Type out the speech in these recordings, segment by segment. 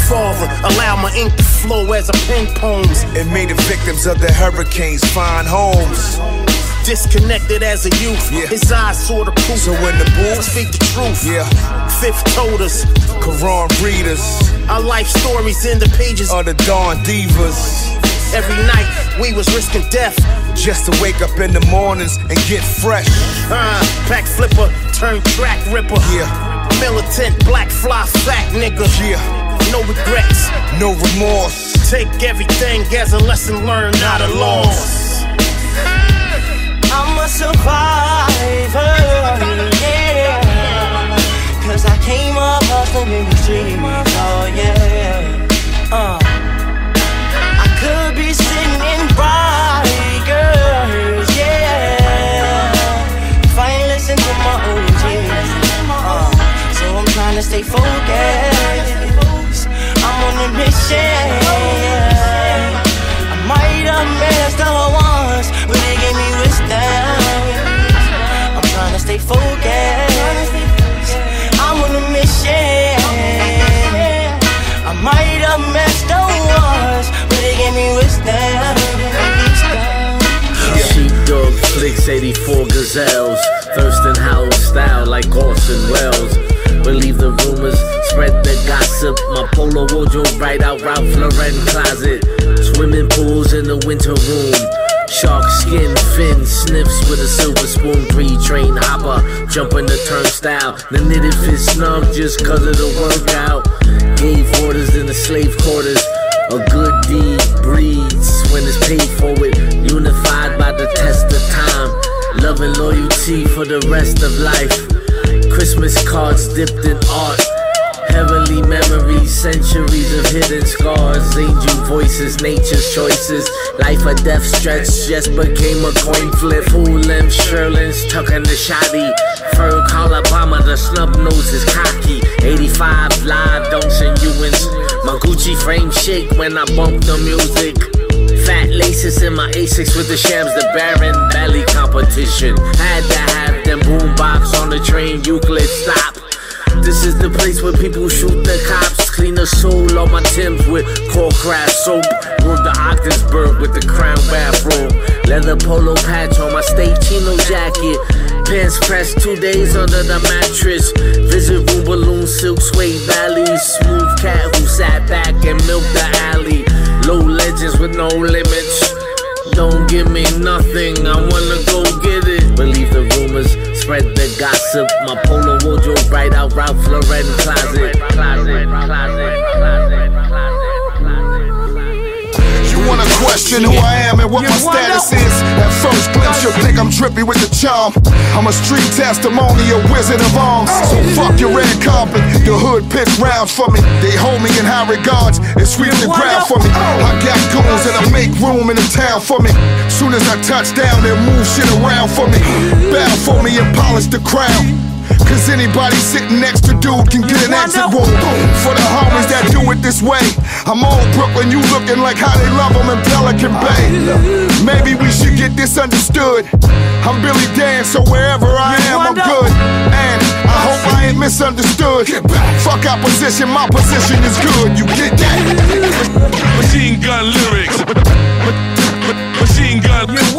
father, allow my ink to flow as I pen poems. And made the victims of the hurricanes find homes. Disconnected as a youth, his eyes saw the proof. So in the booth, speak the truth. Fifth told us, Quran readers, our life stories in the pages of the Dawn Divas. Every night we was risking death just to wake up in the mornings and get fresh. Back flipper, turn track ripper. Militant, black fly, fat nigga. No regrets, no remorse. Take everything as a lesson learned, not a loss. I'm a survivor, yeah. Cause I came up hustling in the streets, oh yeah. I could be sitting in Rikers, yeah. If I ain't listen to my OGs, so I'm trying to stay focused. I'm on a mission, yeah. I might have messed up once, but they gave me wisdom. I'm trying to stay focused. I'm on a mission. I might have messed up once, but they gave me wisdom. Sheepdog flicks 84 gazelles, thirsting hollow style like Orson Welles. Believe the rumors, spread the gossip. My polo wardrobe right out Ralph Lauren closet. Swimming pools in the winter room. Shark skin, fin sniffs with a silver spoon. 3-train hopper, jumping the turnstile. The knitted fit snug just cause of the workout. Gave orders in the slave quarters. A good deed breeds when it's paid for it. Unified by the test of time. Love and loyalty for the rest of life. Christmas cards dipped in art. Heavenly memories, centuries of hidden scars. Angel voices, nature's choices. Life or death stretch just became a coin flip. Full length Sherlins tucking the shoddy. Fur collar bomber, the snub nose is cocky. 85 live dunks and Ewins. My Gucci frame shake when I bump the music. Fat laces in my Asics with the shams, the Baron Belly competition. Had to have them boombox on the train, Euclid stop. This is the place where people shoot the cops. Clean the soul on my Timbs with core craft soap. Rode the Ogdensburg with the crown bathroom. Leather polo patch on my state chino jacket. Pants pressed 2 days under the mattress. Visit room balloon, silk suede valleys. Smooth cat who sat back and milked the alley. Low legends with no limits. Don't give me nothing, I wanna go get it. Believe the rumors, spread the gossip. My polo wardrobe right out Ralph Lauren closet. You wanna question who I am and what my status is? At first glimpse you'll think I'm trippy with the charm. I'm a street testimony, a wizard of arms. So fuck your red carpet, the hood pick rounds for me. They hold me in high regards and sweep the ground for me. I got goons and I make room in the town for me. Soon as I touch down, they'll move shit around for me. Battle for me and polish the crown. Cause anybody sitting next to dude can get an exit wound. For the homies that do it this way, I'm old Brooklyn, you looking like how they love them in Pelican Bay. Maybe we should get this understood. I'm Billy Dan, so wherever I am, I'm good. And I hope I ain't misunderstood. Fuck opposition, my position is good, you get that? Machine gun lyrics. Machine gun lyrics.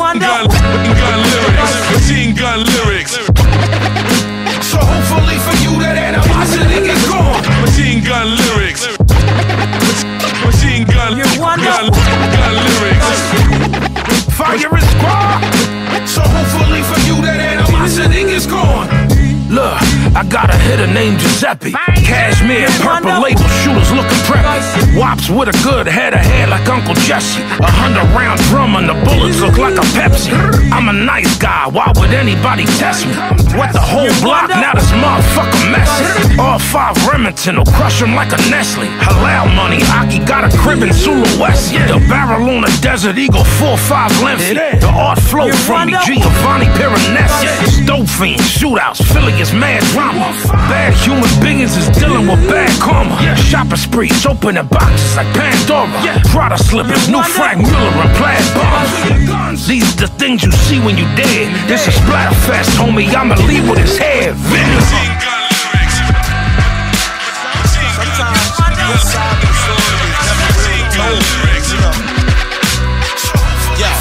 Machine gun lyrics. So hopefully for you that animosity is gone. Machine gun lyrics. Machine gun lyrics. Fire is spark. So hopefully for you that animosity is gone. Look, I got a hitter named Giuseppe. Cashmere, purple label, shooters looking preppy. Wops with a good head of hair like Uncle Jesse. 100-round drum and the bullets look like a Pepsi. I'm a nice guy, why would anybody test me? Wet the whole block, now this motherfucker messy. All 5 Remington will crush him like a Nestle. Halal money, Aki got a crib in Sulawesi. The barrel on the Desert Eagle 4-5 lengthy. The art flow from me, Giovanni Piranesi. Dope fiends, shootouts, Philly is mad drama. Bad human beings is dealing with bad karma. Shopping sprees, opening boxes like Pandora. Prada slippers, new Frank Mueller and plaid bombs. These the things you see when you dead. This is Splatterfest, homie, I'ma leave with his head. Machine gun lyrics. Machine gun lyrics. What side of the story is never really told, you know. Yeah.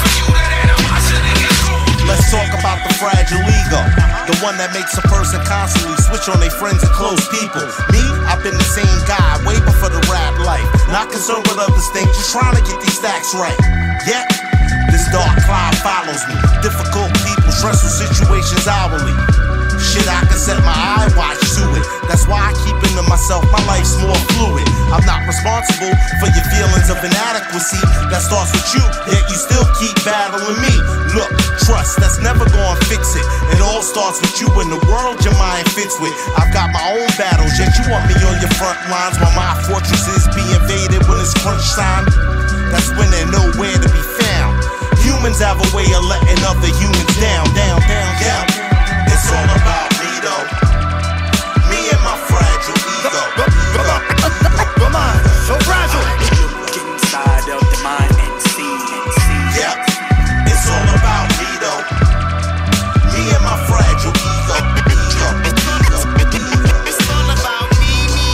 Let's talk about the fragile ego, the one that makes a person constantly switch on their friends and close people. Me, I've been the same guy way before the rap life. Not concerned with others think, just trying to get these stacks right. Yet, this dark cloud follows me. Difficult people, stressful situations hourly. Shit, I can set my eye watch to it. That's why I keep it to myself, my life's more fluid. I'm not responsible for your feelings of inadequacy. That starts with you, yet you still keep battling me. Look, trust, that's never gonna fix it. It all starts with you and the world your mind fits with. I've got my own battles, yet you want me on your front lines while my fortresses be invaded when it's crunch time. That's when they're nowhere to be found. Humans have a way of letting other humans down. It's all about me though. Me and my fragile ego. Come on, so fragile. Get inside of the mind and see. Yeah, it's all about me though. Me and my fragile ego. It's all about me.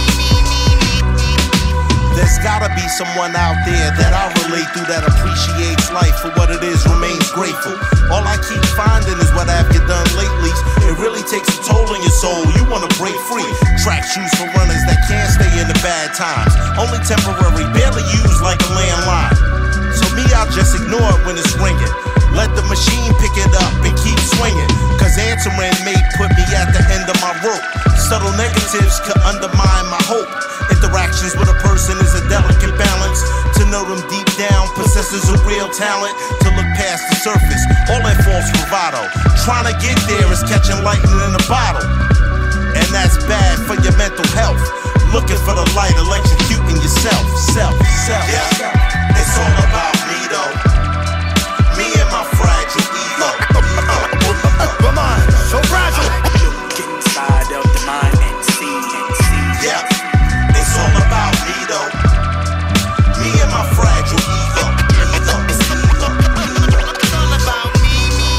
There's gotta be someone out there that I relate to that appreciates life for what it is, remains grateful. All I keep finding is what have you done lately. It really takes a toll on your soul. You wanna break free. Track shoes for runners that can't stay in the bad times. Only temporary, barely used like a landline. So me, I'll just ignore it when it's ringing. Let the machine pick it up and keep swinging. Cause answering may put me at the end of my rope. Subtle negatives could undermine my hope. Interactions with a person is a delicate balance. To know them deep down possesses a real talent. To look past the surface, all that false bravado. Trying to get there is catching lightning in a bottle. And that's bad for your mental health. Looking for the light, electrocuting yourself. Yeah, it's all about me though. Me and my fragile ego. Come on, so fragile. Get inside of the mind and see. Yeah, it's all about me though. Me and my fragile ego. It's all about me.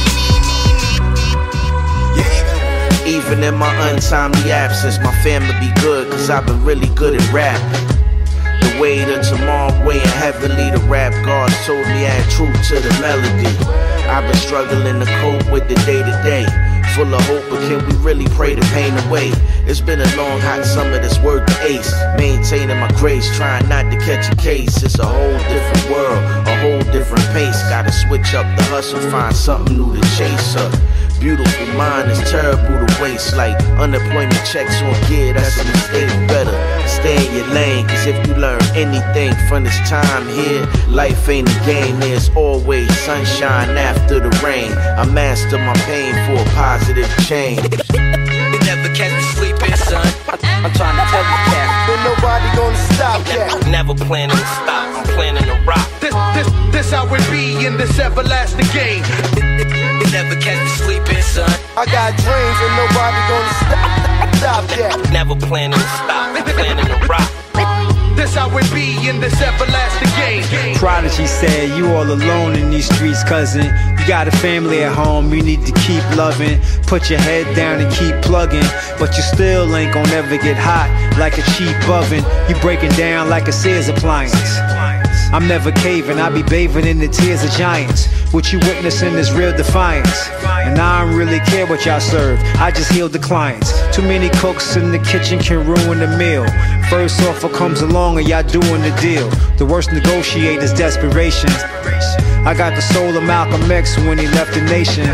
Even in my untimely absence, my family be good, cause I've been really good at rap. The way to tomorrow, weighing heavily, the rap gods told me add truth to the melody. I've been struggling to cope with the day-to-day. Full of hope, but can we really pray the pain away? It's been a long, hot summer that's worth the ace. Maintaining my grace, trying not to catch a case. It's a whole different world, a whole different pace. Gotta switch up the hustle, find something new to chase up. Beautiful mind is terrible to waste. Like unemployment checks on gear, that's a mistake. Better stay in your lane, cause if you learn anything from this time here, life ain't a game, there's always sunshine after the rain. I master my pain for a positive change. They never catch me sleeping, son. I'm trying to tell you that. But nobody gonna stop that. Never planning to stop, I'm planning to rock. This how it be in this everlasting game. They never catch me sleeping, son. I got dreams and nobody gonna stop that. Never planning to stop, I'm planning to rock. This how it be in this everlasting game. Prodigy said, you all alone in these streets, cousin. You got a family at home, you need to keep loving. Put your head down and keep plugging. But you still ain't gonna ever get hot like a cheap oven. You breaking down like a Sears appliance. I'm never caving, I be bathing in the tears of giants. What you witnessing is real defiance. And I don't really care what y'all serve, I just heal the clients. Too many cooks in the kitchen can ruin the meal. First offer comes along and y'all doing the deal. The worst negotiator's desperation. I got the soul of Malcolm X when he left the nation.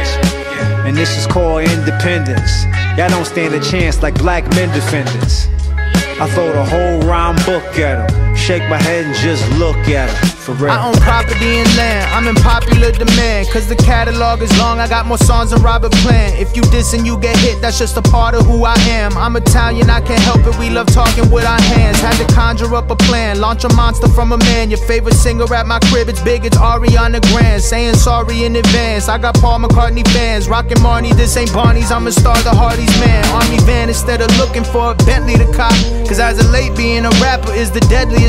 And this is called independence. Y'all don't stand a chance like black men defendants. I throw the whole rhyme book at him. Shake my head and just look at him. For real. I own property and land, I'm in popular demand. Cause the catalog is long, I got more songs than Robert Plant. If you diss and you get hit, that's just a part of who I am. I'm Italian, I can't help it, we love talking with our hands. Had to conjure up a plan, launch a monster from a man. Your favorite singer at my crib, it's big, it's Ariana Grande. Saying sorry in advance, I got Paul McCartney fans. Rockin' Marnie, this ain't Barney's, I'ma start the Hardy's man. Army van instead of looking for a Bentley to cop. Cause as of late, being a rapper is the deadliest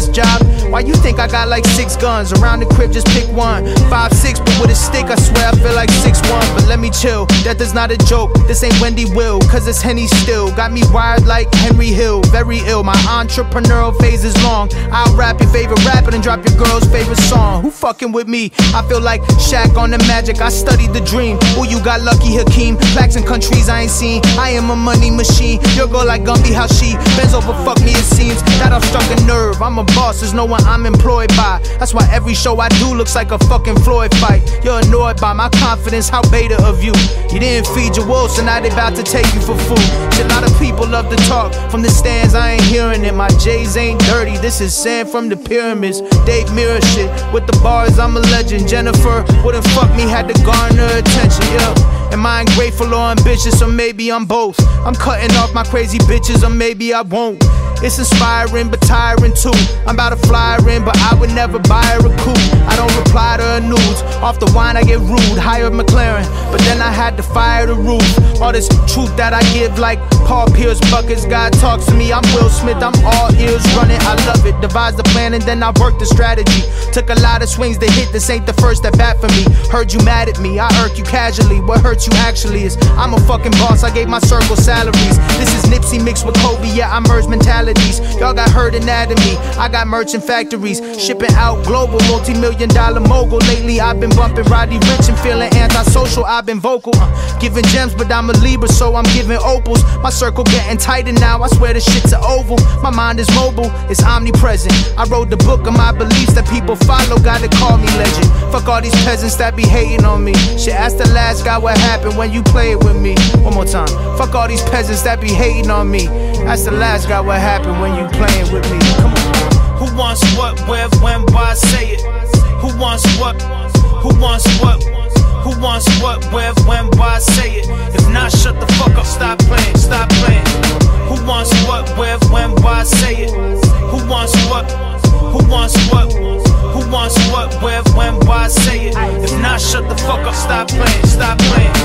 this job? Why you think I got like 6 guns? Around the crib, just pick one. 5'6", but with a stick, I swear I feel like 6'1". But let me chill, death is not a joke. This ain't Wendy Will, cause it's Henny still. Got me wired like Henry Hill, very ill. My entrepreneurial phase is long. I'll rap your favorite rapper and drop your girl's favorite song. Who fucking with me? I feel like Shaq on the Magic. I studied the dream. Ooh, you got lucky, Hakeem. Plaques in countries I ain't seen. I am a money machine. Your girl like Gumby, how she bends over, fuck me, it seems that I've struck a nerve. I'm a boss, there's no one I'm employed by. That's why every show I do looks like a fucking Floyd fight. You're annoyed by my confidence, how beta of you. You didn't feed your wolves, so now they about to take you for food. Shit, a lot of people love to talk from the stands, I ain't hearing it. My J's ain't dirty, this is sand from the pyramids. Dave Mirror shit, with the bars I'm a legend. Jennifer wouldn't fuck me, had to garner attention, yeah. Am I ungrateful or ambitious, or maybe I'm both? I'm cutting off my crazy bitches, or maybe I won't. It's inspiring but tiring too. I'm about to fly her in, but I would never buy her a coupe. I don't reply to her nudes. Off the wine I get rude, hired McLaren, but then I had to fire the roof. All this truth that I give like Paul Pierce buckets. God talks to me, I'm Will Smith, I'm all ears running. I love it, devise the plan and then I work the strategy. Took a lot of swings to hit, this ain't the first at bat for me. Heard you mad at me, I irk you casually. What hurts you actually is I'm a fucking boss, I gave my circle salaries. This is Nipsey mixed with Kobe, yeah, I merge mentalities. Y'all got herd anatomy, I got merchant factories. Shipping out global, multi-million-dollar mogul. Lately I've been bumping Roddy Ricch and feeling antisocial. I've been vocal, giving gems, but I'm a Libra, so I'm giving opals. My circle getting tighter now, I swear this shit's an oval. My mind is mobile, it's omnipresent. I wrote the book of my beliefs that people follow, gotta call me legend. Fuck all these peasants that be hating on me. Shit, ask the last guy what happened when you played with me. One more time. Fuck all these peasants that be hating on me. Ask the last guy what happened when you playing with me. Come on. Who wants what, where, when, why, say it? Who wants what? Who wants what? Who wants what, where, when, why, say it? If not, shut the fuck up, stop playing, stop playing. Who wants what, where, when, why, say it? Who wants what? Who wants what? Who wants what, where, when, why, say it? If not, shut the fuck up, stop playing, stop playing.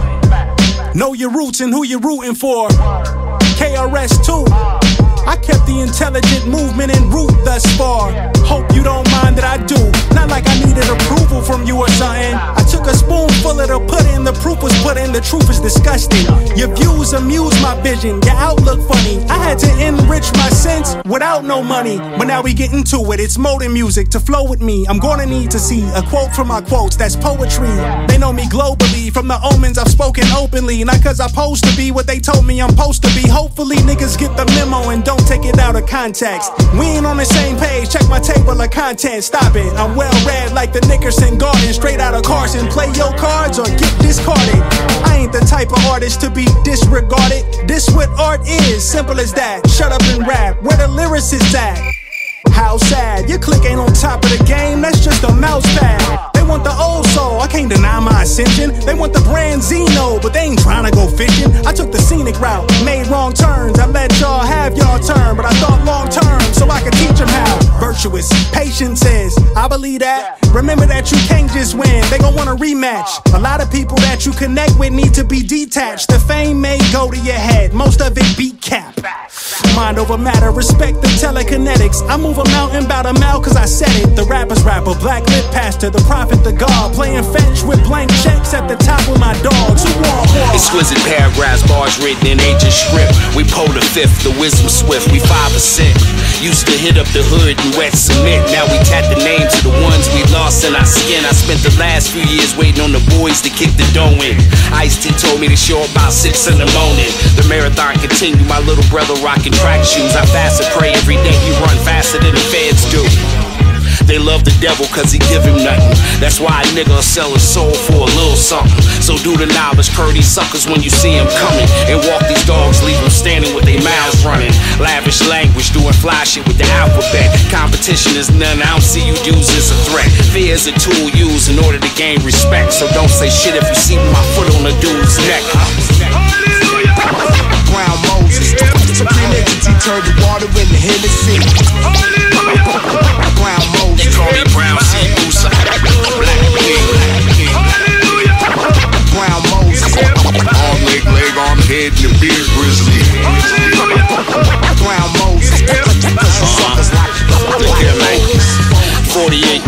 Know your roots and who you're rooting for. KRS-Two. I kept the intelligent movement en route thus far. Hope you don't mind that I do. Not like I needed approval from you or something. I took a spoonful of the pudding, the proof was put in, the truth is disgusting. Your views amuse my vision, your outlook funny. I had to enrich my sense without no money. But now we get into it, it's more than music. To flow with me, I'm gonna need to see a quote from my quotes, that's poetry. They know me globally, from the omens I've spoken openly. Not cause I'm supposed to be what they told me I'm supposed to be. Hopefully niggas get the memo and don't take it out of context. We ain't on the same page, check my table of content, stop it. I'm well read like the Nickerson Garden, straight out of Carson. Play your cards or get discarded. I ain't the type of artist to be disregarded. This what art is, simple as that. Shut up and rap, where the lyricists at? How sad, your clique ain't on top of the game, that's just a mouse pad. They want the old soul, I can't deny my ascension. They want the brand Zeno, but they ain't trying to go fishing. I took the scenic route, made wrong turns. I let y'all have y'all turn, but I thought long term, so I could teach them how. Virtuous, patience is, I believe that. Remember that you can't just win, they gon' want a rematch. A lot of people that you connect with need to be detached. The fame may go to your head, most of it beat cap. Mind over matter, respect the telekinetics. I move a mountain bout a mile cause I said it. The rapper's rapper, black lit pastor, the prophet, the God. Playing fetch with blank checks at the top with my dogs. Who want war? Exquisite paragraphs, bars written in ancient script. We pull the fifth, the wisdom swift, we 5%. Used to hit up the hood in wet cement. Now we tat the names of the ones we lost in our skin. I spent the last few years waiting on the boys to kick the dough in. Ice-T told me to show about 6 in the morning. The marathon continued, my little brother rocking track shoes. I fast and pray every day, he run faster than the feds do. They love the devil cause he give him nothing. That's why a nigga will sell his soul for a little something. So do the knowledge, curve these suckers when you see them coming. And walk these dogs, leave them standing with their mouths running. Lavish language, doing fly shit with the alphabet. Competition is none, I don't see you use as a threat. Fear is a tool used in order to gain respect. So don't say shit if you see my foot on a dude's neck. Brown Moses, supreme entity turned the water into Hennessy. Brown Moses, they call me Brown C. Musa. Brown Moses, arm, leg, arm, head, and the beard grizzly. Brown Moses, cause you suckers like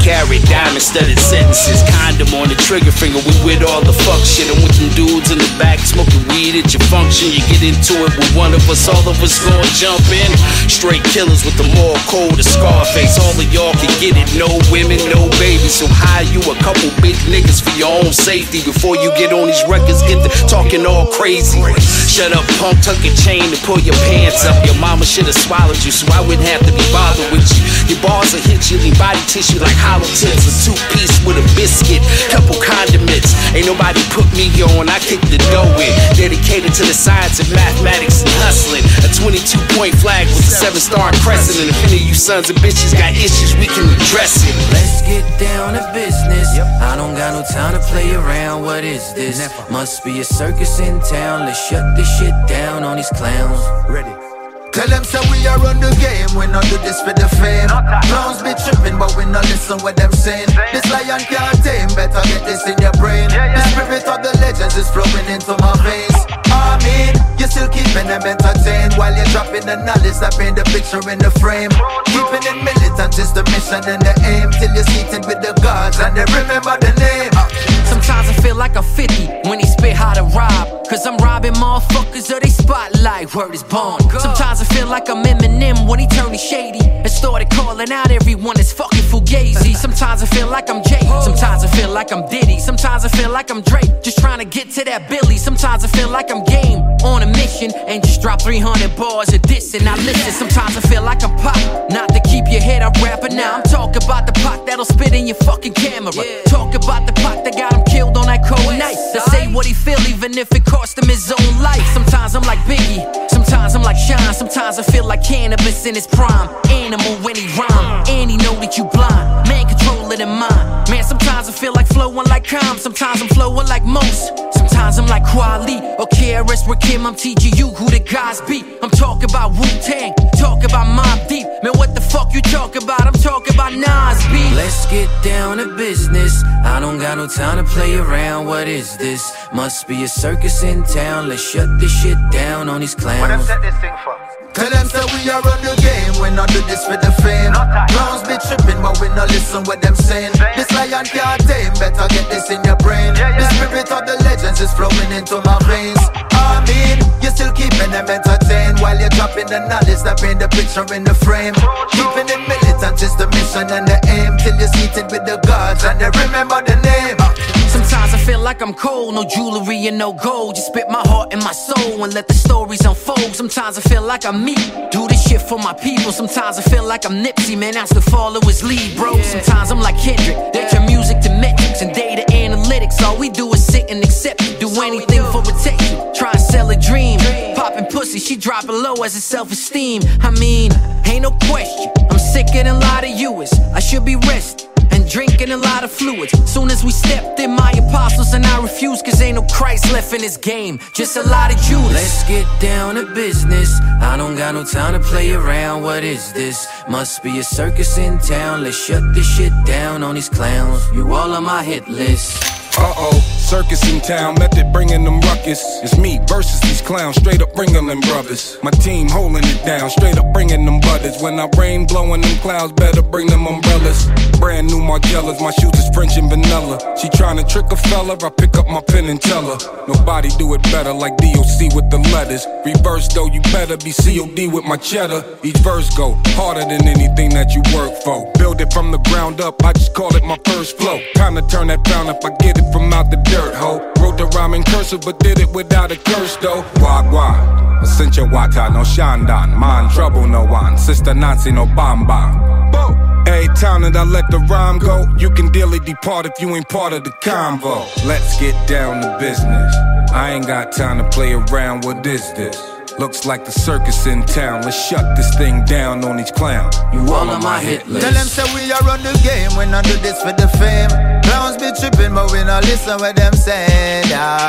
carry diamond-studded sentences. Condom on the trigger finger, we with all the fuck shit. I'm with them dudes in the back smoking weed at your function. You get into it with one of us, all of us gon' jump in. Straight killers with the more cold as Scarface. All of y'all can get it, no women, no babies. So hire you a couple big niggas for your own safety. Before you get on these records, get to talking all crazy. Shut up, punk, tuck your chain and pull your pants up. Your mama should've swallowed you, so I wouldn't have to be bothered with you. Your bars will hit you, leave body tissue like hollow tips. A two-piece with a biscuit, couple condiments. Ain't nobody put me on, I kick the dough in. Dedicated to the science of mathematics and hustling. A 22-point flag with a 7-star crescent. And if any of you sons of bitches got issues, we can address it. Let's get down to business. I don't got no time to play around. What is this? Must be a circus in town. Let's shut this shit down on these clowns. Ready? Tell them say we are on the game, we not do this for the fame. Clowns be tripping, but we not listen what them saying. This lion can't tame, better get this in your brain. The spirit of the legends is flowing into my veins. I mean, you still keeping them entertained while you're dropping the knowledge that paint the picture in the frame. Keeping it militant is the mission and the aim, till you're seated with the gods and they remember the name. Sometimes I feel like a 50 when he spit how to rob. Cause I'm robbing motherfuckers of they spotlight, word is born. Sometimes I feel like I'm Eminem when he turned shady and started calling out everyone that's fucking fugazi. Sometimes I feel like I'm Jay, sometimes I feel like I'm Diddy, sometimes I feel like I'm Drake, just trying to get to that Billy. Sometimes I feel like I'm Game on a mission and just drop 300 bars of this and I listen. Sometimes I feel like I'm Pop, not to keep your head up rapping now. I'm talking about the Pac that'll spit in your fucking camera. Talk about the Pac that got him killed on that cold night. To say what he feel even if it cost him his own life. Sometimes I'm like Biggie, sometimes I'm like Shine. Sometimes I feel like cannabis in his prime. Animal when he rhyme, and he know that you blind. Man, control it in mind. Man, sometimes I feel like flowing like Calm. Sometimes I'm flowing like Most. Sometimes I'm like Kweli or KRS Rakim. I'm teaching you who the guys be. I'm talking about Wu-Tang, talk about Mobb Deep. Man, what the fuck you talk about? I'm talking about Nas B. Let's get down to business. I don't got no time to play around. What is this? Must be a circus in town. Let's shut this shit down on these clowns. What them set this thing for? Tell them say we are on the game, we not do this for the fame. Clowns be tripping, but we not listen what them saying. This lion can't tame, better get this in your brain. The spirit of the legends is flowing into my veins. I mean, you still keeping them entertained while you're dropping the knowledge that paint the picture in the frame. Keeping it militant is the mission and the aim, till you're seated with the gods and they remember the name. Sometimes I feel like I'm cold, no jewelry and no gold. Just spit my heart and my soul and let the stories unfold. Sometimes I feel like I'm me, do this shit for my people. Sometimes I feel like I'm Nipsey, man, that's the followers lead, bro. Sometimes I'm like Kendrick, they turn music to metrics and data analytics. All we do is sit and accept it, do anything for attention. Try and sell a dream, popping pussy, she dropping low as a self-esteem. I mean, ain't no question, I'm sicker than a lot of you is. I should be resting and drinking a lot of fluids. Soon as we stepped in, my apostles and I refuse, cause ain't no Christ left in this game, just a lot of Judas. Let's get down to business. I don't got no time to play around. What is this? Must be a circus in town. Let's shut this shit down on these clowns. You all on my hit list. Uh-oh, circus in town, method bringing them ruckus. It's me versus these clowns, straight up bringing them brothers. My team holding it down, straight up bringing them butters. When I rain blowing them clouds, better bring them umbrellas. Brand new Margielas, my shoes is French and vanilla. She tryna trick a fella, I pick up my pen and tell her. Nobody do it better like DOC with the letters. Reverse though, you better be COD with my cheddar. Each verse go harder than anything that you work for. Build it from the ground up, I just call it my first flow. Time to turn that pound up, I get it from out the dirt, ho. Wrote the rhyme in cursive, but did it without a curse, though. Wagwan, Asencha Wata, no Shandan. Man, trouble, no one. Sister Nancy, no Bam Bam. Every time that I let the rhyme go, you can dearly depart if you ain't part of the convo. Let's get down to business. I ain't got time to play around, what is this? Looks like the circus in town. Let's shut this thing down on these clowns. You all on my hit list. Tell them say we are on the game, we not do this for the fame. Clowns be tripping, but we not listen what them say.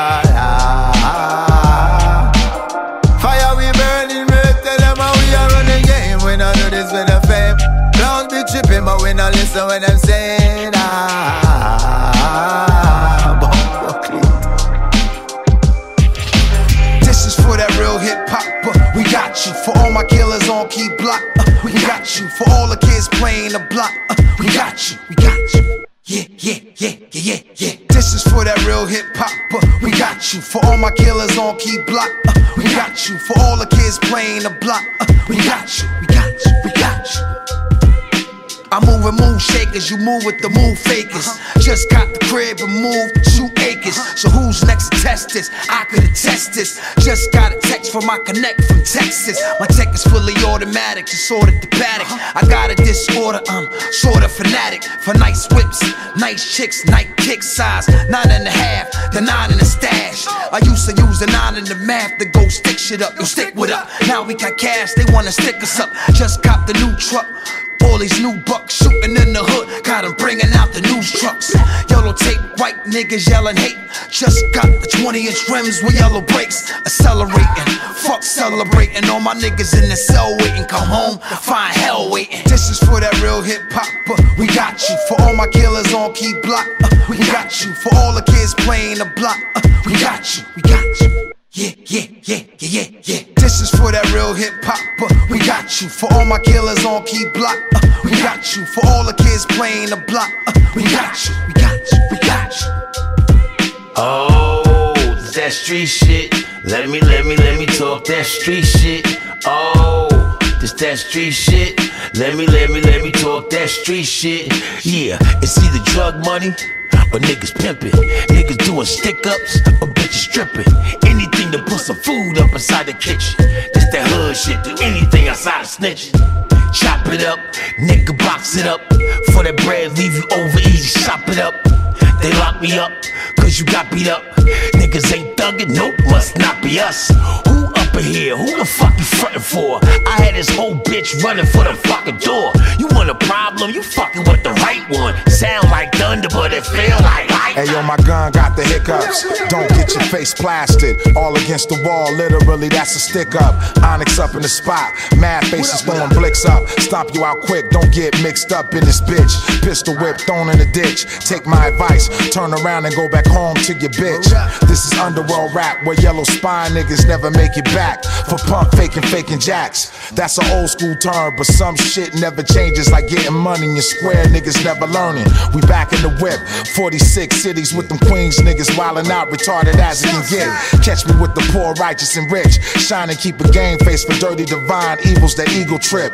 Fire we burning, we tell them how we are on the game, we not do this for the fame. Clowns be tripping, but we not listen what them say. This is for that real hip hop. We got you for all my killers on key block. We got you for all the kids playing the block. We got you, we got you. Yeah, yeah, yeah, yeah, yeah. This is for that real hip hop. We got you. For all my killers on key block. We got you. For all the kids playing the block. We got you, we got you, we got you. I move with move shakers, you move with the move fakers. Just got the crib and moved 2 acres. So who's next to test this? I could attest this. Just got a text from my connect from Texas. My tech is fully automatic, just sorted the paddock. I got a disorder, I'm sorta fanatic. For nice whips, nice chicks, night kick size 9.5, the 9 in the stash. I used to use the 9 in the math to go stick shit up. Yo, stick with up. Now we got cash, they wanna stick us up. Just cop the new truck. All these new bucks shooting in the hood, got them bringing out the news trucks. Yellow tape, white niggas yelling hate. Just got the 20-inch rims with yellow brakes. Accelerating, fuck celebrating. All my niggas in the cell waiting, come home, find hell waiting. This is for that real hip hop, we got you. For all my killers on key block, we got you. For all the kids playing the block, we got you, we got you. Yeah, yeah, yeah, yeah, yeah, yeah. This is for that real hip hop. We got you. For all my killers on key block. We got you. For all the kids playing the block. We got you. We got you. We got you. Oh, that street shit. Let me talk that street shit. Oh, this that street shit. Let me talk that street shit. Yeah, it's either drug money or niggas pimping. Niggas doing stick-ups or bitches stripping. Anything to put some food up inside the kitchen. This that hood shit, do anything outside of snitching. Chop it up, nigga box it up. For that bread, leave you over easy, chop it up. They lock me up, cause you got beat up. Niggas ain't thuggin', nope, must not be us. Who up in here, who the fuck you frontin' for? I had this whole bitch running for the fucking door. You want a problem, you fucking with the right one. Sound like thunder, but it feel like lightning. Hey yo, my gun got the hiccups. Don't get your face plastered. All against the wall, literally that's a stick up. Onyx up in the spot, mad faces throwing blicks up. Stomp you out quick, don't get mixed up in this bitch. Pistol whip thrown in the ditch. Take my advice, turn around and go back home to your bitch. This is underworld rap where yellow spine niggas never make it back. For punk faking jacks. That's an old school term, but some shit never changes, like getting money and square niggas never learning. We back in the whip, 46 cities with them Queens niggas wildin' out, retarded as it can get. Catch me with the poor, righteous, and rich. Shine and keep a game face for dirty divine evils that eagle trip.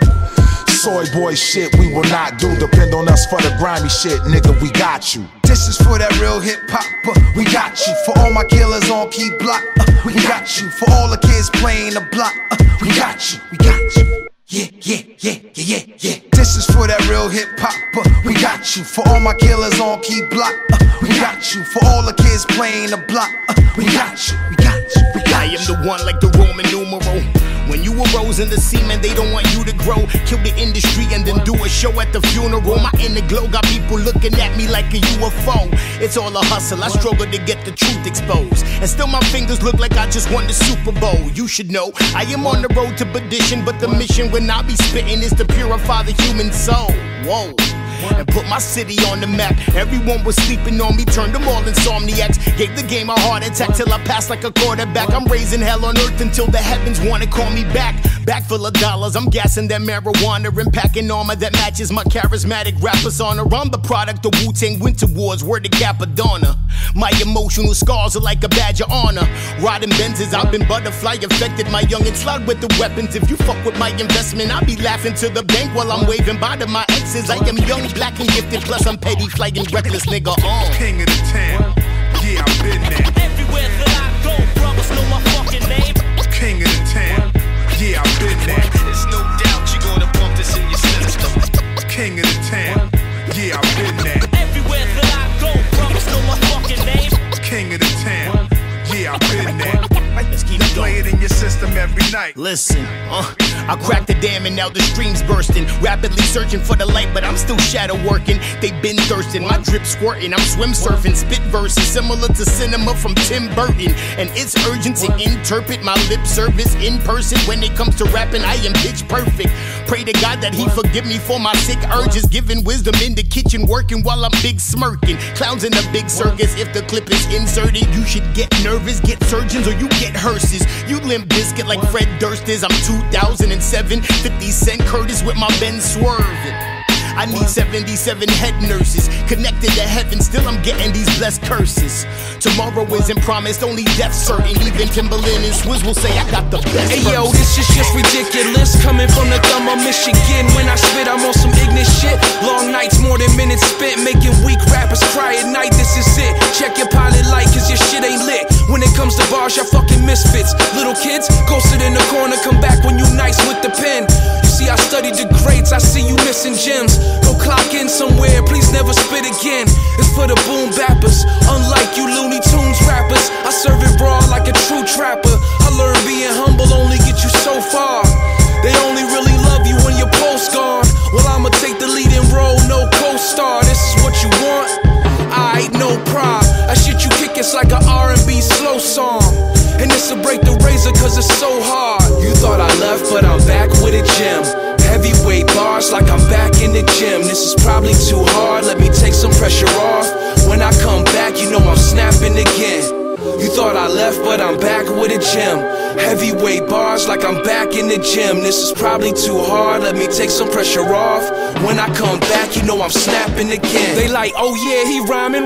Soy boy shit we will not do. Depend on us for the grimy shit, nigga, we got you. This is for that real hip hop, we got you. For all my killers on key block, we got you. For all the kids playing the block, we got you, we got you. Yeah, yeah, yeah, yeah, yeah, yeah. This is for that real hip hop, we got you. For all my killers on key block, we got you. For all the kids playing the block, we got you, we got you, we got you. I am the one like the Roman numeral. When you arose in the semen, they don't want you to grow. Kill the industry and then do a show at the funeral. My inner glow got people looking at me like a UFO. It's all a hustle, I struggle to get the truth exposed. And still my fingers look like I just won the Super Bowl. You should know, I am on the road to perdition, but the mission when I be spitting is to purify the human soul. Whoa. And put my city on the map. Everyone was sleeping on me, turned them all insomniacs. Gave the game a heart attack till I passed like a quarterback. I'm raising hell on earth until the heavens wanna call me back. Back full of dollars, I'm gassing that marijuana and packing armor that matches my charismatic rap persona. I'm the product of Wu-Tang Winter Wars, word to Capadonna. My emotional scars are like a badge of honor. Riding Benzes, I've been butterfly affected. My youngin' slide with the weapons. If you fuck with my investment, I'll be laughing to the bank while I'm waving bye to my exes. I am young, black and gifted, plus I'm petty, flying reckless, nigga on. King of the town, yeah, I've been there. Everywhere that I go, brothers know my fucking name. King of the town, yeah, I've been there. There's no doubt you're gonna bump this in your system. King of the town, yeah, I've been there. Everywhere that I go, brothers know my fucking name. King of the town, yeah, I've been there. Let's keep it play it in your system every night. Listen, I cracked the dam and now the stream's bursting. Rapidly searching for the light, but I'm still shadow working. They been thirsting, my drip squirting. I'm swim surfing, spit verses similar to cinema from Tim Burton. And it's urgent to interpret my lip service in person. When it comes to rapping, I am pitch perfect. Pray to God that he forgive me for my sick urges. Giving wisdom in the kitchen, working while I'm big smirking. Clowns in a big circus, if the clip is inserted, you should get nervous, get surgeons, or you get hearses. You limp biscuit like Fred Durst is. I'm 2007, 50 Cent Curtis with my Benz swerving. I need 77 head nurses connected to heaven. Still, I'm getting these blessed curses. Tomorrow isn't promised, only death certain. Even Timberland and Swizz will say I got the best. Hey yo, this is just ridiculous. Coming from the thumb of Michigan. When I spit, I'm on some ignorant shit. Long nights, more than minutes spent. Making weak rappers cry at night. This is it. Check your pilot light, cause your shit ain't lit. When it comes to bars, y'all fucking misfits. Little kids, go sit in the corner. Come back when you nice with the pen. You see, I studied the grades. I see you missing gems. Go clock in somewhere. Please never spit again. It's for the boom bappers. Unlike you Looney Tunes rappers, I serve it raw like a true trapper. I learned being humble only get you so far. They only really love you when you're postcard. Well, I'ma take the leading role, no co-star. This is what you want? Aight, no problem. That shit you kick, it's like a R&B slow song. And this'll break the razor cause it's so hard. You thought I left, but I'm back with a gem. Heavyweight bars like I'm back in the gym. This is probably too hard, let me take some pressure off. When I come back, you know I'm snapping again. You thought I left, but I'm back with a gym. Heavyweight bars like I'm back in the gym. This is probably too hard, let me take some pressure off. When I come back, you know I'm snapping again. They like, oh yeah, he rhyming.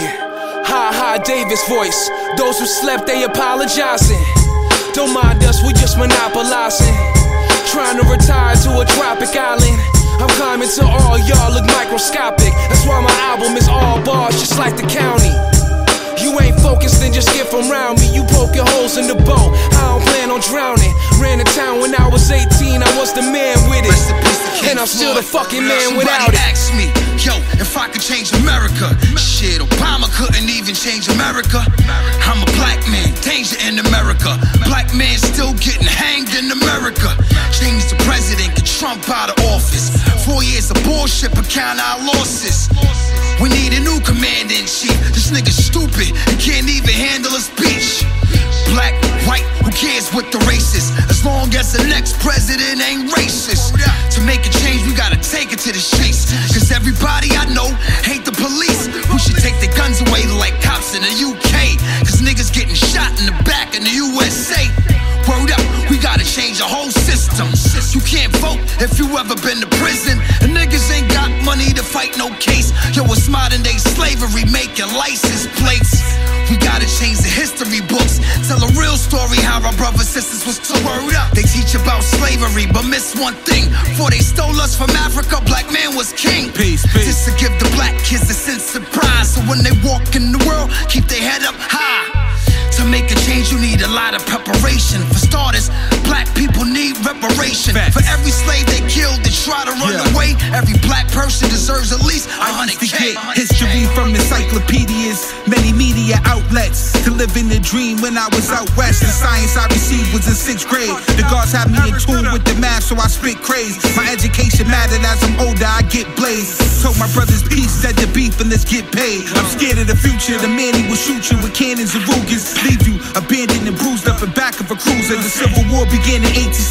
Ha, Davis voice. Those who slept, they apologizing. Don't mind us, we just monopolizing. Trying to retire to a tropic island. I'm climbing to all y'all look microscopic. That's why my album is all bars, just like the county. You ain't focused, then just get from round me. You poking holes in the boat, I don't plan on drowning. Ran to town when I was 18, I was the man with it. And I'm still the fucking man without it. Ask me, yo, if I could change America. Shit, Obama couldn't even change America. I'm a black man, danger in America. Black man still getting hanged in America. Change the president, get Trump out of office. 4 years of bullshit, but count our losses. We need a new commander-in-chief. This nigga's stupid, he can't even handle a speech. Black, white, who cares what the race is? As long as the next president ain't racist. To make a change, we gotta take it to the streets. Cause everybody I know hate the police. We should take the guns away like cops in the UK. Cause niggas getting shot in the back in the USA. Word up, we gotta change the whole system. You can't vote if you ever been to prison. And niggas ain't got money to fight no case. Yo, it's modern day slavery making license plates. We gotta change the history books. Tell a real story how our brothers sisters was to word up. They teach about slavery but miss one thing. Before they stole us from Africa, black man was king. Peace. Just to give the black kids a sense of pride. So when they walk in the world, keep their head up high. To make a change, you need a lot of preparation. For starters, black people need reparation. For every slave they killed that try to run away, every black person deserves at least 100K. History from encyclopedias, many media outlets. To live in the dream when I was out west. The science I received was in 6th grade. The guards had me in tune with the math, so I spit craze. My education mattered. As I'm older, I get blazed. Told my brothers peace, said the beef and let's get paid. I'm scared of the future. The man, he will shoot you with cannons and Rugers. Leave you abandoned and bruised up in back of a cruiser. The Civil War began in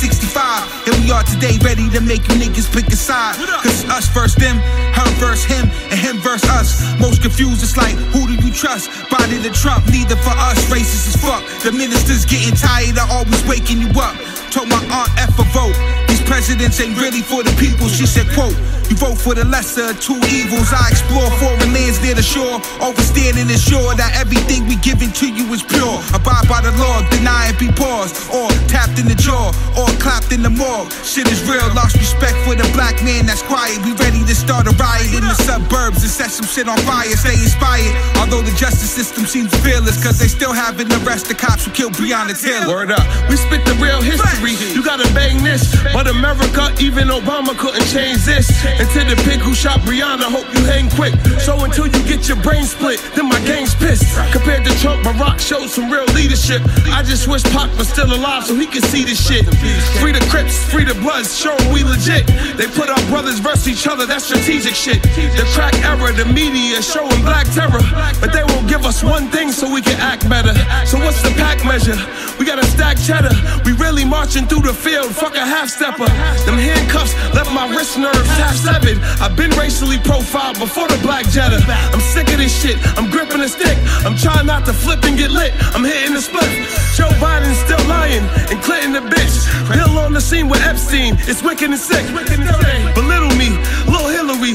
1865. Here we are today, ready to make you niggas pick a side. Cause us versus them, her versus him, and him versus us. Most confused, it's like, who do you trust? Biden to Trump, neither for us. Racist as fuck. The ministers getting tired of always waking you up. Told my aunt F a vote. These presidents ain't really for the people. She said, quote, you vote for the lesser of two evils. I explore foreign lands near the shore. Overstand and ensure that everything we giving to you is pure. Abide by the law, deny and be paused. Or tapped in the jaw, or clapped in the morgue. Shit is real, lost respect for the black man that's quiet. We ready to start a riot in the suburbs and set some shit on fire. Stay inspired, although the justice system seems fearless. Cause they still haven't arrested the cops who killed Breonna Taylor. Word up, we spit the real history. You gotta bang this, but America, even Obama couldn't change this. And to the pig who shot Breonna, hope you hang quick. So until you get your brain split, then my gang's pissed. Compared to Trump, Barack showed some real leadership. I just wish Pac was still alive so he could see this shit. Free the Crips, free the Bloods, show them we legit. They put our brothers versus each other, that's strategic shit. The crack era, the media showing black terror, but they won't give us one thing so we can act better. So what's the pack measure? We gotta stack cheddar. We really marching through the field, fuck a half-stepper. Them handcuffs left my wrist nerves half severed. I've been racially profiled before the black Jetta. I'm sick of this shit, I'm gripping a stick. I'm trying not to flip and get lit, I'm hitting the split. Joe Biden's still lying, and Clinton the bitch. Bill on the scene with Epstein, it's wicked and sick. Belittle me, Lil Hillary,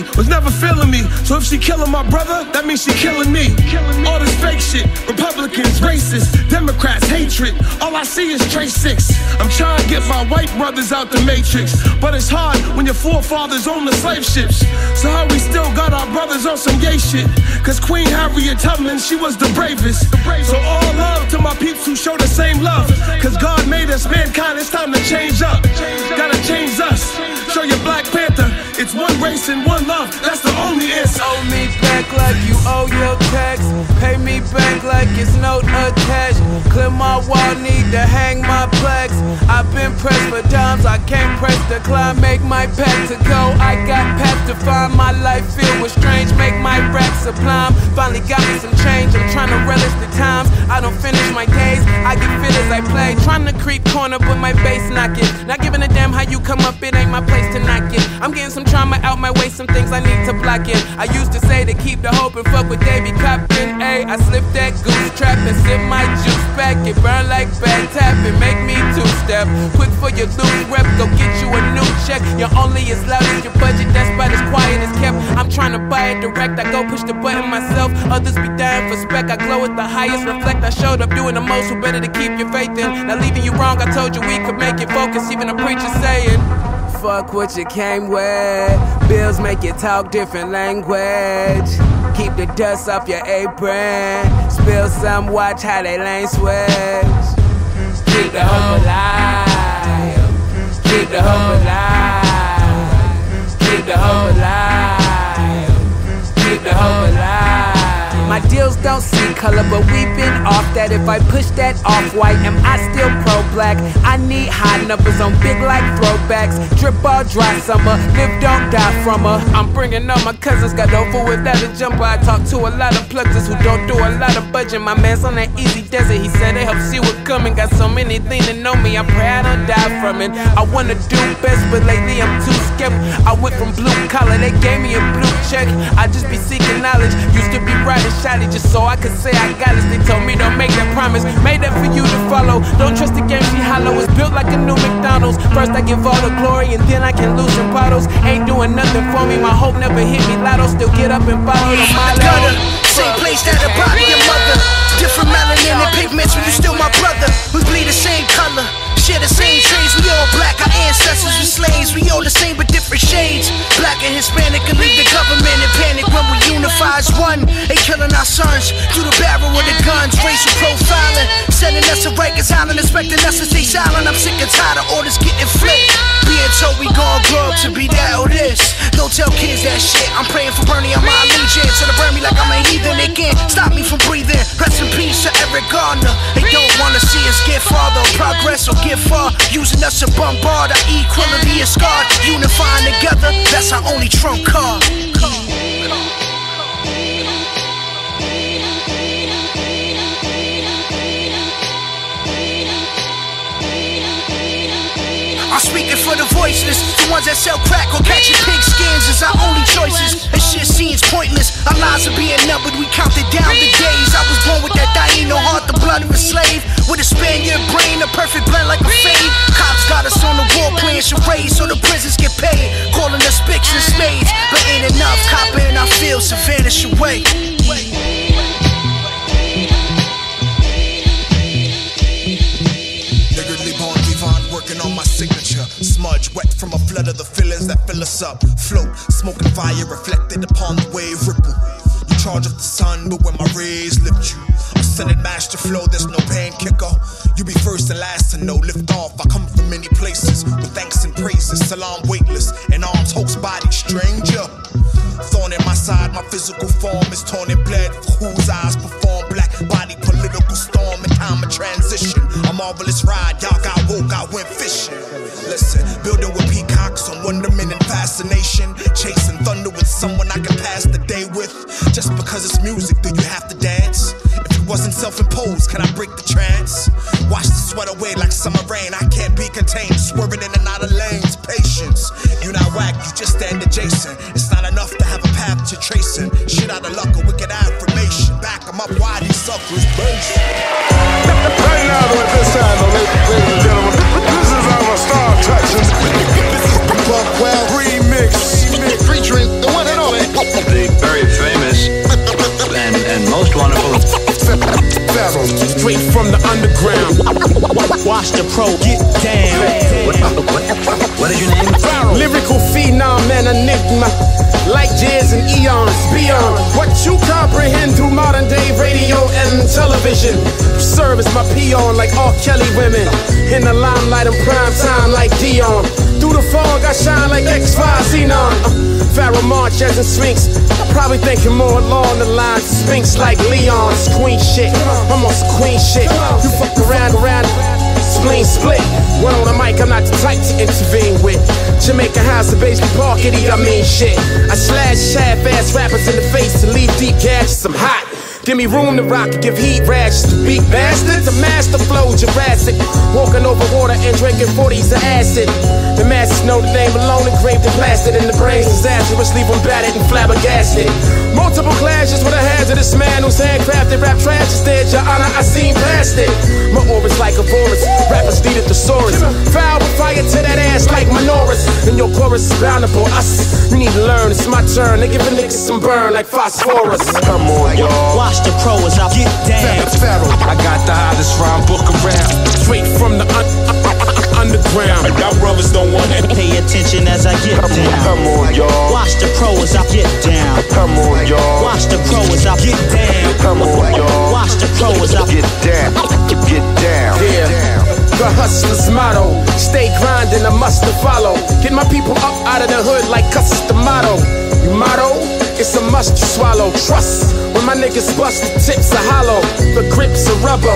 So if she killing my brother, that means she killing me. All this fake shit, Republicans, racists, Democrats, hatred. All I see is Trey 6. I'm trying to get my white brothers out the matrix, but it's hard when your forefathers own the slave ships. So how we still got our brothers on some gay shit? Cause Queen Harriet Tubman, she was the bravest. So all love to my peeps who show the same love. Cause God made us mankind, it's time to change up. Gotta change us. Show your Black Panther, it's one race and one love, that's the only answer. Owe me back like you owe your tax. Pay me back like it's note attached. Clear my wall, need to hang my plaques. I've been pressed for dimes, I can't press the climb. Make my path to go, I got paths to find. My life filled with strange, make my rap sublime. Finally got me some change, I'm trying to relish the times. I don't finish my days, I get fit as I play. Trying to creep corner, but my bass knocking. Not giving a damn how you come up, it ain't my place to knock it. I'm getting some trauma out my way, some things I need to block in. I used to say to keep the hope and fuck with Davey Compton. Ay, I slipped that goose trap and sip my juice back. It burn like bad tap and make me two-step. Quick for your loose rep, go get you a new check. You're only as loud as your budget, that's about as quiet as kept. I'm trying to buy it direct, I go push the button myself. Others be dying for spec, I glow at the highest reflect. I showed up doing the most, who better to keep your faith in. Not leaving you wrong, I told you we could make it focus. Even a preacher saying fuck what you came with. Bills make you talk different language. Keep the dust off your apron. Spill some, watch how they lane switch. Keep the hope alive. Keep the hope alive. Keep the hope alive. Keep the hope alive. My deals don't see color, but we've been off that. If I push that off-white, am I still pro-black? I need high numbers on big like throwbacks. Drip all dry summer, live don't die from her. I'm bringing all my cousins, got over without a jumper. I talk to a lot of pluggers who don't do a lot of budget. My man's on that easy desert, he said they help see what coming. Got so many things to know me, I pray I don't die from it. I wanna do best, but lately I'm too skeptical. I went from blue collar, they gave me a blue check. I just be seeking knowledge, used to be writing shotty just so I could say I got it. They told me don't make that promise, made that for you to follow. Don't trust the game, she hollow. It's built like a new McDonald's. First I give all the glory and then I can lose some bottles. Ain't doing nothing for me, my hope never hit me lotto. Still get up and follow the motto. Same place that I brought your mother. Different melanin and pigments, but you still my brother. We bleed the same color, share the same traits. We all black, our ancestors were slaves. We all the same but different shades. Black and Hispanic can leave the government in panic. When we unify as one, they killing our sons through the barrel of the guns. Racial profiling, sending us to Rikers Island, expecting us to stay silent. I'm sick and tired of orders getting flipped. Being told we gon' grow up to be that or this. Don't tell kids that shit. I'm praying for Bernie on my allegiance. So they burn me like I'm a heathen. They can't stop me from breathing. Rest in peace to Eric Gardner. They don't wanna see us get farther, progress or get far. Using us to bombard our equality is scarred. Unifying together, that's our only trump card. I'm speaking for the voiceless, the ones that sell crack or catching pig skins is our only choices. This shit seems pointless, our lives are being numbered, we counted down the days. I was born with that Taino heart, the blood of a slave. With a Spaniard brain, a perfect blend like a fade. Cops got us on the wall playing charades so the prisons get paid. Calling us picks and spades, but ain't enough copying our fields to vanish away. Working on my signature, smudge wet from a flood of the feelings that fill us up. Float, smoke and fire reflected upon the wave ripple. You charge up the sun, but when my rays lift you, ascended master flow, there's no pain kicker. You be first and last to know, lift off. I come from many places with thanks and praises. Salam weightless, in arms, host body, stranger. Thorn in my side, my physical form is torn and bled. For whose eyes perform black body, political storm in time of transition. A marvelous ride, y'all got woke, I went fishing. Listen, building with peacocks on wonderment and fascination. Chasing thunder with someone I can pass the day with. Just because it's music, do you have to dance? If it wasn't self-imposed, can I break the trance? Watch the sweat away like summer rain. I can't be contained, swerving in and out of lanes. Patience, you're not whack, you just stand adjacent. It's not enough to have a path to tracing. Shit out of luck, a wicked affirmation. Back them up, why these suckers base? Right now, at this time, ladies and gentlemen, this is our Star Touches. Buckwell remix, featuring the one and only Big Bird. down. What is your name? Lyrical phenom and enigma, like years and eons beyond what you comprehend through modern day radio and television. Serve as my peon like R. Kelly women. In the limelight in prime time like Dion. Through the fog I shine like X-5 Xenon. Pharaoh March as in Sphinx. Probably thinking more along the lines of Sphinx like Leon's queen shit. I'm on some queen shit. You fuck around, spleen split. One on the mic, I'm not the type to intervene with. Jamaica House, the basement park, I mean shit. I slash half-ass rappers in the face and leave deep gashes. I'm hot. Give me room to rock and give heat rashes to beat bastards. A master flow, Jurassic. Walking over water and drinking 40s of acid. The masses know the name alone engraved and blasted in the brains. Disastrous, leave them battered and flabbergasted. Multiple clashes with a hazardous man who's handcrafted rap trash instead. Your honor, I seen past it. My aura's like a vorus. Rappers need a thesaurus. Foul with fire to that ass like menorahs. And your chorus is bound to bore us. You need to learn, it's my turn. They giving niggas some burn like phosphorus. Come on, y'all. Watch the pro as I get down. I got the hottest rhyme book around. Straight from the underground. Y'all brothers don't want it. Pay attention as I get down. Come on, y'all. Watch the pro as I get down. Come on, y'all. Watch the pro as I get down. Come on, y'all. Watch the pro as I get down. Get down. Yeah. The hustler's motto. Stay grinding, I must follow. Get my people up out of the hood like custom motto. You motto? It's a must you swallow. Trust when my niggas bust, the tips are hollow, the grips are rubber.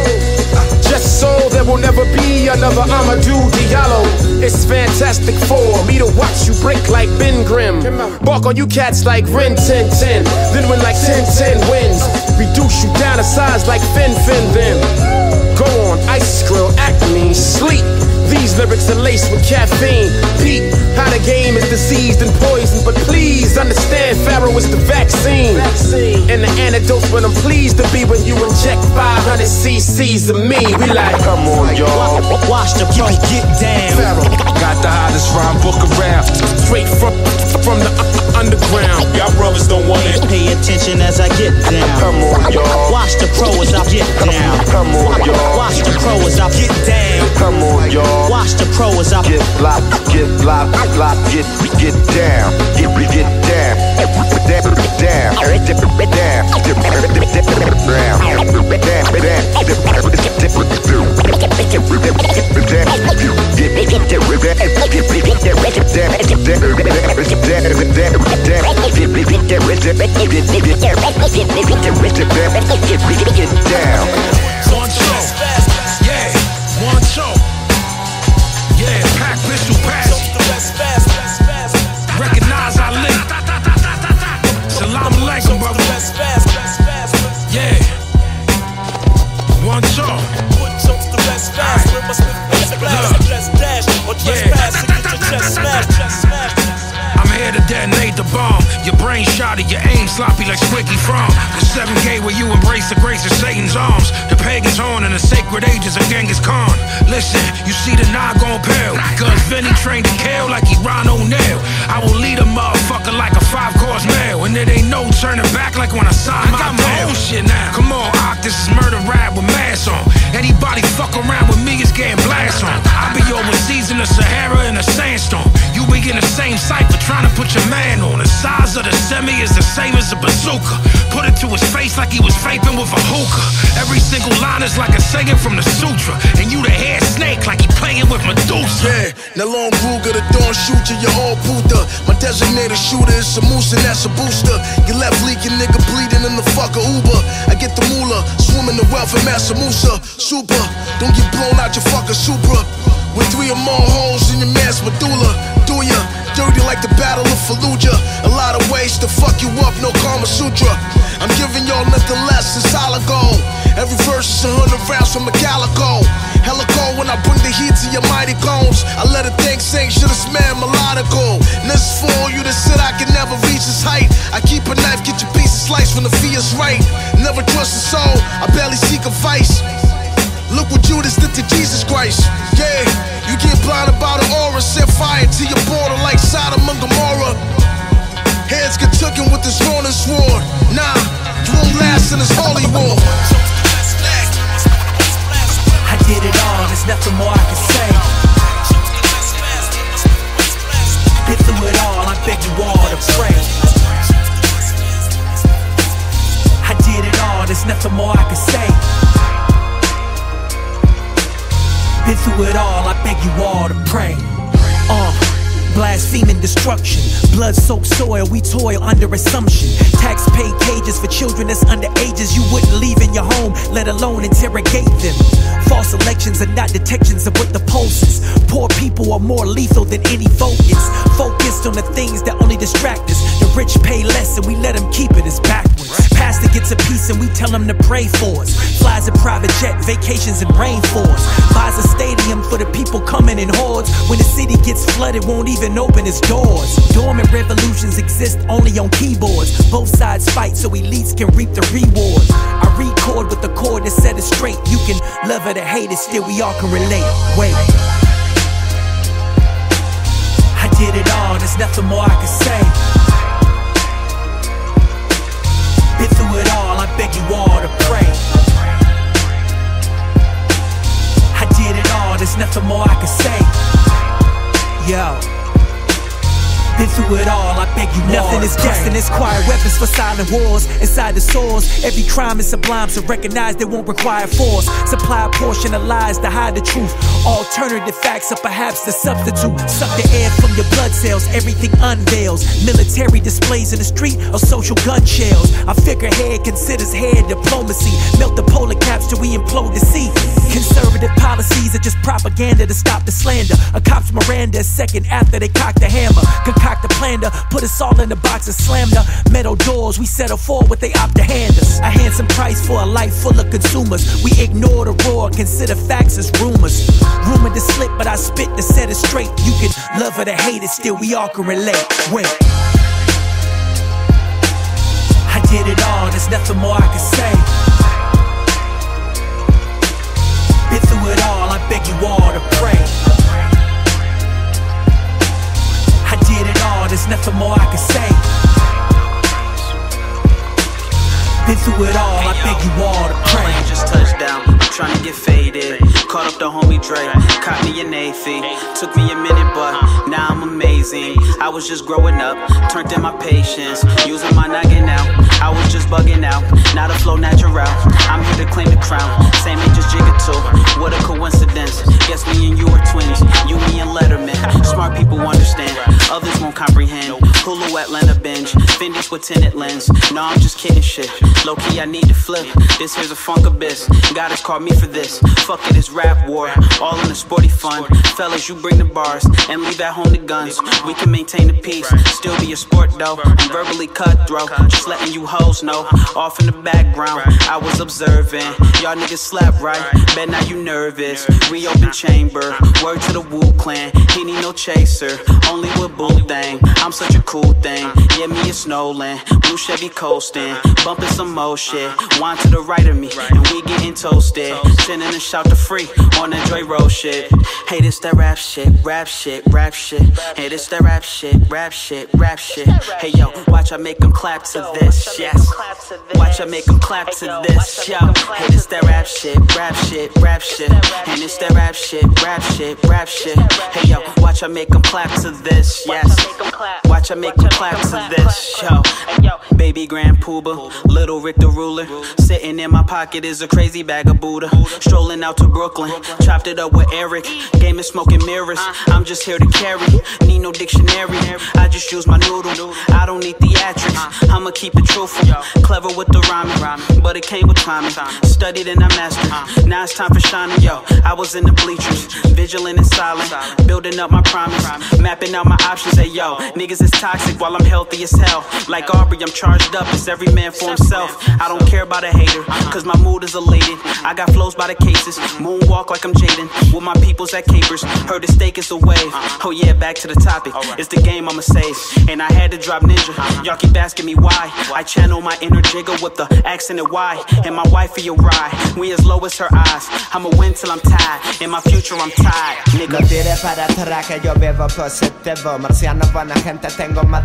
Just so there will never be another Amadou Diallo. It's fantastic for me to watch you break like Ben Grimm. Bark on you cats like Ren 10-10. Then win like 10-10 wins. Reduce you down to size like Fin then. Go on, ice grill, acme, sleep. These lyrics are laced with caffeine. Pete, how the game is diseased and poisoned. But please understand, Pharaoh is the vaccine. And the antidote's what I'm pleased to be when you inject 500 cc's of me. We like, come on, y'all. Watch the pro get down. Pharaoh got the hottest rhyme book around. Straight from the underground. Y'all brothers don't want it. Pay attention as I get down. Come on, y'all. Watch the pro as I get down. Come on, y'all. Watch the pro as I get down. Come on, y'all. Watch the pro as I get block, get block, block, get down, get down, One show, yeah, one show. Yeah, pack pistol pass. Recognize I live. Salam alaikum, brother. Yeah. One show. I'm here to detonate the bomb. Your brain shotty, your aim sloppy like Squeaky From. The 7 gate where you embrace the grace of Satan's arms. The pagan's horn and the sacred ages of Genghis Khan. Listen, you see the knot gon' pale. Cause Vinny trained to kill like he Ron O'Neal. I will lead a motherfucker like a 5-course meal. And it ain't no turning back like when I signed my own shit now. Come on, Ock, this is murder rap with mask on. Anybody fuck around with me is getting blast on. I be overseas in the Sahara in a sandstorm. You be in the same cipher trying to put your man on. The size of the semi is the same as a bazooka. Put it to his face like he was vaping with a hookah. Every single line is like a saying from the sutra. And you the hair snake like he playing with Medusa. Yeah, now long Ruger, the dawn shooter, you're all puta. My designated shooter is a moose and that's a booster. Your left leaking nigga bleeding in the fucker Uber. I get the moolah, swimming the wealth of Massa Musa. Super, don't get blown out your fucking Supra. With 3 or more holes in your man's medulla. Do ya? Dirty like the Battle of Fallujah. A lot of ways to fuck you up, no Kama Sutra. I'm giving y'all nothing less than solid gold. Every verse is 100 rounds from a calico. Hella cold when I bring the heat to your mighty cones. I let it think sing, shit is man melodical. And this is for all you that said I can never reach this height. I keep a knife, get your pieces sliced when the fee is right. Never trust a soul, I barely seek a vice. Look what Judas did to Jesus Christ. Yeah, you get blinded by the aura. Set fire to your border like Sodom and Gomorrah. Heads get taken with this Ronin sword. Nah, you won't last in this holy war. I did it all, there's nothing more I can say. pray. Blaspheming destruction, blood-soaked soil, we toil under assumption. Tax-paid cages for children that's under ages. You wouldn't leave in your home, let alone interrogate them. False elections are not detections of what the pulse is. Poor people are more lethal than any vote is. Focused on the things that only distract us. The rich pay less and we let them keep it, it's backwards. Pastor gets a piece and we tell him to pray for us. Flies a private jet, vacations in rainforest. Buys a stadium for the people coming in hordes. When the city gets flooded, won't even open its doors. Dormant revolutions exist only on keyboards. Both sides fight so elites can reap the reward. I record with the chord to set it straight. You can love it or hate it, still we all can relate. Wait, I did it all, there's nothing more I can say. Been through it all, I beg you all to pray. I did it all, there's nothing more I can say. Yo, been through it all, I beg you all. Nothing is destined, it's quiet weapons for silent wars. Inside the sores, every crime is sublime, so recognize they won't require force. Supply a portion of lies to hide the truth. Alternative facts are perhaps the substitute. Suck the air from your blood cells, everything unveils. Military displays in the street or social gun shells. A figurehead considers head diplomacy. Melt the polar caps till we implode the sea. Conservative policies are just propaganda to stop the slander. A cop's Miranda a second after they cock the hammer. Concoct a plan to put us all in the box and slam the metal doors. We settle for what they opt to hand us. A handsome price for a life full of consumers. We ignore the roar, consider facts as rumors. Rumored to slip, but I spit to set it straight. You can love it or hate it, still we all can relate. Wait, I did it all, there's nothing more I can say. Been through it all, I beg you all to pray. I did it all, there's nothing more I can say. Been through it all, I beg you all to pray. Just touchdown, I'm trying to get faded. Caught up the homie Dre, caught me a Navy. Took me a minute, but now I'm amazing. I was just growing up, turned in my patience. Using my noggin now, I was just bugging out. Now the flow natural, I'm here to claim the crown. Same age as Jigga too, what a coincidence. Guess me and you are twins, you, me and Letterman. Smart people understand, others won't comprehend. Hulu Atlanta binge, Fendi's with tinted lens. No, I'm just kidding shit. Low key, I need to flip. This here's a funk abyss. God has called me for this. Fuck it, it's rap war. All in the sporty fun. Fellas, you bring the bars and leave at home the guns. We can maintain the peace, still be a sport though. I'm verbally cutthroat, just letting you hoes know. Off in the background, I was observing. Y'all niggas slap right, bet now you nervous. Reopen chamber, word to the Wu Clan. He need no chaser, only with Boo Thang. I'm such a cool thing, yeah, me it's Nolan. Blue Chevy coasting, bumping some more shit. Wine to the right of me, and we getting toasted. Sending a shout to free on that Dre Road shit. Hey, this that rap shit, rap shit, rap shit. Hey, this that rap shit, rap shit, rap shit. Hey, yo, watch I make them clap to this, yes. Watch I make them clap to this, yo. Hey, this that rap shit, rap shit, rap shit. And this that rap shit, rap shit, rap shit. Hey, yo, watch I make them clap to this, yes. Watch I make them clap to this, yo. Baby Grand Pooba, Little Rick the Ruler. Sitting in my pocket is a crazy bag of Buddha. Strolling out to Brooklyn, chopped it up with Eric. Game is smoking mirrors, I'm just here to carry. Need no dictionary, I just use my noodle. I don't need theatrics, I'ma keep it truthful. Clever with the rhyming, but it came with timing. Studied and I mastered, now it's time for shining. Yo, I was in the bleachers, vigilant and silent, building up my promise, mapping out my options. Hey yo, niggas is toxic while I'm healthy as hell. Like Aubrey, I'm charged up, it's every man for himself. I don't care about a hater, cause my mood is elated. I got flows by the cases, moonwalk like I'm Jaden. With my peoples at Capers, heard the stake is a wave. Oh yeah, back to the topic, it's the game I'ma save. And I had to drop Ninja, y'all keep asking me why. I channel my inner Jigga with the accent and why. And my wifey a ride, we as low as her eyes. I'ma win till I'm tired, in my future I'm tired, nigga. No tires para atrás que yo vivo positivo. Marciano buena gente, tengo más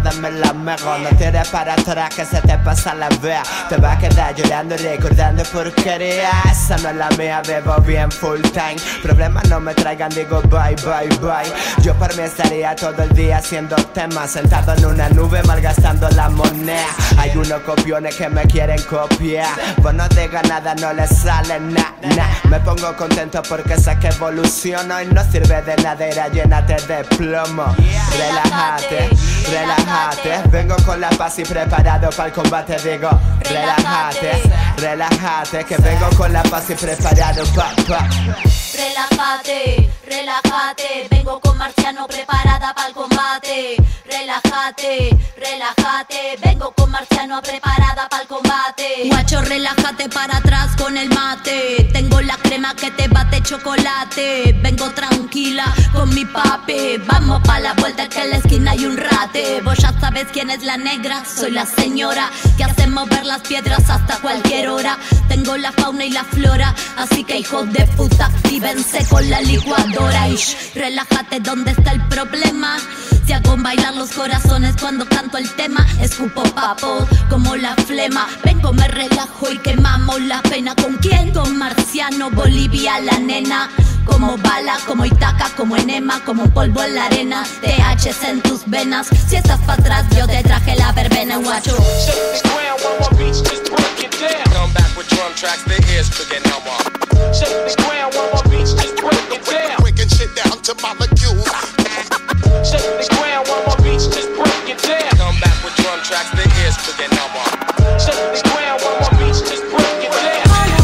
dame la mejor. No tires para atrás que se te pasa la vea. Te vas a quedar llorando y recordando porquería. Esa no es la mía, bebo bien full time. Problemas no me traigan, digo bye, bye, bye. Yo por mí estaría todo el día haciendo temas, sentado en una nube malgastando la moneda. Hay unos copiones que me quieren copiar. Vos no digas nada, no les sale nada. Me pongo contento porque sé que evoluciono y no sirve de nada ir a llénate de plomo. Relájate, relájate. Vengo con la paz y preparado para el combate. Digo, relájate, relájate. Que vengo con la paz y preparado pa. Relájate, relájate. Vengo con Marciano preparada para el combate. Relájate, relájate. Vengo con Marciano preparada para el combate. Guacho, relájate para atrás con el mate. Tengo la crema que te bate chocolate. Vengo tranquila con mi papi. Vamos pa' la vuelta que en la esquina hay un rate. Vos ya sabes quién es la negra. Soy la señora que hace mover las piedras hasta cualquier hora. Tengo la fauna y la flora, así que hijos de puta, actívense con la licuadora. Ish, relájate, ¿dónde está el problema? Si hago bailar los corazones cuando canto el tema. Escupo papo como la flema. Vengo, me relajo y quemamos la pena. ¿Con quién? Con Marciano, Bolivia, la nena. Como bala, como Itaca, como enema, como un polvo en la arena. THC en tus venas. Si estás para atrás, yo te traje la verbena, guacho. Come back with drum tracks, the ears begin to walk. Shake the ground one more beats, just break it down. Breaking shit down to molecules. Shake the ground one more beats, just break it down. Come back with drum tracks, the ears begin to walk. Shake the ground one more beats, just break it down.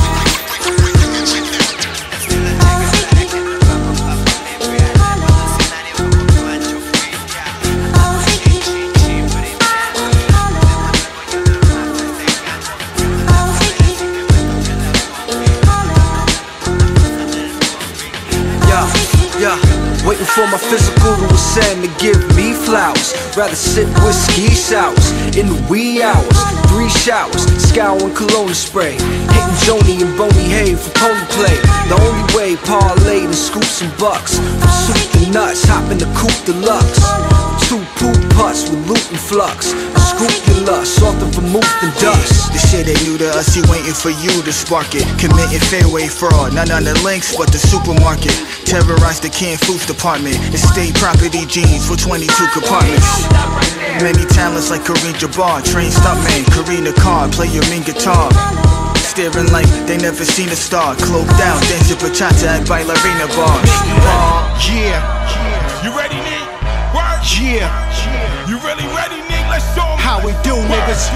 Waiting for my physical to ascend to give me flowers. Rather sip whiskey sours in the wee hours. 3 showers, scouring cologne spray. Hitting Joni and Boney Hay for pony play. The only way, parlayed and scoop some bucks. From soup to nuts, hop in the coupe deluxe. 2 poop putts with loot and flux. Scrupulous, off the vermouth and dust. The shit ain't new to us, he waiting for you to spark it. Committing fairway fraud, none on the links but the supermarket. Terrorize the canned foods department. Estate property jeans for 22 compartments. Many talents like Kareem Jabbar, trained stuntman, Karina Carr, play your mean guitar. Staring like they never seen a star. Cloaked out, dancing bachata at bailarina bars. Yeah, you ready, Nick? Word? Yeah, you really ready, Nick? Let's show 'em how we do, niggas.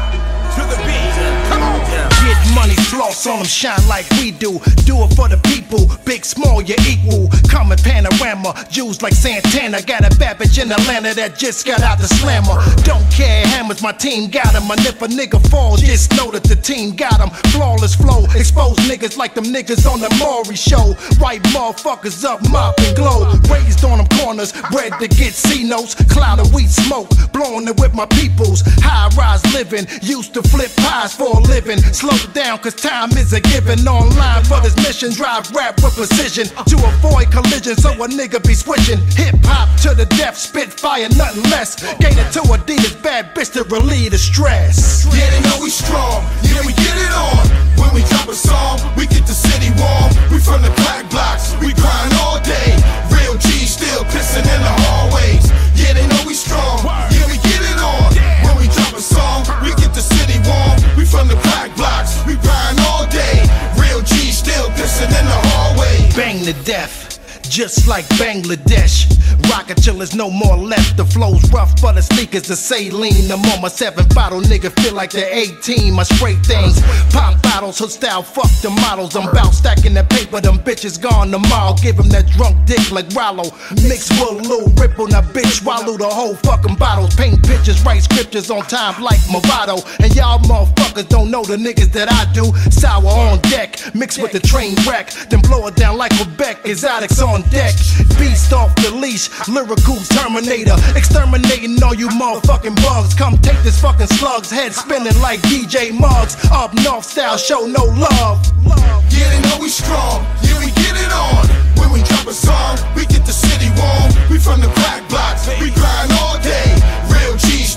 To the beat, come on. Get money, floss on them, shine like we do. Do it for the people, big, small, you're equal. Common panorama, used like Santana. Got a bad bitch in Atlanta that just got out the slammer. Don't care, hammers, my team got him. And if a nigga falls, just know that the team got him. Flawless flow, expose niggas like them niggas on the Maury show. White motherfuckers up, mop and glow. Raised on them corners, bred to get C-notes. Cloud of weed smoke, blowing it with my peoples. High-rise living, used to flip pies for a living. Slow down cause time is a given. Online for this mission, drive rap with precision to avoid collision, so a nigga be switching. Hip-hop to the death, spit fire, nothing less. Gator to Adidas, bad bitch to relieve the stress. Yeah, they know we strong, yeah, we get it on. When we drop a song, we get the city warm. We from the black blocks, we grind all day. Real G still pissing in the hallways. Yeah, they know we strong, yeah, we get it on. When we drop a song, we get the city warm. We from the black blocks, we grind all day. Real G still pissing in the hallway. Bang to death, just like Bangladesh. Rocket till there's no more left. The flow's rough, but the sneakers are saline. I'm on my 7th bottle, nigga feel like they're 18. My straight things, pop bottles, her style, fuck the models. I'm bout stacking the paper, them bitches gone tomorrow. Give them that drunk dick like Rollo. Mix with Lou, ripple, now bitch swallow the whole fucking bottles. Paint pictures, write scriptures on time like Movado. And y'all motherfuckers don't know the niggas that I do. Sour on deck, mixed with the train wreck. Then blow it down like Quebec, exotics on deck. Beast off the leash, lyrical terminator. Exterminating all you motherfucking bugs. Come take this fucking slug's head spinning like DJ Muggs. Up north style, show no love. Yeah, they know we strong, yeah, we get it on. When we drop a song, we get the city warm. We from the black blocks, we grind all day. Real G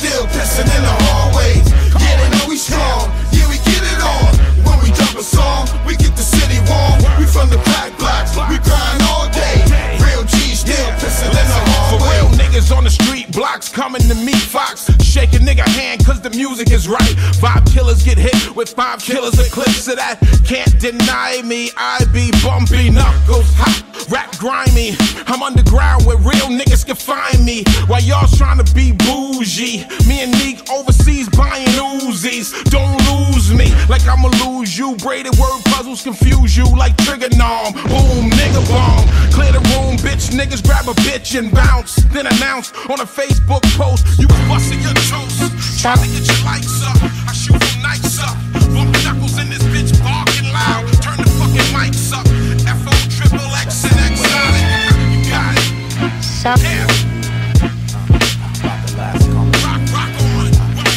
blocks coming to meet Fox. Shake a nigga hand cause the music is right. 5 killers get hit with 5 killers eclipse of that. Can't deny me, I be bumpy knuckles hot, rap grimy. I'm underground where real niggas can find me. While y'all trying to be bougie, me and Neek overseas buying Uzis. Don't lose me like I'ma lose you. Braided word puzzles confuse you like trigonom. Boom, nigga bomb. Clear the room, bitch. Niggas grab a bitch and bounce. Then announce on a Facebook post you was busting your toast. Trying to get your likes up. I shoot them nights up. Bump knuckles in this bitch barking loud. Turn the fucking mics up. FO triple X and exotic. You got it. Damn. Rock on.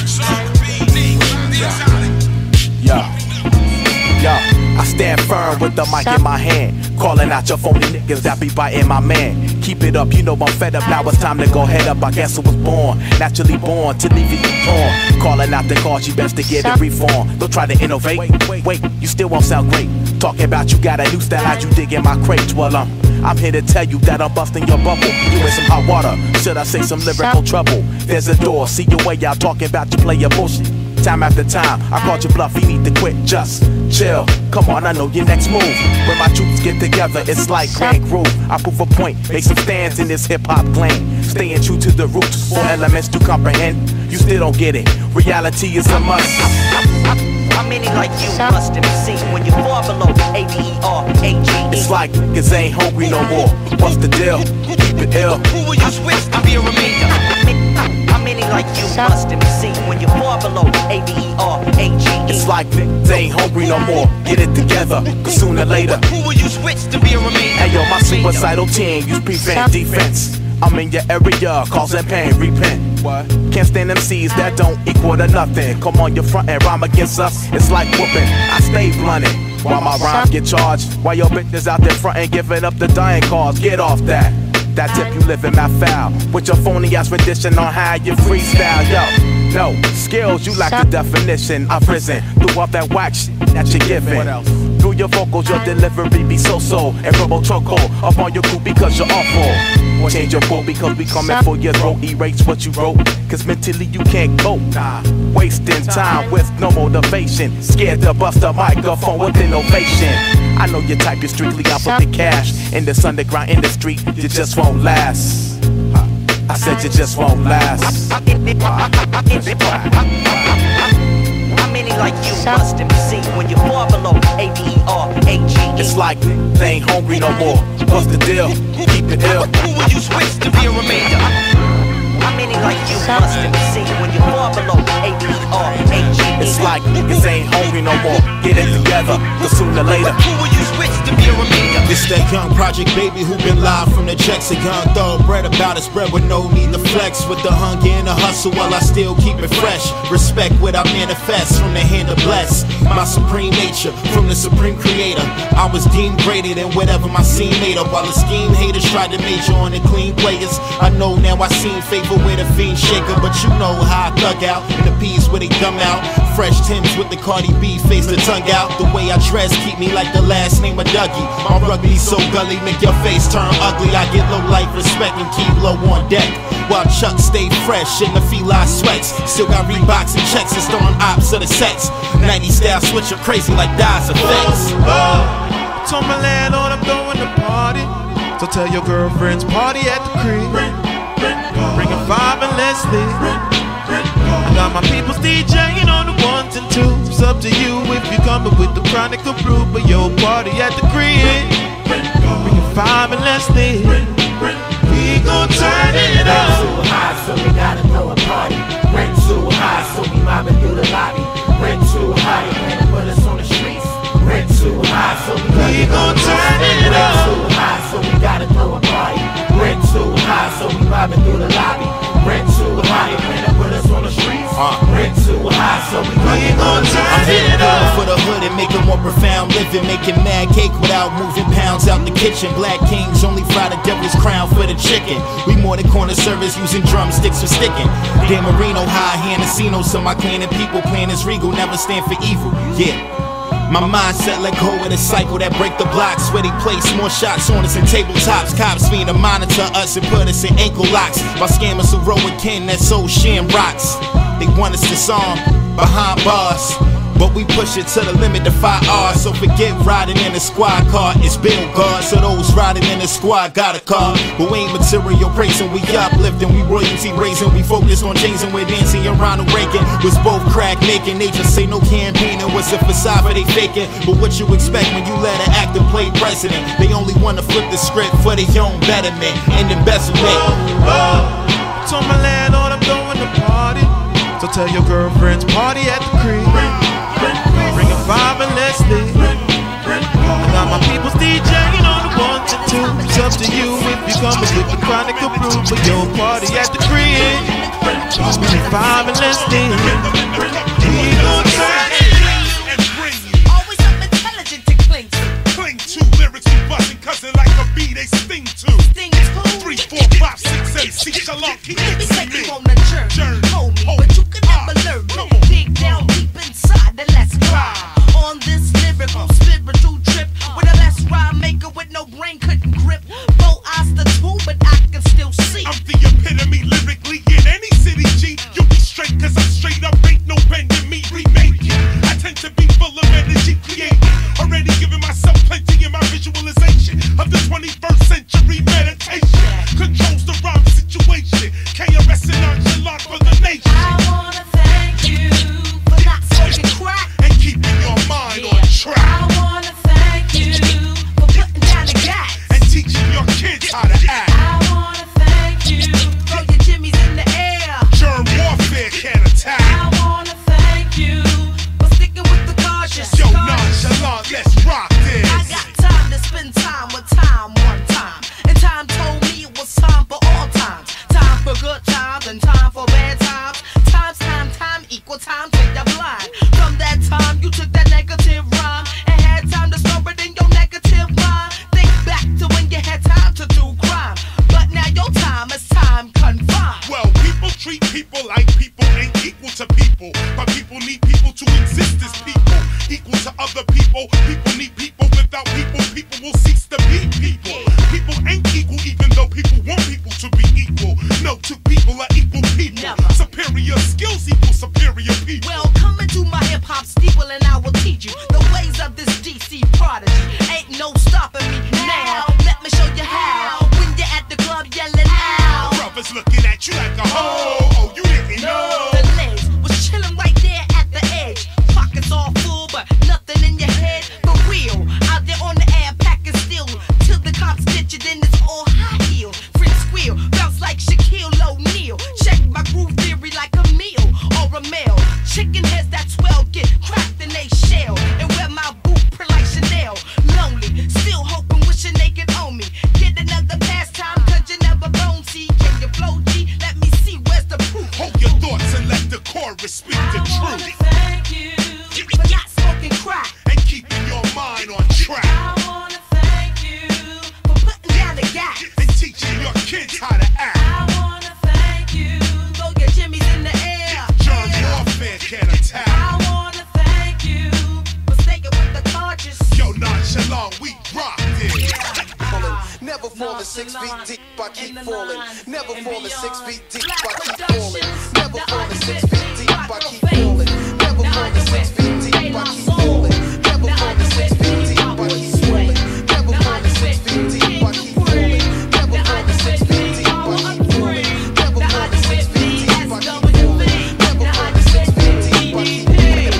Yo, I stand firm with the mic in my hand, calling out your phony niggas that be biting my man. Keep it up, you know I'm fed up, now it's time to go head up. I guess I was born, naturally born to leave you torn. Calling out the cause, you best to get a reform. Don't try to innovate, wait, you still won't sound great. Talking about you got a new style, how'd you dig in my crates? Well, I'm here to tell you that I'm busting your bubble. You in some hot water, should I say some lyrical trouble? There's a door, see your way out, talking about you play your bullshit. Time after time, I called you bluff, you need to quit, just chill. Come on, I know your next move. When my troops get together, it's like Grand Groove. I prove a point, make some stands in this hip-hop clan. Staying true to the roots, 4 elements to comprehend. You still don't get it, reality is a must. How many like you must have seen when you fall below ADERAGE? It's like niggas ain't hungry no more. What's the deal? Keep it ill. Who will you switch to be a remainder? How many like you must have seen when you fall below ADERAGE? It's like niggas ain't hungry no more. Get it together, cause sooner or later. Who will you switch to be a remainder? Hey yo, my suicidal team use prevent defense. I'm in your area, causing pain, repent. What? Can't stand MCs that don't equal to nothing. Come on your front and rhyme against us, it's like whooping. I stay blunted while my rhymes get charged. While your bitches out there frontin', giving up the dying cause. Get off that. That tip you living my foul. With your phony ass rendition on how you freestyle, yo. No, skills, you lack the definition. I've risen through all that whack shit that you're giving. What else? Through your vocals, your delivery be so-so. And robo choco up on your crew because you're awful. Change your quote because we coming for your throat. Erase what you wrote, cause mentally you can't cope. Wasting time with no motivation. Scared to bust a microphone with innovation. I know your type is strictly out for the cash. In this underground industry, you just won't last. I said you just won't last. How many like you must have seen when you fall below ADERAGE? It's like they ain't hungry no more. What's the deal? Keep it ill. Who will you switch to be a remainder? How many like you must have seen when you fall below ADERAGE? It's like niggas ain't hungry no more. Get it together, cause sooner or later. Who will you switch to be a remainder? It's that young project baby who been live from the checks. A young thoroughbred about his bread with no need to flex. With the hunger and the hustle while I still keep it fresh. Respect what I manifest from the hand of bless. My supreme nature from the supreme creator. I was deemed greater than whatever my scene made up. While the scheme haters tried to major on the clean players. I know now I seen favor with a fiend shaker. But you know how I thug out in the P's where they come out. Fresh Timbs with the Cardi B face the tongue out. The way I dress keep me like the last name of Dougie. My rugby so gully make your face turn ugly. I get low life respect and keep low on deck. While Chuck stay fresh in the feline sweats. Still got Reeboks and checks and throwing ops of the sets. 90 style switcher crazy like Dice effects. Told my landlord I'm going to party. So tell your girlfriends party at the crib. Bring a 5 and let's leave. I got my people's DJing on the 1s and 2s. It's up to you if you coming with the chronic of brew. But yo, party at the crib. Bring a 5 and let's leave. We gon' turn it up. Rent too high, so we gotta throw a party. Rent too high, so we mobbing through the lobby. Rent too high, they plan to put us on the streets. Rent too high, so we gon' turn it up. Rent too high, so we gotta throw a party. Rent too high, so we mobbing through the lobby. Rent too high, they plan to put us on the streets. Rent too high, so we gon' turn it up. For the hood and make a more profound living. Making mad cake without moving pounds out the kitchen. Black kings only fry the devil's crown for the chicken. We more than corner service using drumsticks for sticking. Dan Marino, high hand casino. So my clan and people playing as regal never stand for evil. Yeah. My mindset let go of the cycle that break the blocks, where they place more shots on us in tabletops. Cops mean to monitor us and put us in ankle locks by scammers who roll with kin that sold sham rocks. They want us disarmed behind bars, but we push it to the limit to 5R. So forget riding in a squad car, it's bill guard. So those riding in the squad got a car, but we ain't material praising, we uplifting, we royalty raising. We focused on changing with Nancy and Ronald Reagan. Was both crack making, they just say no campaigning. Was a facade for they faking, but what you expect when you let an actor play president? They only wanna flip the script for their own betterment and embezzlement. Told my landlord I'm throwing the party, so tell your girlfriends party at the crib. Bring a 5 and let's live. I got my people's DJing on the 1 to 2. It's up to you if you come with the chronic of brew for your party at the crib. Bring a 5 and let's live. We gon' try and bring you. Always something intelligent to cling to. Cling to lyrics we bustin', cousin like a bee they sting to. Sting to 3, 4, 5, 6, 8, see shalom, keep mixing me. On the journey, hold me, but you can never learn me. Dig down deep inside, then let's try. On this lyrical spiritual trip, with a less rhyme maker with no brain couldn't grip. Both eyes the two, but I can still see. I'm the epitome lyrically in any city, G. You be straight, cause I'm straight up, ain't no bending me, remake it. I tend to be full of energy, creating. Already giving myself plenty in my visualization of the 21st century meditation. Controls the rhyme situation, KRS and nonchalant for the nation. I wanna thank you for not smoking crack and keeping your mind on track. I wanna thank you for putting down the gas and teaching your kids how to act. I wanna thank you, throw your jimmies in the air. Germ warfare can't attack. I wanna thank you for sticking with the cautious. Yo, nonchalant, let's rock this. I got time to spend time with time one time, and time told me it was time for all times. Time for good times and time for bad times. Time equal time till you're blind. From that time you took that negative rhyme and had time to store it in your negative mind. Think back to when you had time to do crime, but now your time is time confined. Well, people treat people like people ain't equal to people, but people need people to exist as people. Equal to other people, people need people. Without people, people will cease to be people. People ain't equal even though people want people to be equal. No two people are equal people. Never. Superior skills equal superior people. Well, come into my hip-hop steeple and I will teach you the ways of this DC prodigy. Ain't no stopping me now. Let me show you how. When you're at the club yelling out, brothers looking at you like a hoe. Oh, you didn't know. The legs was chilling right there at the edge. Pockets all full, but nothing in your head. For real, out there on the air packing steel. Till the cops get you, then it's all high heel. Friends squeal, bounce like Shaquille O'Neal. Check my groove theory like a meal or a meal. Chicken heads that swell get cracked in they shell. And wear my boot print like Chanel. Lonely, still hoping, wishing they could own me. Get another pastime, cause you never bone see. Can you flow, G? Let me see, where's the proof? Hold your thoughts and let the chorus speak the truth. Thank you for not smoking crack and keeping your mind on track. I wanna thank you for putting down the gas and teaching your kids how to act. I wanna thank you, throw your jimmies in the air. Germ warfare can't attack. I wanna thank you for staying with the conscious. Yo, nonchalant, we rock it. Never falling 6 feet deep, I keep falling. Never falling 6 feet deep, I keep falling. Never falling 6 feet deep, I keep falling. Never falling 6 feet deep, I keep falling. Never falling 6 feet deep, I keep falling. Never falling 6 feet deep, I keep falling. Never falling 6 feet deep, I keep falling. Never falling 6 feet deep, I keep falling. Never falling 6 feet deep, I keep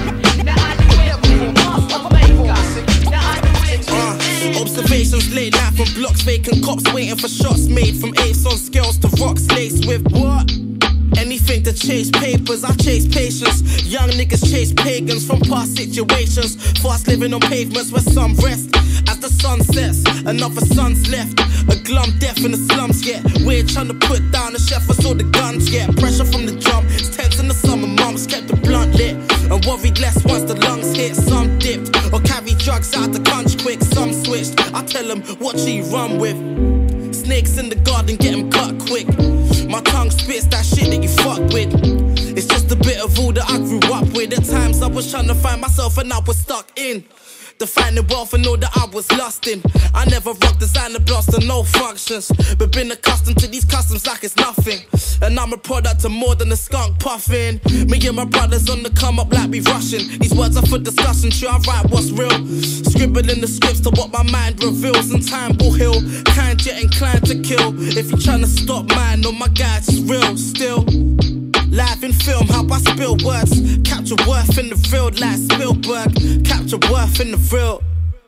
falling. Observations late night from blocks, vacant cops waiting for shots made from apes on scales to rocks laced with what? Anything to chase papers, I chase patience. Young niggas chase pagans from past situations. Fast living on pavements where some rest. As the sun sets, another sun's left. A glum death in the slums, yeah. We're trying to put down the chef as all the guns get. Pressure from the drum, it's tense in the summer. Mums kept the blunt lit and worried less once the lungs hit. Some dipped or carried drugs out the country quick. Some switched, I tell them what you run with. Snakes in the garden, get them cut quick. My tongue spits that shit that you fuck with. It's just a bit of all that I grew up with. At times I was trying to find myself and I was stuck in busting. Defining wealth and all that I was lusting. I never rocked designer blaster, no functions. But been accustomed to these customs like it's nothing. And I'm a product of more than a skunk puffin'. Me and my brothers on the come up like we rushing. These words are for discussion, sure I write what's real. Scribbling the scripts to what my mind reveals. And time will heal, kind yet inclined to kill. If you're trying to stop mine, no my guys is real still. Live in film, how I spill words. Capture worth in the real like Spielberg. Capture worth in the real.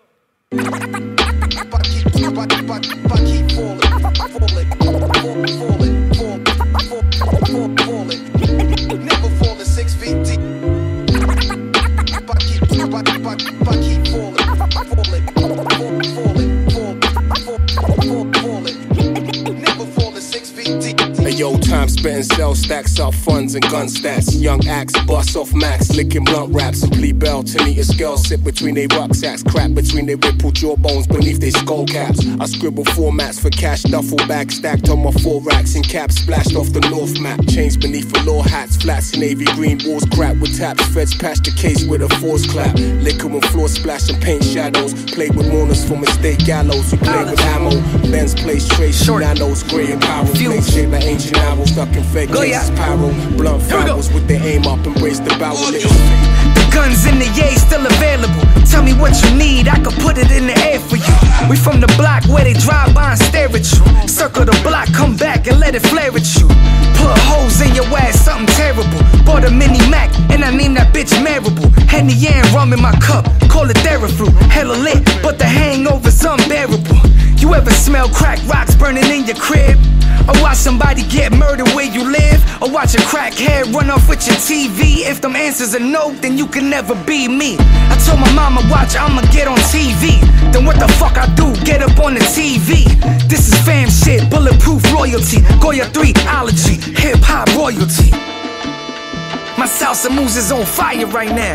Never falling 6 feet deep. Never falling 6 feet deep. Yo, time spitting cell stacks off funds and gun stats. Young axe, bust off max, licking blunt raps and plead bell to meet a scale. Sit between they rucksacks, crap between they rippled jawbones beneath they skull caps. I scribble formats for cash, duffel bag stacked on my 4 racks and caps splashed off the north map. Chains beneath velour hats, flats navy green walls crap with taps. Feds patch the case with a force clap. Liquor and floor splash and paint shadows. Play with warners for mistake gallows. We play with ammo. Benz place trace, nanos, gray and power. Place shaped like ancient owls, stuck in fake cases, pyro. Blunt fibers with their aim up, embrace the barrel. The guns in the yay still available. Tell me what you need, I could put it in the air for you. We from the block where they drive by and stare at you. Circle the block, come back and let it flare at you. Put holes in your ass, something terrible. Bought a mini Mac and I named that bitch Marable. Henny and rum in my cup, call it Theraflu. Hella lit, but the hangover's unbearable. You ever smell crack rocks burning in your crib? Or watch somebody get murdered where you live? Or watch a crackhead run off with your TV? If them answers are no, then you can never be me. I told my mama, watch, I'ma get on TV. Then what the fuck I do? Get up on the TV. This is fam shit, bulletproof royalty. Goya 3-ology, hip-hop royalty. My salsa moves is on fire right now.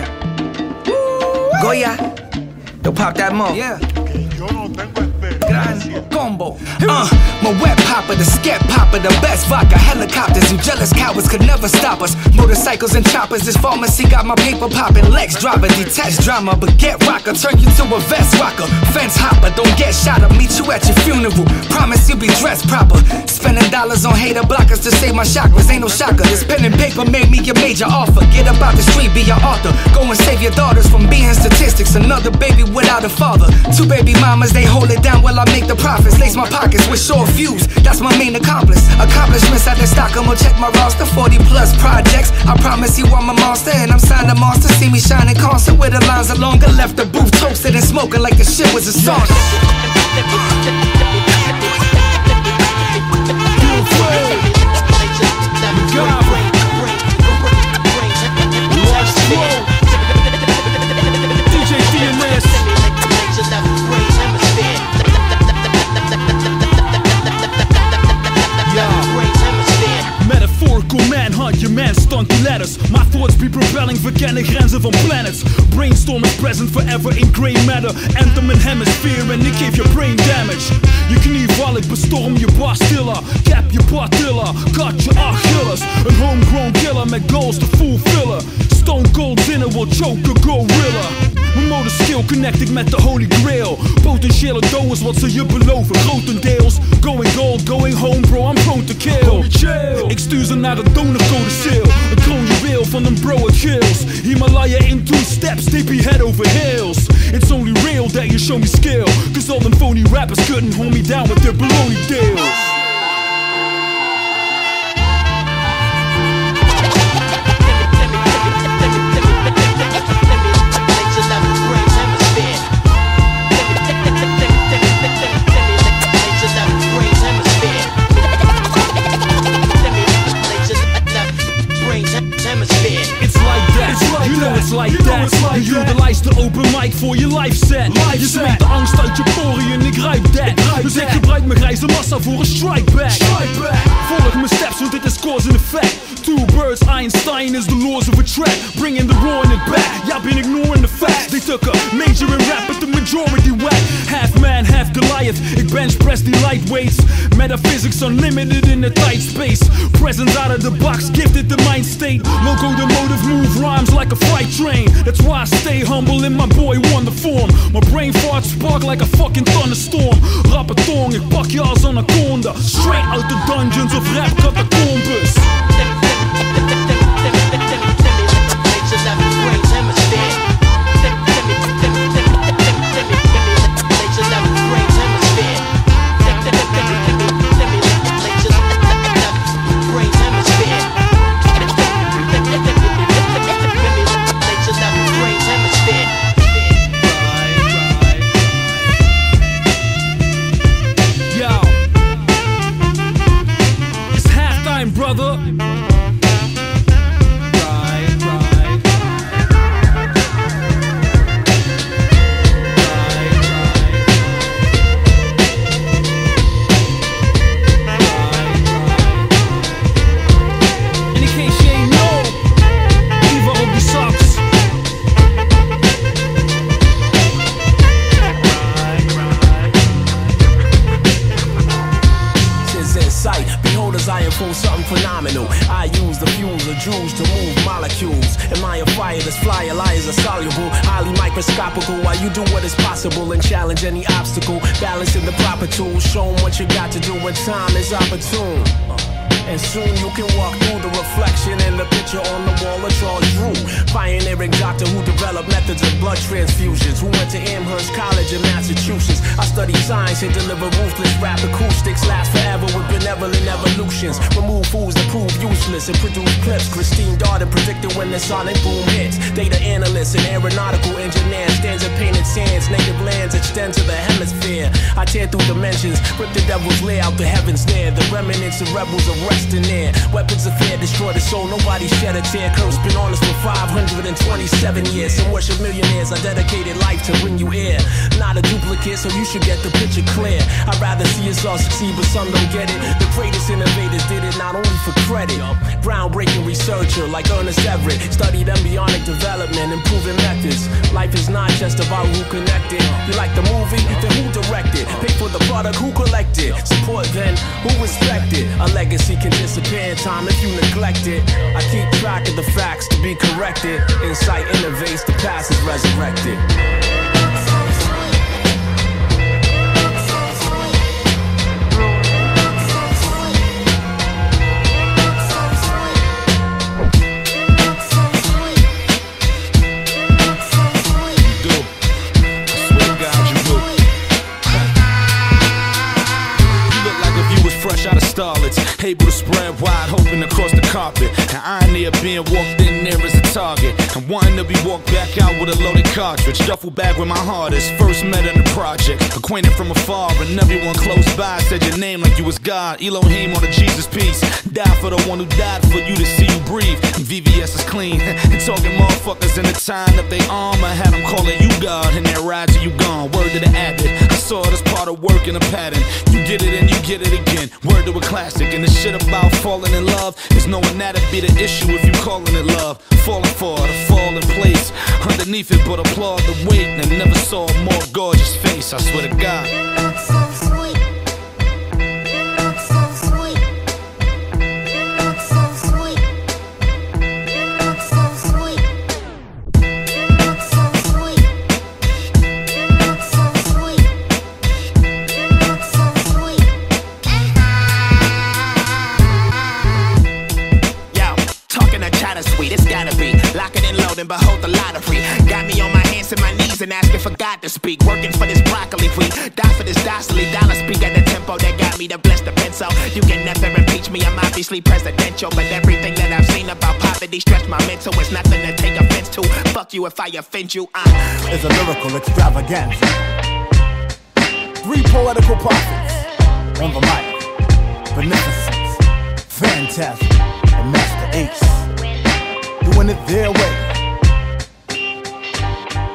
Goya, yo pop that mo. Yeah. Gran combo. My wet popper, the scat popper, the best vodka. Helicopters, you jealous cowards could never stop us. Motorcycles and choppers, this pharmacy got my paper popping. Lex driver, detached drama, baguette rocker, turn you to a vest rocker. Fence hopper, don't get shot up, meet you at your funeral. Promise you'll be dressed proper. Spending dollars on hater blockers to save my chakras, ain't no shocker. This pen and paper made me a major offer. Get up out the street, be an author. Go and save your daughters from being statistics. Another baby without a father. 2 baby mamas, they hold it down while I make the profits. Lace my pockets with short fuse, that's my main accomplice. Accomplishments at the stock, I'ma check my roster. 40 plus projects, I promise you I'm a monster. And I'm signed a monster, see me shine in concert. Where the lines are longer, left the booth toasted and smoking like the shit was a song. DJ DNS. Metaphorical manhunt, your man stunky letters. My thoughts be propelling, verkennen grenzen van planets. Brainstorm is present forever in grey matter. Anthem in hemisphere en ik geef je brain damage. Je knie valk, bestorm je Bastilla. Cap je Partilla, cut je Achilles. Een homegrown killer met goals te fulfillen. Stone cold dinner will choke a gorilla. Mijn mode skill connect ik met de holy grail. Potentiële dough is wat ze je beloven, grotendeels. Going gold, going home bro, I'm prone to kill. Ik stuur ze naar het donorcodicil. Een kroonjuweel van een bro at Gills. Himalaya in 2 steps, TP head over heels. It's only real that you show me skill. Cause all them phony rappers couldn't hold me down with their baloney deals. It's like that. Je utilize de open mic voor je live set. Je zweet de angst uit je poriën, ik ruik dat. Dus ik gebruik mijn grijze massa voor een strike back. Volg mijn steps, want dit is cause and effect. 2 birds, Einstein is the laws of attract. Bringing the raw in it back. Y'all been ignoring the facts. They took a major in rap, but the majority whack. Half man, half Goliath. Ik benchpress die lightweights. Metaphysics unlimited in the tight space. Presence out of the box, gifted the mind state. Locomotive move rhymes like a freight train. That's why I stay humble in my boy wonder form. My brain farts spark like a fucking thunderstorm. Rappetong, ik pak je als anaconda. Straight out the dungeons of rap catacombes. Brother. Phenomenal. I use the fuels of Jews to move molecules. Am I a fire that's fly? Liars are soluble, highly microscopical. While you do what is possible and challenge any obstacle, balancing the proper tools. Show 'em what you got to do when time is opportune. And soon you can walk through the reflection in the picture on the wall of Charles Drew. Pioneering doctor who developed methods of blood transfusions. Who went to Amherst College in Massachusetts. I studied science and deliver ruthless rap acoustics. Last forever with benevolent evolutions. Remove fools that prove useless and produce clips. Christine Darden predicted when the sonic boom hits. Data analysts and aeronautical engineers. Stands in painted sands. Native lands extend to the hemisphere. I tear through dimensions. Rip the devil's layout, the heavens near. The remnants of rebels of in there. Weapons of fear destroy the soul, nobody shed a tear. Curse been on us for 527 years. Some worship millionaires, I dedicated life to bring you air. Not a duplicate, so you should get the picture clear. I'd rather see us all succeed, but some don't get it. The greatest innovators did it not only for credit. Groundbreaking researcher like Ernest Everett studied embryonic development, improving methods. Life is not just about who connected. You like the movie? Then who directed? Pay for the product, who collected? Support then, who respected? A legacy can disappear in time if you neglect it. I keep track of the facts to be corrected. Insight innovates, the past is resurrected. Out of starlets, able to spread wide, hoping across the carpet. The irony of being walked in there as a target, and wanting to be walked back out with a loaded cartridge. Duffel bag where my heart is. First met in the project, acquainted from afar, and everyone close by said your name like you was God. Elohim on the Jesus piece. Die for the one who died for you to see you breathe. And VVS is clean. And talking motherfuckers in the time that they arm. I had them calling you God, and that ride till you gone. Word to the addict. I saw it as part of work in a pattern. You get it and you get it again. Word to a classic. And the shit about falling in love is knowing that'd be the issue if you calling it love. Falling for it, a fall in place. Underneath it, but applaud the weight. And never saw a more gorgeous face, I swear to God. And behold the lottery. Got me on my hands and my knees and asking for God to speak. Working for this broccoli we die for this docilely dollar speak at the tempo that got me to bless the pencil. You can never impeach me, I'm obviously presidential. But everything that I've seen about poverty stretched my mental. It's nothing to take offense to. Fuck you if I offend you. It's a lyrical extravaganza. 3 poetical prophets on the mic. Beneficence, Phantasm, and Master Ace. Doing it their way.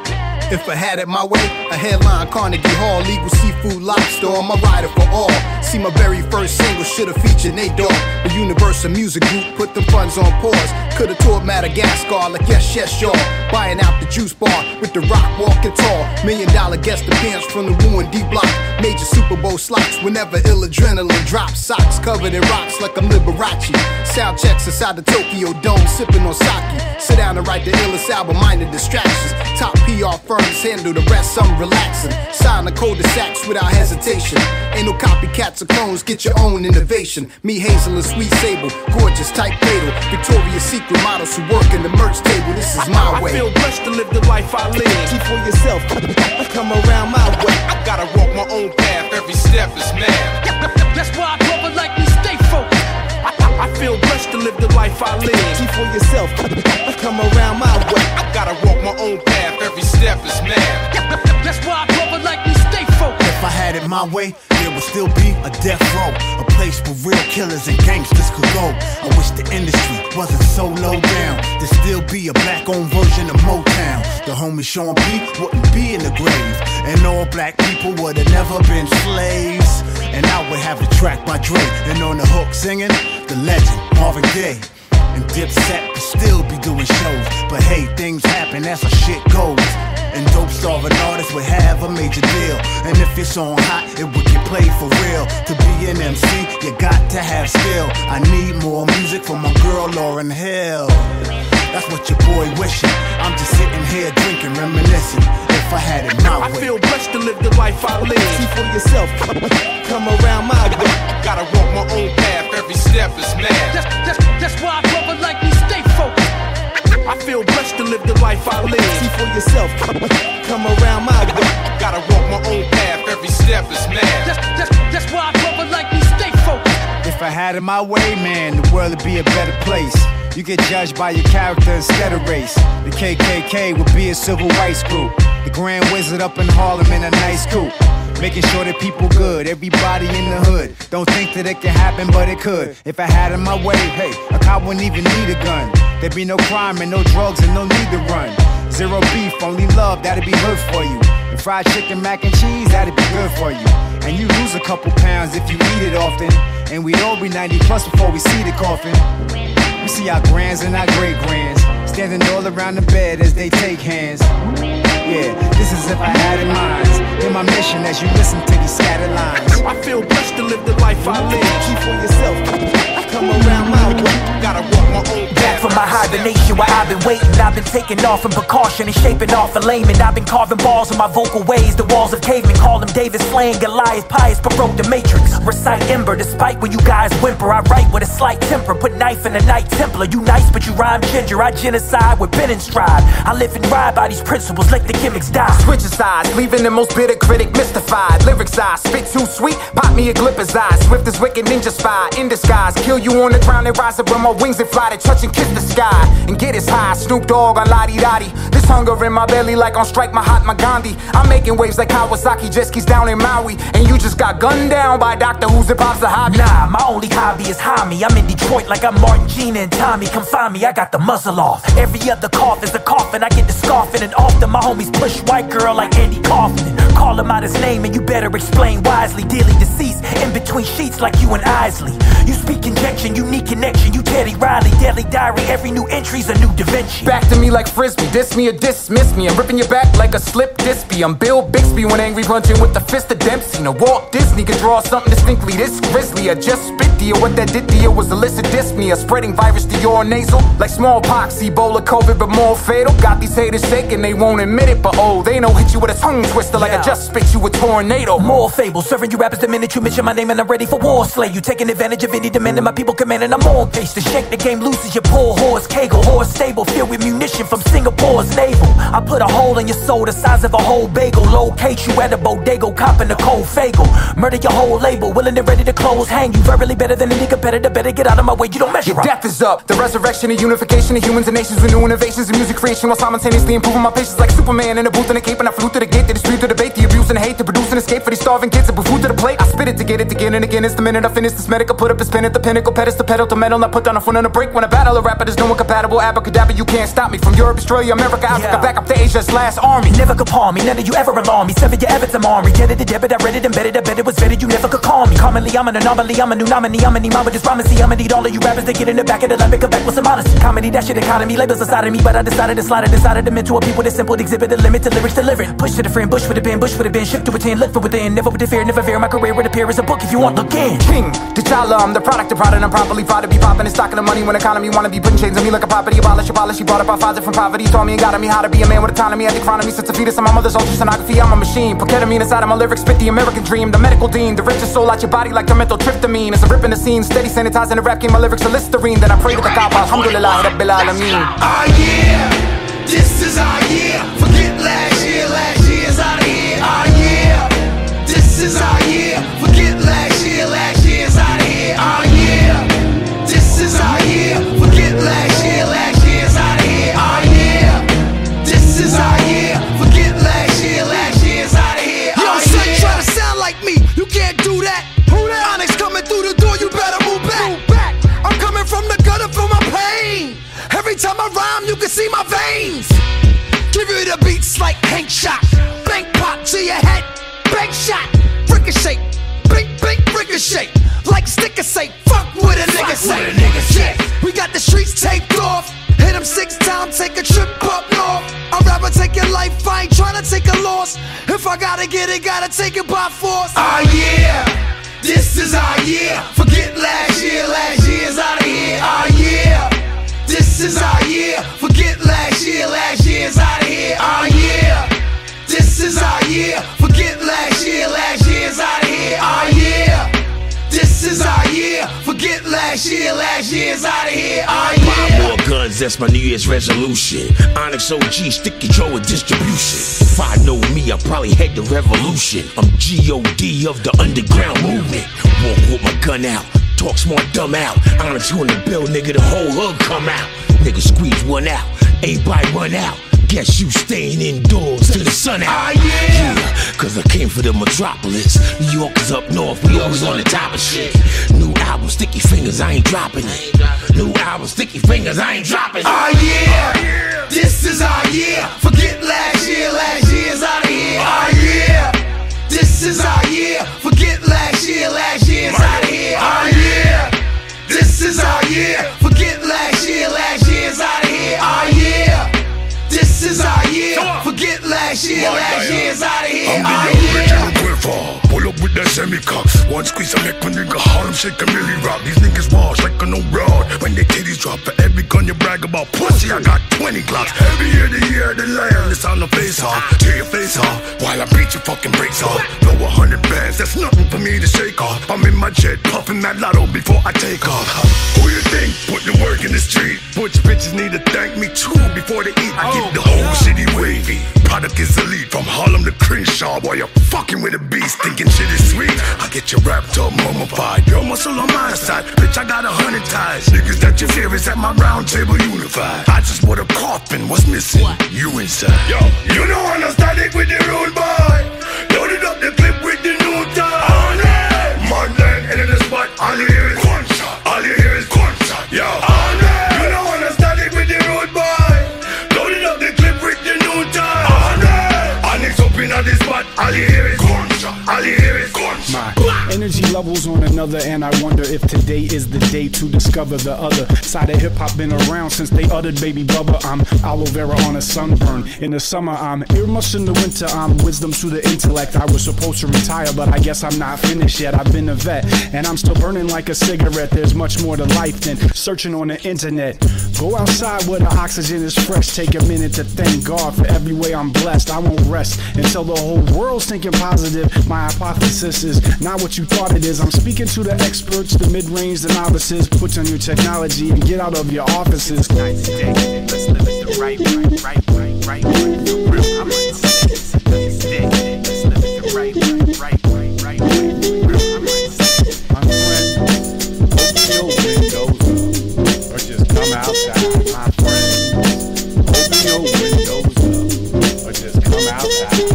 If I had it my way, a headline Carnegie Hall, legal seafood lobster, I'm a rider for all. See, my very first single should've featured Nate Dogg. The Universal Music Group put the funds on pause. Could've toured Madagascar like yes, y'all. Buying out the juice bar with the rock walking tall. $1 million guest appearance from the ruined D-Block. Major Super Bowl slots whenever ill adrenaline drops. Socks covered in rocks like I'm Liberace. Sound checks inside the Tokyo Dome, sipping on sake. Sit down and write the illest album, minor distractions. Top PR firms handle the rest, I'm relaxing. Sign the cul-de-sacs without hesitation. Ain't no copycats or clones, get your own innovation. Me, Hazel, and Sweet Sable, gorgeous, tight fatal. Victoria's Secret models who work in the merch table, this is my way. I feel blessed to live the life I live. Keep for yourself, come around my way. I gotta walk my own path, every step is mad. That's why I brother like me stay focused. I feel blessed to live the life I live. Keep for yourself, come around my way. I gotta walk my own path, every step is mad. That's why I brother like me stay focused. If I had it my way, there would still be a death row, a place where real killers and gangsters could go. I wish the industry wasn't so low down. There'd still be a black-owned version of Motown. The homie Sean P wouldn't be in the grave, and all black people would have never been slaves. And I would have a track by Dre, and on the hook singing the legend Marvin Gaye. And Dipset would still be doing shows, but hey, things happen, that's how shit goes. And dope starving artists would have a major deal. And if it's on hot, it would get played for real. To be an MC, you got to have skill. I need more music for my girl Lauryn Hill. That's what your boy wishing. I'm just sitting here drinking, reminiscing. If I had it my way. I feel blessed to live the life I live. See for yourself, come around my way. I gotta walk my own path, every step is mad. That's why I brother like me stay focused. I feel blessed to live the life I live. See for yourself, come around my way. I gotta walk my own path, every step is mad. That's why I brother like me stay focused. If I had it my way, man, the world would be a better place. You get judged by your character instead of race. The KKK would be a civil rights group. The Grand Wizard up in Harlem in a nice coupe. Making sure that people good, everybody in the hood. Don't think that it can happen, but it could. If I had it my way, hey, a cop wouldn't even need a gun. There'd be no crime and no drugs and no need to run. Zero beef, only love, that'd be good for you. And fried chicken, mac and cheese, that'd be good for you. And you lose a couple pounds if you eat it often. And we'd all be 90 plus before we see the coffin. We see our grands and our great grands standing all around the bed as they take hands. Yeah, this is if I had it mine. In my mission as you listen to these scattered lines. I feel blessed to live the life I live. Keep for yourself, come around my way. Gotta walk my own path. Back from my hibernation where I've been waiting. I've been taking off in precaution and shaping off a layman. I've been carving balls in my vocal ways. The walls of cavemen call them David slaying Goliath. Pious but broke the matrix. Recite Ember despite when you guys whimper. I write with a slight temper. Put knife in a Knight Templar. You nice but you rhyme ginger. I genocide with pen and stride. I live and ride by these principles. Let the gimmicks die. Switch sides, leaving the most bitter critic mystified. Lyrics I spit too sweet. Pop me a glipper's eye. Swift as wicked ninja spy. In disguise. Kill you on the ground and rise up with my wings and fly to touch and kiss the sky and get as high. Snoop Dogg on Lottie Dottie. This hunger in my belly like on Strike Mahatma Gandhi. I'm making waves like Kawasaki jet skis down in Maui. And you just got gunned down by Dr. Who's hip hop's a hobby. Nah, my only hobby is homie. I'm in Detroit like I'm Martin, Gina, and Tommy. Come find me, I got the muzzle off. Every other cough is a coffin. I get the scoffing and often my homies push white girl like Andy Kaufman. Call him out his name and you better explain wisely. Dearly deceased in between sheets like you and Isley. You speak conjunction, unique connection. You Teddy Riley, Daily Diary. Every new entry's a new Da Vinci. Back to me like Frisbee, diss me or dismiss me. I'm ripping your back like a slip Dispy. I'm Bill Bixby when angry punching with the fist of Dempsey. Now Walt Disney could draw something distinctly this grisly. I just spit to you what that did to you was illicit dyspnea. Spreading virus to your nasal like smallpox, Ebola, COVID, but more fatal. Got these haters shaking, they won't admit it, but oh, they know hit you with a tongue twister like I just spit you a tornado. More fables, serving you rappers the minute you mention my name and I'm ready for war. Slay you, taking advantage of any demand and my people commanding. I'm on pace to shake the game loose as your poor horse Kegel. Horse stable, filled with munition from Singapore's naval. I put a hole in your soul the size of a whole bagel. Locate you at a bodega, copping a cold fagel. Murder your whole label, willing and ready to close. Hang you, verily better than any competitor. Better get out of my way, you don't measure your death is up. The resurrection and unification of humans and nations with new innovations in music creation while simultaneously improving my patience like Superman in a booth and a cape. And I flew to the gate, to dispute, to debate, the abuse and the hate, to produce an escape for these starving kids, to put food to the plate. I spit it to get it again and again. It's the minute I finish this medic, I put up a spin at the pinnacle, pedestal, pedal. pedal to metal, not put down a foot on the brake. When I battle a rapper, there's no incompatible abracadabra. You can't stop me from Europe, Australia, America, Africa, back up to Asia's last army. Never could palm me, none of you ever alarm me. Sever your evidence, I'm army. Get it, debit, I read it, embedded, I bet it was vetted. You never could call me. Commonly, I'm an anomaly, I'm a new nominee. I'm an imam with this promisey. I'ma need all of you rappers to get in the back of the line, come back with some honesty. Comedy, that shit economy, labels aside of me, but I decided to slide it inside of them into a people that simple to exhibit the limit to lyrics delivered. Push to the friend, bush for the bin, bush for the bin, shift to a 10, look for within, never with the fear, never fear. My career would appear as a book if you want, look in. King, T'Challa, I'm the product of pride and I'm properly fought to be popping and stocking the money when economy wanna be putting chains on me like a property. Abolish, he brought up our father from poverty, taught me and got me how to be a man with autonomy. At the crown of me since a fetus on my mother's ultrasonography. I'm a machine, put ketamine inside of my lyrics, spit the American dream, the medical dean, the richest soul out your body like the mental tryptamine. It's a rip in the scene, steady sanitizing the rap game, my lyrics are Listerine. Then I pray to the Kaaba, alhamdulillah, Rabbil Alameen. Ah yeah, this is our year. Forget last year's out of here. Ah yeah, this is our year. Forget last year's out of here. Ah yeah, this is our year. Forget last year's out of here. Ah yeah, this is our year. Forget last year's out of here. Yo, son, try to sound like me. You can't do that. Who that? Onyx coming through the door. You better move back. I'm coming from the gutter for my pain. Every time I rhyme, you can see my veins. Give you the beats like Hank shot. Bank pop to your head. Bank shot. Ricochet. Bink, ricochet. Like sticker say. Fuck what a nigga say. Yeah, we got the streets taped off. Hit them 6 times, take a trip up north. I'd rather take your life, I ain't tryna take a loss. If I gotta get it, gotta take it by force. Ah yeah, this is our year. Forget last year's out of here. Ah yeah, this is our year. Forget last year's out of here. Ah yeah, this is our year. Forget last year's out of here. Ah yeah, this is our year. Forget last year's out of here. Ah yeah. Buy more guns, that's my New Year's resolution. Onyx OG, stick control of distribution. If I know me, I probably head the revolution. I'm G.O.D. of the underground movement. Walk with my gun out, talk smart, dumb out. Onyx you in the bill, nigga, the whole hood come out. Nigga squeeze one out, everybody run out. Guess you staying indoors till the sun out. Ah yeah, cause I came for the metropolis. New York is up north, we always on the top of shit. New album, Sticky Fingers, I ain't dropping it. New album, Sticky Fingers, I ain't dropping it. Ah yeah, this is our year. Forget last year's out of here. Ah yeah, this is our year. Forget last year's out of here. Ah yeah, this is our year. Forget last year's out of here. Ah yeah, this is our year. Forget last year's out of here. I'm the original Griffer. Pull up with that semi-cox. One squeeze, I make my nigga Harlem shake a milli rock. These niggas wash like a no broad. When they titties drop, for every gun you brag about pussy, I got 20 Glocks. Every year, the land, it's on the face off. Tear your face off, while I beat your fucking brakes off. Blow 100 bands, that's nothing for me to shake off. I'm in my jet, puffing that lotto before I take off. Who you think put the work in the street? Butch bitches need to thank me too before they eat. I get the whole city wavy. Product is elite from Harlem to Crenshaw. While you're fucking with a beast, thinking shit is sweet. I get you wrapped up, mummified. Your muscle on my side, bitch. I got 100 ties. Niggas that you fear is at my round table unified. I just bought a coffin. What's missing? You inside. Yo, you know I'm not static with the rude boy. Loaded up the clip with the new time. On it, Monday, and in the spot, all you hear is gunshot. All you hear is gunshot. Yo, on it, you know I'm not static with the rude boy. Loaded up the clip with the new time. On it, Onyx up in this spot, all you hear is gunshot. All you hear is gunshot. My energy levels on another, and I wonder if today is the day to discover the other side of hip-hop. Been around since they uttered Baby Bubba. I'm aloe vera on a sunburn. In the summer, I'm earmuffs. In the winter, I'm wisdom to the intellect. I was supposed to retire, but I guess I'm not finished yet. I've been a vet, and I'm still burning like a cigarette. There's much more to life than searching on the internet. Go outside where the oxygen is fresh. Take a minute to thank God for every way I'm blessed. I won't rest until the whole world's thinking positive. My hypothesis is not what you thought it is. I'm speaking to the experts, the mid-range, the novices. Put on your technology and get out of your offices. Nice day. Let's live it the right way. For real, I'm like, nice day. Let's live it the right way. For real, I'm like, my friend, open your windows up, or just come outside. My friend, open your windows up, or just come outside.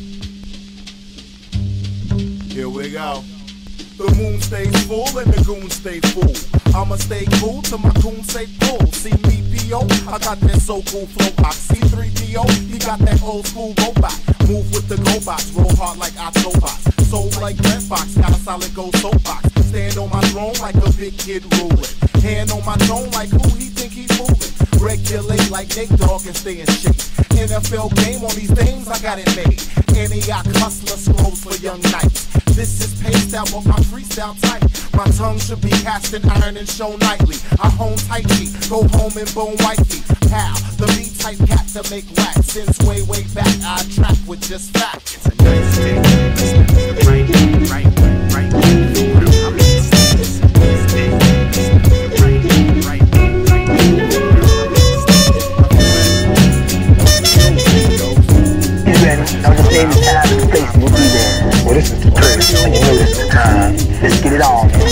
Here we go. The moon stays full and the goons stay full. I'ma stay cool till my coon say pull. See me P.O., I got that so cool flow. I see 3PO, he got that old school robot. Move with the go-bots, roll hard like Autobots. Soul like Redbox, got a solid gold soapbox. Stand on my throne like a big kid ruling. Hand on my throne like who he think he's fooling. Regulate like Nate Dogg and stay in shape. NFL game on these things, I got it made. Antioch hustler scrolls for young knights. This is paced out, but my freestyle tight. My tongue should be cast in iron and shown nightly. I hone tight feet, go home and bone white feet. Pal, the B-type cat to make wax. Since way back, I track with just facts. It's a nice day. Right. Now just name the time and the place and we'll be there. Well, this is the place, and you know this is the time. Let's get it on, man.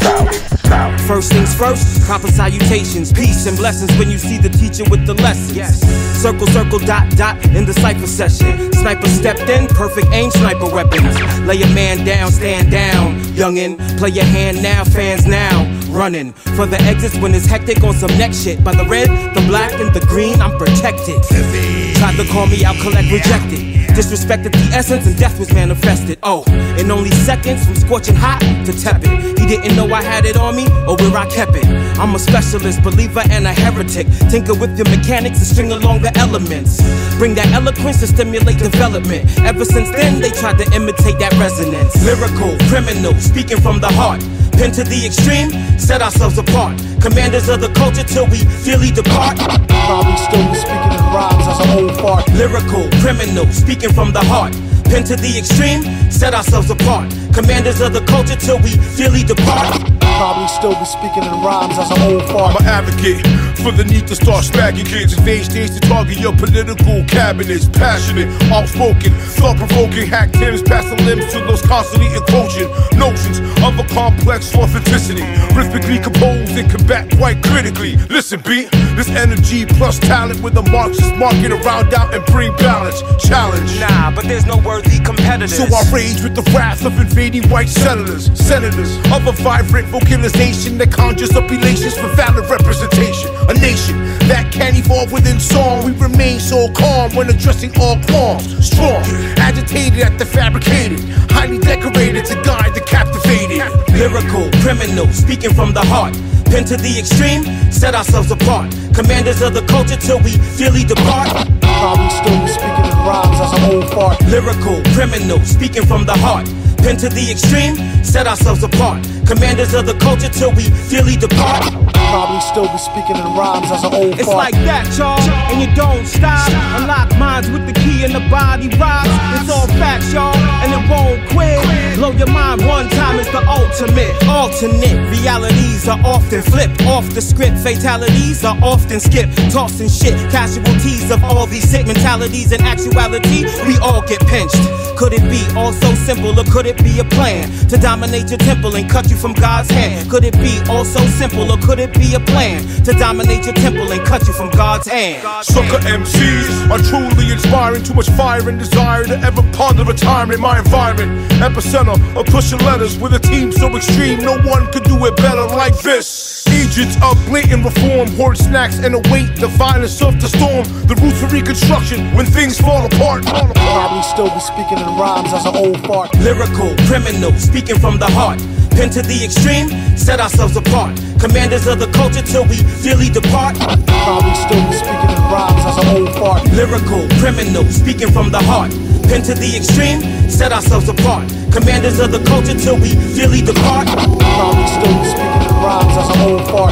First things first, proper salutations, peace and blessings when you see the teacher with the lessons. Yes. Circle, dot, in the cypher session. Sniper stepped in, perfect aim, sniper weapons. Lay a man down, stand down, youngin'. Play your hand now, fans now. Running for the exits when it's hectic on some next shit. By the red, the black, and the green, I'm protected. Tried to call me out, collect, rejected. Disrespected the essence and death was manifested. Oh, in only seconds from scorching hot to tepid. He didn't know I had it on me or where I kept it. I'm a specialist, believer, and a heretic. Tinker with your mechanics and string along the elements. Bring that eloquence to stimulate development. Ever since then, they tried to imitate that resonance. Lyrical, criminal, speaking from the heart. Pinned to the extreme, set ourselves apart. Commanders of the culture till we dearly depart. Probably still be speaking in rhymes as an old fart. Lyrical, criminal, speaking from the heart. Pinned to the extreme, set ourselves apart. Commanders of the culture till we dearly depart. Probably still be speaking in rhymes as an old fart. I'm an advocate for the need to start smacking kids. Invade stage to target your political cabinets. Passionate, outspoken, thought-provoking. Hack Tims, passing limbs to those constantly encroaching notions of a complex authenticity. Rhythmically composed and combat quite critically. Listen, B, this energy plus talent with a Marxist market around out and bring balance. Challenge. Nah, but there's no worthy competitors. So I rage with the wrath of invading white senators, senators of a vibrant vocalization that conjures up relations for valid representation. A nation that can't evolve within song. We remain so calm when addressing all qualms. Strong, agitated at the fabricated, highly decorated to guide the captivated. Lyrical, criminal, speaking from the heart. Pinned to the extreme, set ourselves apart. Commanders of the culture till we dearly depart. Probably still be speaking in rhymes as an old fart. Lyrical, criminal, speaking from the heart. Pinned to the extreme, set ourselves apart. Commanders of the culture till we dearly depart. Probably still be speaking in rhymes as an old fart. It's like that, y'all, and you don't stop. Unlock minds with the key and the body rocks. It's all facts, y'all, and it won't quit. Blow your mind one time is the ultimate. Alternate realities are often flipped off the script. Fatalities are often skipped. Tossing shit, casualties of all these sick mentalities. In actuality, we all get pinched. Could it be all so simple, or could it be a plan to dominate your temple and cut you from God's hand? Could it be all so simple, or could it be a plan to dominate your temple and cut you from God's hand? Sucker MCs are truly inspiring. Too much fire and desire to ever ponder retirement in my environment. Epicenter of pushing letters with a team so extreme, no one could do it better like this. Agents of blatant reform, hoard snacks and await the violence of the storm. The roots for reconstruction when things fall apart. Probably still be speaking in rhymes as an old fart. Lyrical, criminal, speaking from the heart. Pinned to the extreme, set ourselves apart. Commanders of the culture till we dearly depart. Probably still be speaking in rhymes as an old fart. Lyrical, criminal, speaking from the heart. Pinned to the extreme, set ourselves apart. Commanders of the culture till we dearly depart. Probably still be speaking in rhymes as an old fart.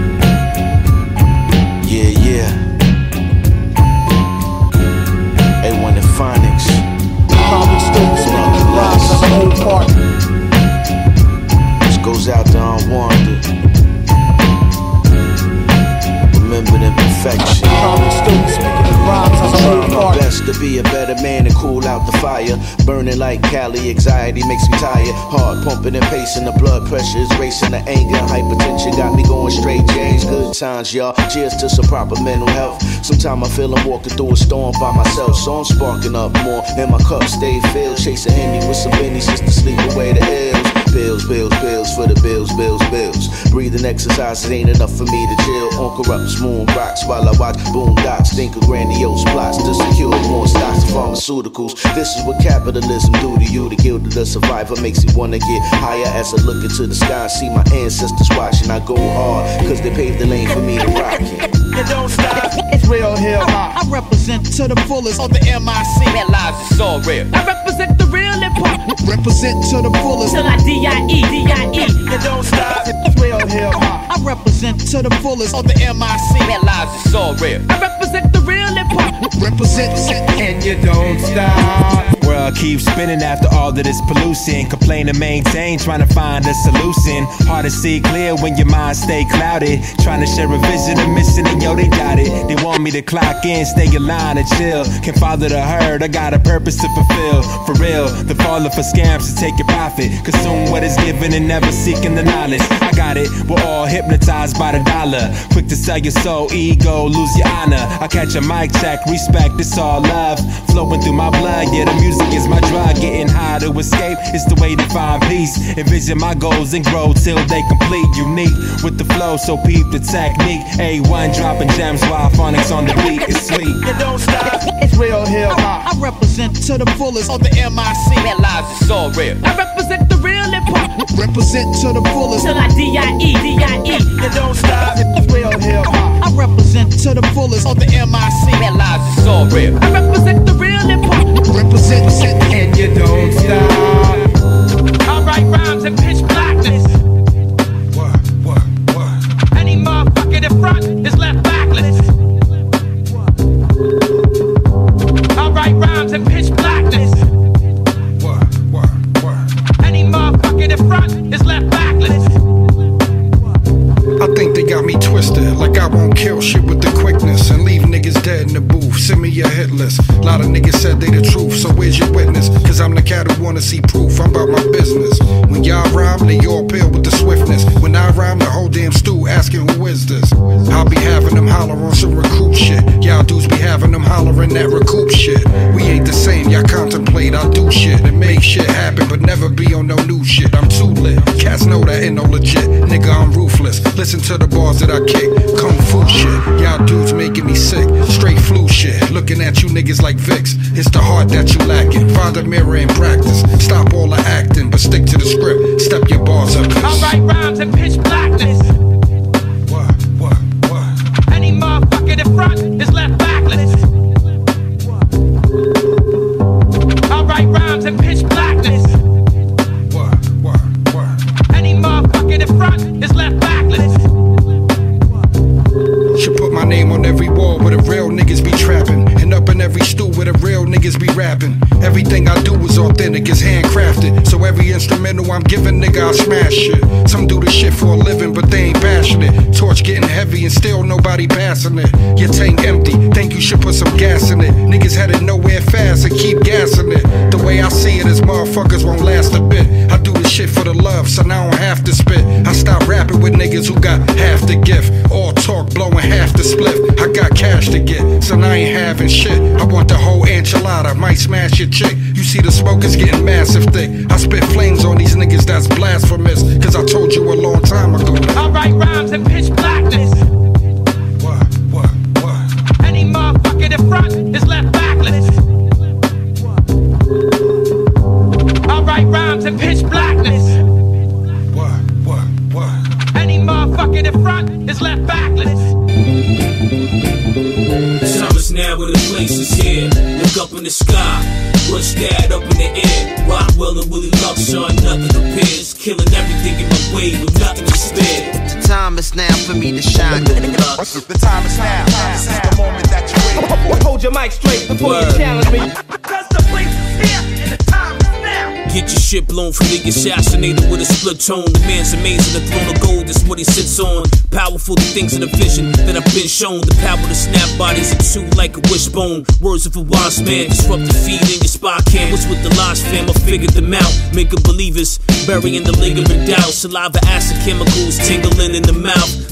Yeah. A1 and Phonics. Probably still be speaking in rhymes as an old fart. This goes out to Unwanted. Remember the perfection. Probably still be speaking in rhymes as an old fart. Best to be a better man and cool out the fire. Burning like Cali, anxiety makes me tired. Heart pumping and pacing, the blood pressure is racing. The anger and hypertension got me going straight James. Good times, y'all. Cheers to some proper mental health. Sometimes I feel I'm walking through a storm by myself, so I'm sparking up more. And my cup stay filled, chasing Henny with some bennies just to sleep away the ills. Bills, bills, bills for the bills, bills, bills. Breathing exercises ain't enough for me to chill. On corrupt moon rocks while I watch boondocks. Think of grandiose plots to secure more stocks of pharmaceuticals. This is what capitalism do to you. The guilt of the survivor makes me wanna get higher as I look into the sky and see my ancestors watching. I go hard, cause they paved the lane for me to rock it. You don't stop, it's real hip hop. I represent to the fullest of the MIC. Man, lives is all real. I represent the real hip hop. Represent to the fullest till I D.I.E. You don't stop, it's real hip hop. I represent to the fullest of the MIC. Man, lives is all real. I represent the real hip hop. Represent and you don't stop. World keeps spinning after all of this pollution. Complain and maintain, trying to find a solution. Hard to see clear when your mind stay clouded. Trying to share a vision, a mission, and yo, they got it. They want me to clock in, stay in line and chill. Can follow the herd, I got a purpose to fulfill. For real, the falling for scams to take your profit. Consume what is given and never seeking the knowledge. I got it, we're all hypnotized by the dollar. Quick to sell your soul, ego, lose your honor. I catch a mic check, respect, it's all love. Flowing through my blood, yeah, the music is my drug. Getting high to escape, it's the way to find peace. Envision my goals and grow till they complete. Unique with the flow, so peep the technique. A1 dropping gems while phonics on the beat, it's sweet. You don't stop, it's real hip hop. I represent to the fullest of the MIC. Man, lives is all real. I represent the real hip hop. Represent to the fullest till I D.I.E. You don't stop, it's real hip hop. I represent to the fullest of the MIC. Man, lives is all real. I represent the real hip hop. Represent and you don't stop. I write rhymes in pitch blackness. What? Any motherfucker in front is left backless. I write rhymes in pitch blackness. What? Any motherfucker in front is left backless. I think they got me twisted, like I won't kill shit with the quickness and leave niggas dead in the booth. Send me a hit list. A lot of niggas said they the truth, so where's your witness? Cause I'm the cat who wanna see proof, I'm about my business. When y'all rhyme, they all pale with the swiftness. When I rhyme, the whole damn stew asking who is this? I'll be having them holler on some recruit shit. Y'all dudes be having them hollering that recoup shit. We ain't the same, y'all contemplate, I do shit and make shit happen, but never be on no new shit. I'm too lit, cats know that ain't no legit. Nigga, I'm ruthless. Listen to the bars that I kick, kung fu shit. Y'all dudes making me sick, straight flu shit. Looking at you niggas like Vicks, it's the heart that you lacking. Find a mirror and practice, stop all the acting, but stick to the script, step your bars up. I write rhymes in pitch blackness. What? Any motherfucker in front is left backless. I write rhymes in pitch blackness. What? Any motherfucker in front is left backless. Should put my name on every wall where the real niggas be trapping, and up in every stew where the real niggas be rapping. Everything I do is authentic, it's handcrafted. So every instrumental I'm giving, nigga, I smash shit. Some do this shit for a living, but they ain't passionate. Torch getting heavy and still nobody passing it. Your tank empty, think you should put some gas in it. Niggas headed nowhere fast and keep gassing it. The way I see it is motherfuckers won't last a bit. I do this shit for the love, so now I don't have to spit. I stop rapping with niggas who got half the gift. All talk, blowing half the spliff. I got cash to get, so I ain't having shit. I want the whole enchilada, might smash your chick. You see the smoke is getting massive thick. I spit flames on these niggas, that's blasphemous. Cause I told you a long time ago. I write rhymes in pitch blackness. What? Any motherfucker in front is left backless. I write rhymes in pitch blackness. What? Any motherfucker in front is left backless. Summer's now when the place is here. Look up in the sky, push that up in the air. Rockwell and Willie Luxon, nothing compares. Killing everything in my way with nothing to spare. The time is now for me to shine. The time is now. This is the moment that you wait. Hold your mic straight before you challenge me. Cause the place is here and the time is now. Get your shit blown from the assassinator with a split tone. The man's amazing, the throne of gold is what he sits on. Powerful, the things in the vision that I've been shown. The power to snap bodies in two like a wishbone. Words of a wise man, disrupt the feed in your spot cam. What's with the lost fam? I figured them out. Making believers, burying the lingering doubt. Saliva, acid chemicals tingling in the mouth.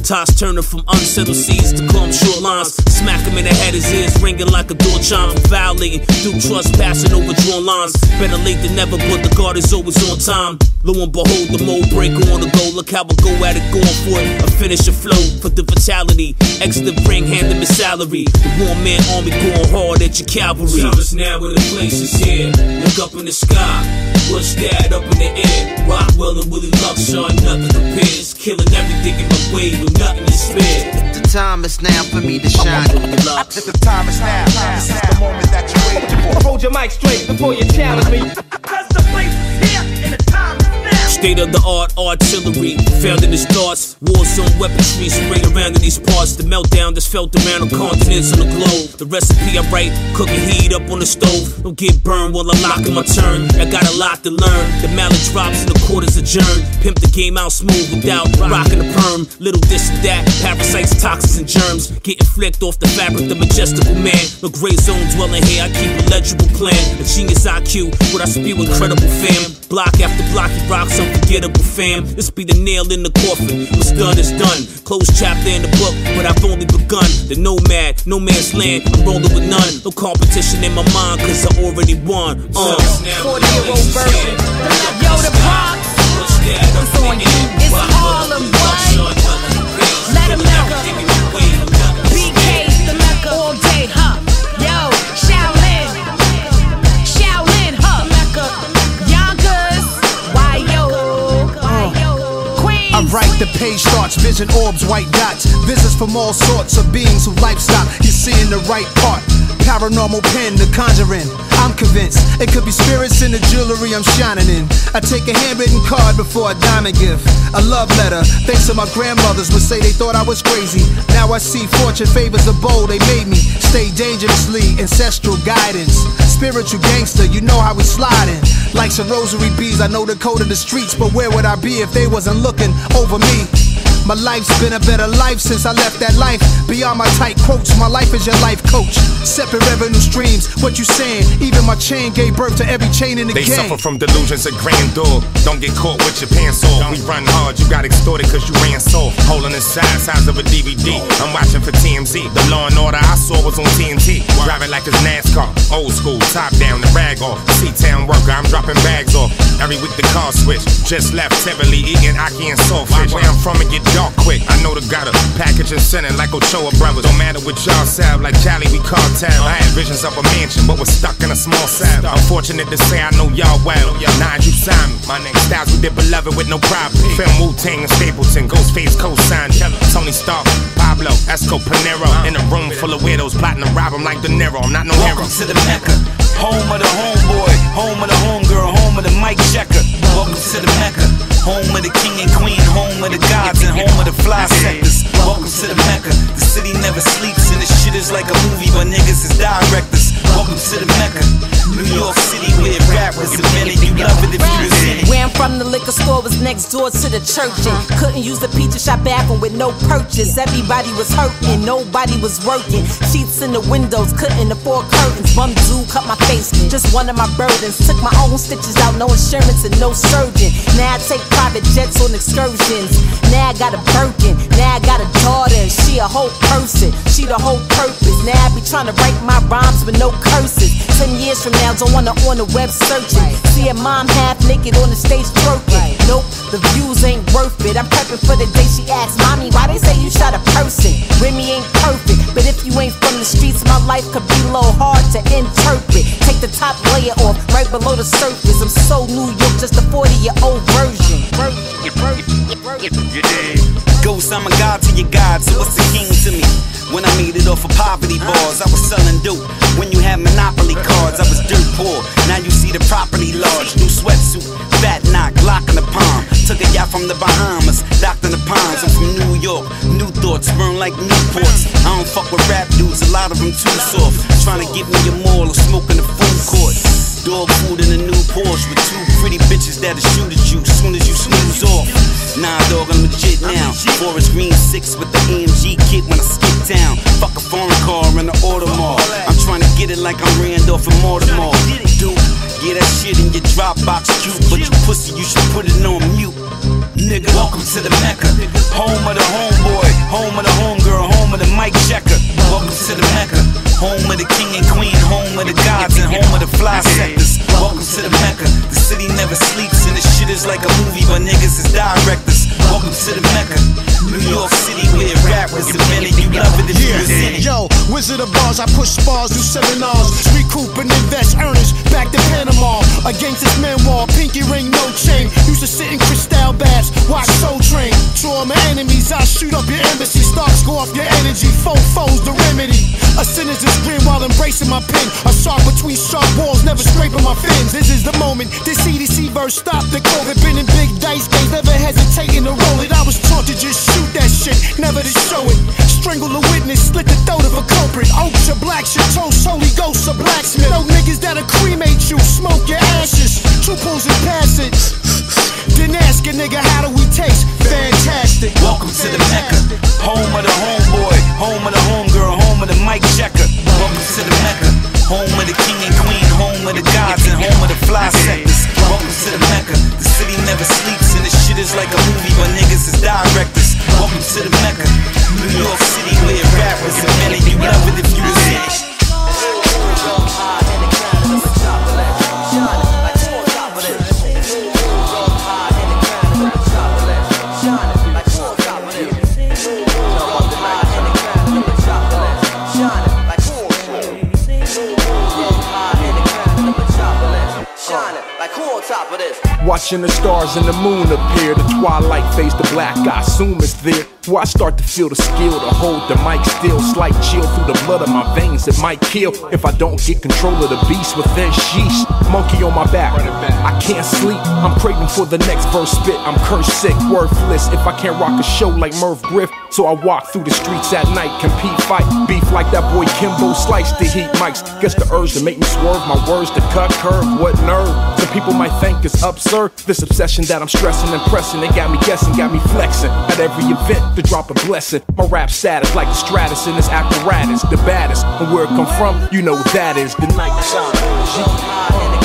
Toss turning from unsettled seas to calm shorelines. Smack him in the head, his ears ringing like a door chime. Violating through trespassing over drawn lines. Better late than never, but the guard is always on time. Lo and behold, the mold breaker on the go. Look how I go at it, going for it. A finish a flow for the vitality. Exit the ring, hand him his salary. The one man army going hard at your cavalry. Summer's now when the place is here. Look up in the sky, push that up in the air. Rockwell and Willie Luxon, nothing compares. Killing everything in my way with nothing to spare. The time is now for me to shine. The time is now. This is the moment that you waited for. Hold your mic straight before you challenge me. Cause the place is here and the time is now. State of the art artillery found in his thoughts. War zone weaponry sprayed around in these parts. The meltdown that's felt around the continents on the globe. The recipe I write, cooking heat up on the stove. Don't get burned while I lock in my turn. I got a lot to learn. The mallet drops and the quarters adjourn. Pimp the game out smooth without rocking the perm. Little this and that, parasites, toxins and germs. Getting flicked off the fabric, the majestical man. No gray zone dwelling here, I keep a legible plan. A genius IQ, what I spew incredible fam. Block after block, he rocks unforgettable fam. This be the nail in the coffin. What's done is done. Closed chapter in the book, but I've only begun. The nomad, no man's land. I'm rolling with none. No competition in my mind, cause I already won. 40-year-old version. Yo, the Bronx. It's on you. It's Harlem, what? Let him know. BK, the Mecca. All day, huh? Yo, Shaolin. Shaolin, huh? Mecca. Yonkers. Why yo? Queens. I write, the page starts, vision orbs, white dots. Visits from all sorts of beings who lifestyle. You're seeing the right part. Paranormal pen, the conjuring. I'm convinced it could be spirits in the jewelry I'm shining in. I take a handwritten card before a diamond gift. A love letter, thanks to my grandmothers would say they thought I was crazy. Now I see fortune favors the bold, they made me stay dangerously, ancestral guidance. Spiritual gangster, you know how we sliding. Like some rosary beads, I know the code of the streets, but where would I be if they wasn't looking over me? My life's been a better life since I left that life. Beyond my tight quotes, my life is your life coach. Separate revenue streams, what you saying? Even my chain gave birth to every chain in the game. They suffer from delusions of grandeur. Don't get caught with your pants off. We run hard, you got extorted cause you ran soft. Holding the size of a DVD. I'm watching for TMZ. The Law and Order I saw was on TNT. Driving like it's NASCAR. Old school, top down, the rag off. C-Town worker, I'm dropping bags off. Every week the car switch. Just left Tivoli, eating Aki and Saltfish. Where I'm from it get dark quick. I know the got a package and sending like Ochoa brothers. Don't matter what y'all sound like Cali, we cartel. I had visions of a mansion, but was stuck in a small cell. I'm fortunate to say I know y'all well. Nine, you signed me. My name Styles, we did Beloved with no problem. Film Wu-Tang and Stapleton, Ghostface co-signed. Tony Stark, Pablo, Esco Panero. In a room full of weirdos plotting to rob him like De Niro. I'm not no hero. Welcome to the Mecca, home of the homeboy, home of the homegirl, home of the Mike Checker. Welcome to the Mecca, home of the king and queen, home of the gods and home of the fly sectors. Welcome to the Mecca, the city never sleeps and this shit is like a movie but niggas is directors. Welcome to the Mecca, New York City where rap was invented. You love it if you was in it. Where I'm from, the liquor store was next door to the church and couldn't use the pizza shop bathroom with no purchase. Everybody was hurting, nobody was working. Sheets in the windows, couldn't afford curtains. Bum dude cut my face, just one of my burdens. Took my own stitches out, no insurance and no surgeon. Now I take private jets on excursions. Now I got a Birkin, now I got a daughter and she a whole person. She the whole purpose. Now I be trying to write my rhymes with no curses. 10 years from now, don't wanna on the web searching. See a mom half naked on the stage twerking. Nope, the views ain't worth it. I'm prepping for the day she asks, mommy, why they say you shot a person? Remy ain't perfect, but if you ain't from the streets, my life could be a little hard to interpret. Take the top layer off, right below the surface. I'm so New York, just a 40-year-old version. Ghost, I'm a god to your god, so what's the king to me? When I made it off of poverty bars, I was selling dope. When you had Monopoly cards, I was dirt poor. Now you see the property large, new sweatsuit, fat knock, Glock in the palm. Took a yacht from the Bahamas, docked in the Palms. I'm from New York, new thoughts, burn like Newports. I don't fuck with rap dudes, a lot of them too soft. Trying to get me a mall or smoking the food court. Dog food in a new Porsche with two pretty bitches that'll shoot at you soon as you snooze off. Nah, dog, I'm legit now. Forest Green 6 with the AMG kit when I skip down. Fuck a foreign car in the Audemars. I'm trying to get it like I'm Randolph and Mortimer. Dude, yeah, that shit in your Dropbox cute, but you pussy, you should put it on mute. Nigga, welcome to the Mecca, home of the homeboy, Wizard of bars, I push spars, do seminars. Recoup and invest earnings, back to Panama. Against this memoir, pinky ring, no chain. Used to sit in Cristal baths, watch Soul Train. To all my enemies, I shoot up your embassy. Stocks go off your energy, foes the remedy. A sinister's grin while embracing my pen. A shark between sharp walls, never scraping my fins. This is the moment, this CDC verse stopped the COVID. Been in big dice games, never hesitating to roll it. I was taught to just shoot that shit, never to show it. Strangle a witness, slit the throat of a culprit. Oaks or black shit, toast, holy ghosts, a blacksmith. No niggas that'll cremate you, smoke your ashes. Two pulls and passage. Then ask a nigga, how do we taste? Fantastic. Welcome to the Mecca, home of the homeboy, home of the homegirl, home of the mic checker. Welcome to the Mecca, home of the king and queen, home of the gods and home of the fly sectors. Welcome to the Mecca, the city never sleeps and this shit is like a movie, but niggas is directors. Welcome to the Mecca, New York City where rappers and men, you love it if you was in it. Watching the stars and the moon appear, the twilight fades to black, I assume it's there. Where I start to feel the skill to hold the mic still. Slight chill through the blood of my veins, it might kill if I don't get control of the beast within. Sheesh, monkey on my back, I can't sleep, I'm craving for the next verse spit. I'm cursed sick, worthless if I can't rock a show like Merv Griff. So I walk through the streets at night, compete, fight, beef like that boy Kimbo Slice to heat mics. Guess the urge to make me swerve, my words to cut curve, what nerve. Some people might think it's absurd, this obsession that I'm stressing and pressing. It got me guessing, got me flexing at every event to drop a blessing. My rap status like the Stratus in this apparatus, the baddest. And where it come from, you know that is the night sound.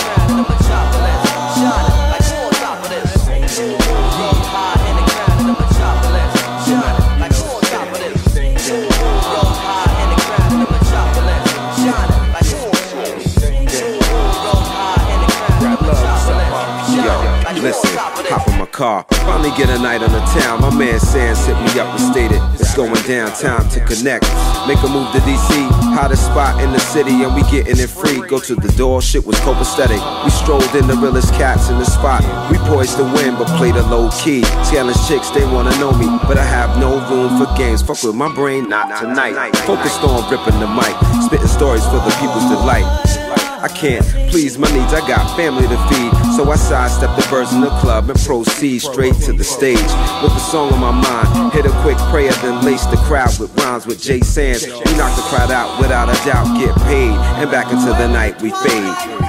Listen, hop in my car, finally get a night on the town. My man Sands hit me up and stated it's going down, time to connect. Make a move to DC, hottest spot in the city, and we getting it free. Go to the door, shit was copacetic. We strolled in the realest cats in the spot. We poised to win, but played a low key. Scandalous chicks, they wanna know me, but I have no room for games. Fuck with my brain, not tonight. Focused on ripping the mic, spitting stories for the people's delight. I can't please my needs, I got family to feed. So I sidestep the birds in the club and proceed straight to the stage with the song on my mind. Hit a quick prayer, then lace the crowd with rhymes with Jay Sands. We knock the crowd out without a doubt, get paid, and back into the night we fade.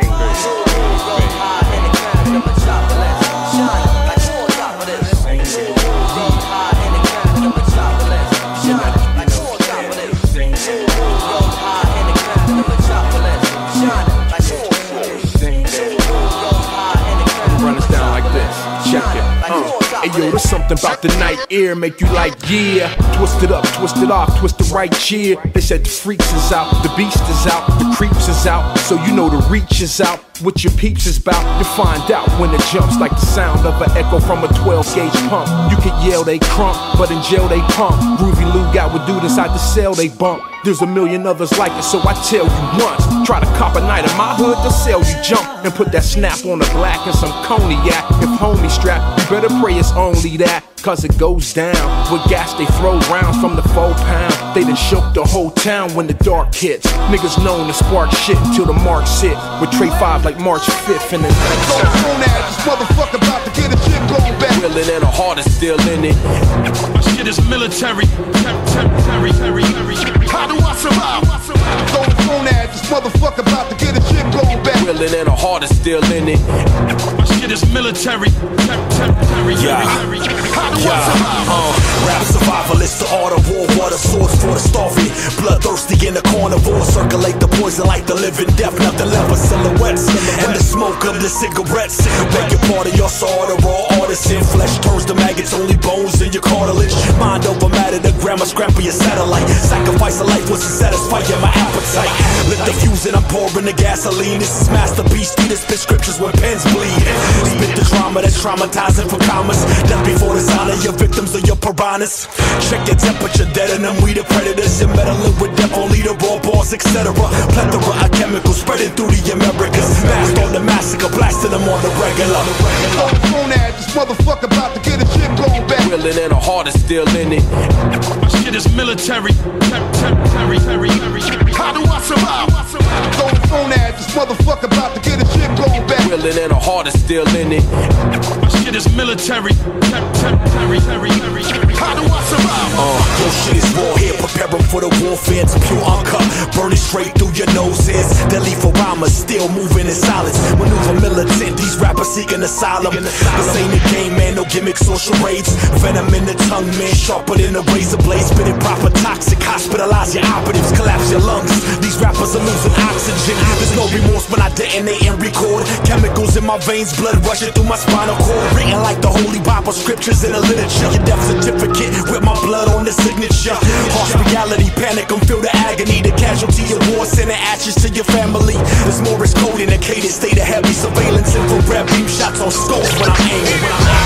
Hey yo, there's something about the night air make you like, yeah. Twist it up, twist it off, twist the right cheer. They said the freaks is out, the beast is out, the creeps is out. So you know the reach is out. What your peeps is about, you find out when it jumps like the sound of an echo from a 12-gauge pump. You can yell they crump, but in jail they pump. Groovy Lou got with dude inside the cell they bump. There's a million others like it, so I tell you once. Try to cop a night in my hood, they'll sell you jump. And put that snap on the black and some cognac. If homie strap, you better pray it's only that. Cause it goes down with gas they throw rounds from the 4 pound. They done shook the whole town when the dark hits. Niggas known to spark shit until the marks hit. With Trey 5 like March 5th and the night sound. This motherfucker about to get a chip going back. Willing and the heart is still in it. My shit is military. How do I survive? Going phone ass, this motherfucker about to get a chip going back. Willing and the heart is still in it. My shit is military. Rap survivalist, the art of war, water swords for the starving. Bloodthirsty in the carnivore, circulate the poison like the living death. Nothing left but silhouettes and the smoke of the cigarettes. Make it part of your sword, a raw artisan. Flesh turns to maggots, only bones in your cartilage. Mind over matter, the grammar I'ma scramble your satellite. Sacrifice a life was to satisfy my appetite. Lit the fuse and I'm pouring the gasoline. This is masterpiece, need to spit scriptures when pens bleed. Spit the drama that's traumatizing for commas. Death before dishonor, your victims are your piranhas. Check your temperature, dead in them, we the predators. You're meddling with death, only the raw boss, etc. Plethora of chemicals spreading through the Americas. Masked on the massacre, blasting them on the regular. Phone at this motherfucker about to get a shit blown back. Willing and the heart is still in it. My shit is military. How do I survive? Phone at this motherfucker about to get a shit blown back. Willing and the heart is still in it. My shit is military. How do I survive? Your shit is raw here, prepare them for the warfare. It's pure uncut, burn it straight through your noses. Deadly for rhymes, still moving in silence. Maneuver militant, these rappers seeking asylum. This ain't a game, man, no gimmicks or charades. Venom in the tongue, man, sharper than a razor blade. Spitting proper toxic, hospitalize your operatives, collapse your lungs. These rappers are losing oxygen. There's no remorse when I detonate and record. Chemicals in my veins, blood rushing through my spinal cord. Written like the holy Bible scriptures in the literature. Your death certificate with my blood on the signature. Harsh reality, panic, I'm feel the agony. The casualty of war, sending ashes to your family. There's Morris code in a cadence, state of heavy surveillance. Infrared beam shots on scopes when I'm aiming.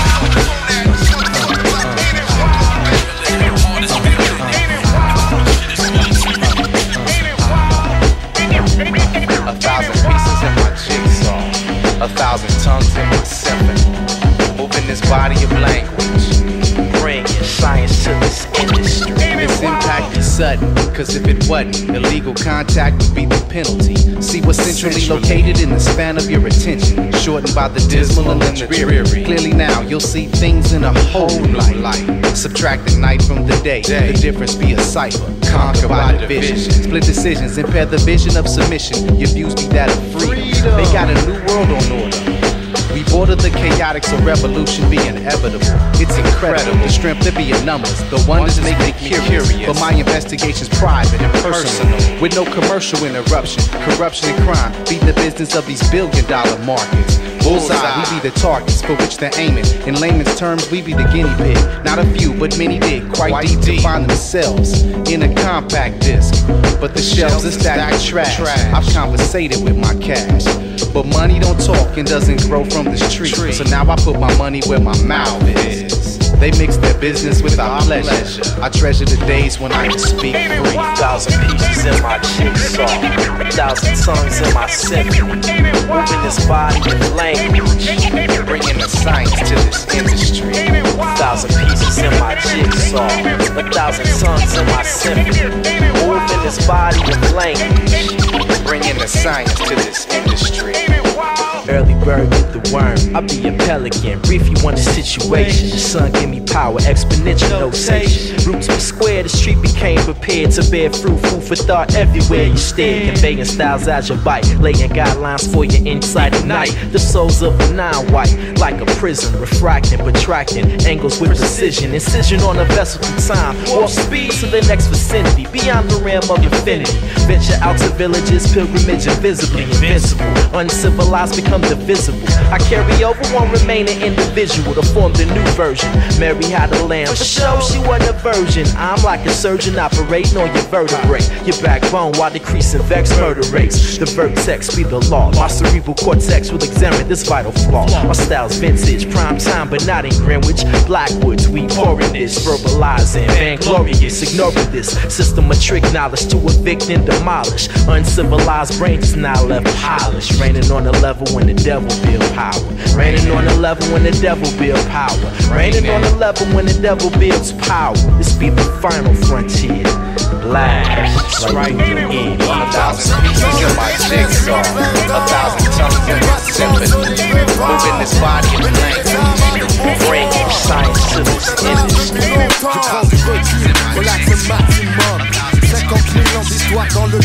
A thousand pieces in my jigsaw, 1,000 tongues in my symphony. Moving this body of language, bringing science to this industry. Its impact is sudden, cause if it wasn't, illegal contact would be the penalty. See what's centrally located in the span of your attention, shortened by the dismal and the dreary. Clearly now you'll see things in a whole new light. Subtracting night from the day, the difference be a cipher, conquered by division. Split decisions impair the vision of submission. Your views be that of freedom. They got a new world on order. We border the chaotic, so revolution be inevitable. It's incredible, the strength to be in numbers. The wonders make me curious, but my investigation's private and personal, with no commercial interruption. Corruption and crime be the business of these billion-dollar markets. Bullseye, we be the targets for which they're aiming. In layman's terms, we be the guinea pig. Not a few, but many dig quite deep to find themselves in a compact disc. But the shelves are stacked with trash. I've conversated with my cash, but money don't talk and doesn't grow from this tree. So now I put my money where my mouth is. They mix their business with our pleasure. I treasure the days when I can speak free. 1,000 pieces in my jigsaw, 1,000 tongues in my symphony. Moving this body with language, bringing the science to this industry. 1,000 pieces in my jigsaw, 1,000 tongues in my symphony. Moving this body with language, bringing the science to this industry. Early bird with the worm, I be a pelican. Brief you on the situation. The sun give me power, exponential notation. Roots be square, the street became prepared to bear fruit. Food for thought everywhere you stare. Conveying styles as your bite, laying guidelines for your insight at night. The souls of a non-white, like a prism, refracting, protracting angles with precision. Incision on a vessel through time, warp speed to the next vicinity, beyond the realm of infinity. Venture out to villages, pilgrimage invisibly invincible. Uncivilized become divisible. I carry over one remaining individual to form the new version. Mary had a lamb, for sure she wasn't a virgin. I'm like a surgeon operating on your vertebrae, your backbone while decreasing vex murder rates. The vertex be the law. My cerebral cortex will examine this vital flaw. My style's vintage, prime time, but not in Greenwich. Blackwoods, we pouring this, verbalizing, vainglorious, ignoring this system of trick knowledge to evict and demolish. Uncivilized brains is now left polished, raining on the level when the devil build power. Raining on the level when the devil build power. Raining on the level when the devil builds power. This be the final frontier. Blast right in your ear. 1,000 pieces in my jigsaw, 1,000 tongues in my symphony. Moving this body in language, bringing science to this industry. Je prends du recul, relax le maximum. 50 000 ans d'histoire dans le latin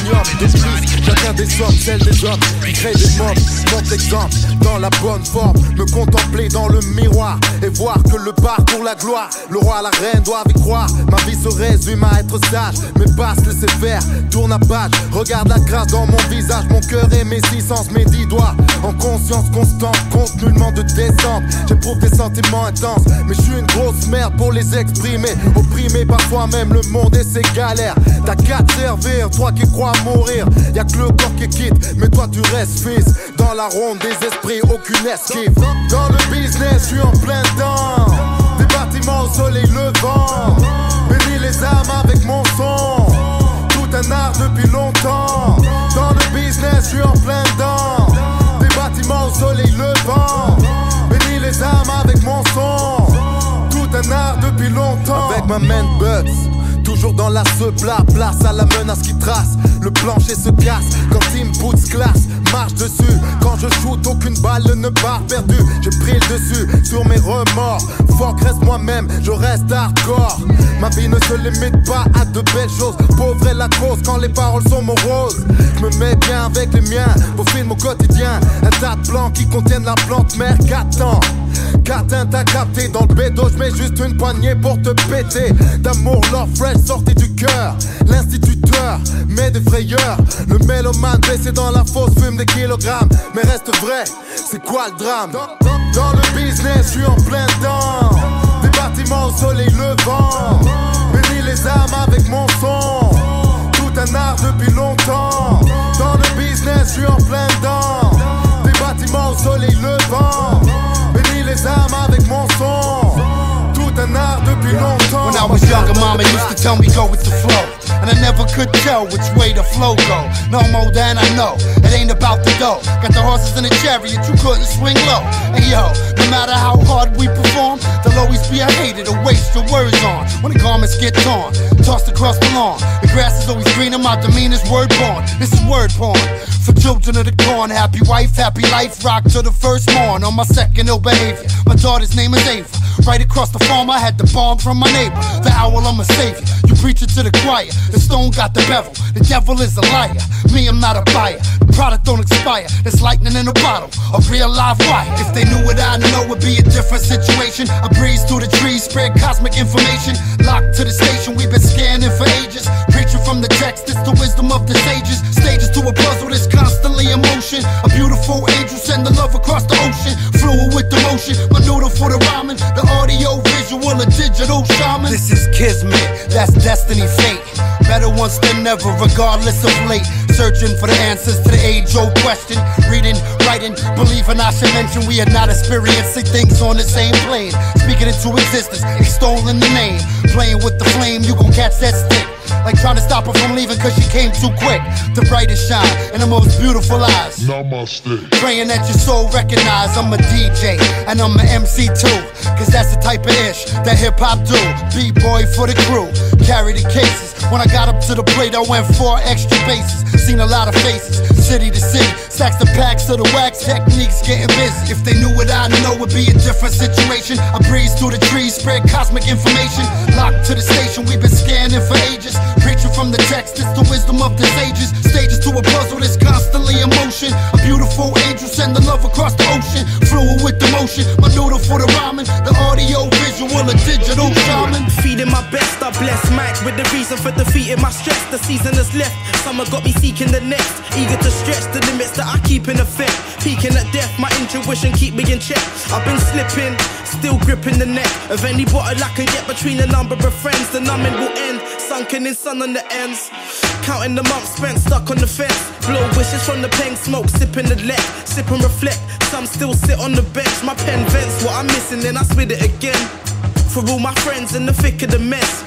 Millennium, démise chacun des sommes, celle des hommes qui créent des mobs. Montre l'exemple dans la bonne forme, me contempler dans le miroir et voir que le parcours la gloire. Le roi, la reine doivent y croire. Ma vie se résume à être sage, mes passes laisser faire, tourne à page. Regarde la grâce dans mon visage, mon cœur et mes 6 sens, mes 10 doigts. En conscience constante, compte nullement de descente. J'éprouve des sentiments intenses, mais je suis une grosse merde pour les exprimer. Opprimé par toi-même, le monde et ses galères. T'as qu'à te servir, toi qui crois mourir. Y'a que le corps qui quitte, mais toi tu restes fils. Dans la ronde des esprits, aucune esquive. Dans le business, je suis en plein dedans. Des bâtiments au soleil levant. Bénis les âmes avec mon son. Tout un art depuis longtemps. Dans le business, je suis en plein dedans. Des bâtiments au soleil levant. Bénis les âmes avec mon son. Tout un art depuis longtemps. Avec ma main buds. Toujours dans la plat, place à la menace qui trace. Le plancher se casse quand Team Boots classe. Marche dessus, quand je shoot, aucune balle ne part perdue. J'ai pris le dessus sur mes remords. Fuck, reste moi-même, je reste hardcore. Ma vie ne se limite pas à de belles choses. Pauvre est la cause quand les paroles sont moroses. Je me mets bien avec les miens, peaufine mon quotidien. Un tas de plans qui contiennent la plante mère qu'attends. Catin t'as capté, dans le bédo j'mets juste une poignée pour te péter. D'amour, love fresh sorti du cœur. L'instituteur met des frayeurs. Le mélomane baissé dans la fosse fume des kilogrammes. Mais reste vrai, c'est quoi le drame? Dans le business, je suis en plein dedans. Des bâtiments au soleil levant. Bénis les âmes avec mon son. Tout un art depuis longtemps. Dans le business, je suis en plein dedans. Des bâtiments au soleil levant. Bénis les âmes avec mon son. Tout un art depuis longtemps. When I was younger, mama used to tell me go with the flow. And I never could tell which way the flow go. No more than I know, it ain't about the dough. Got the horses in the chariot, you couldn't swing low. And yo, no matter how hard we perform, there'll always be a hater to waste your words on. When the garments get torn, tossed across the lawn. The grass is always greener, my demeanor's word born. This is word porn. For children of the corn, happy wife, happy life, rock to the first morn. On my second ill behavior, my daughter's name is Ava. Right across the farm, I had the bomb from my neighbor. The owl, I'm a savior. You preach it to the choir. The stone got the bevel. The devil is a liar. Me, I'm not a buyer. The product don't expire. There's lightning in a bottle. A real live wire. If they knew what I know, it'd be a different situation. I breeze through the trees, spread cosmic information. Locked to the station, we've been scanning for ages. Preaching from the text, it's the wisdom of the sages. Stages to a puzzle that's constantly in motion. A beautiful angel sending love across the ocean. Fluid with the motion. My noodle for the rhyming. The audio, visual, a digital shaman. This is Kismet, that's destiny, fate. Better once than never, regardless of late. Searching for the answers to the age-old question. Reading, writing, believing I should mention we are not experiencing things on the same plane. Speaking into existence, extolling the name. Playing with the flame, you gon' catch that stick. Like trying to stop her from leaving cause she came too quick. The brightest shine and the most beautiful eyes. Namaste. Praying that your soul recognize I'm a DJ and I'm an MC too. Cause that's the type of ish that hip hop do. B-boy for the crew, carry the cases. When I got up to the plate I went 4 extra bases. Seen a lot of faces, city to city. Stacks the packs of the wax, techniques getting busy. If they knew what I know, it'd be a different situation. I breeze through the trees, spread cosmic information. Locked to the station, we've been scanning for ages. Preaching from the text, it's the wisdom of the sages. Stages to a puzzle that's constantly in motion. A beautiful angel sending love across the ocean. Fluid with the motion, my noodle for the rhyming. The audio, visual, a digital shaman. Feeding my best, I bless Mike with the reason for defeating my stress. The season is left, summer got me seeking the next. Eager to stretch the limits that I keep in effect. Peaking at death, my intuition keep me in check. I've been slipping, still gripping the neck of any bottle I can get between a number of friends. The numbing will end, sunken in sun on the ends. Counting the months spent stuck on the fence. Blow wishes from the pen, smoke, sipping the lead. Sip and reflect, some still sit on the bench. My pen vents what I'm missing, then I spit it again. For all my friends in the thick of the mess.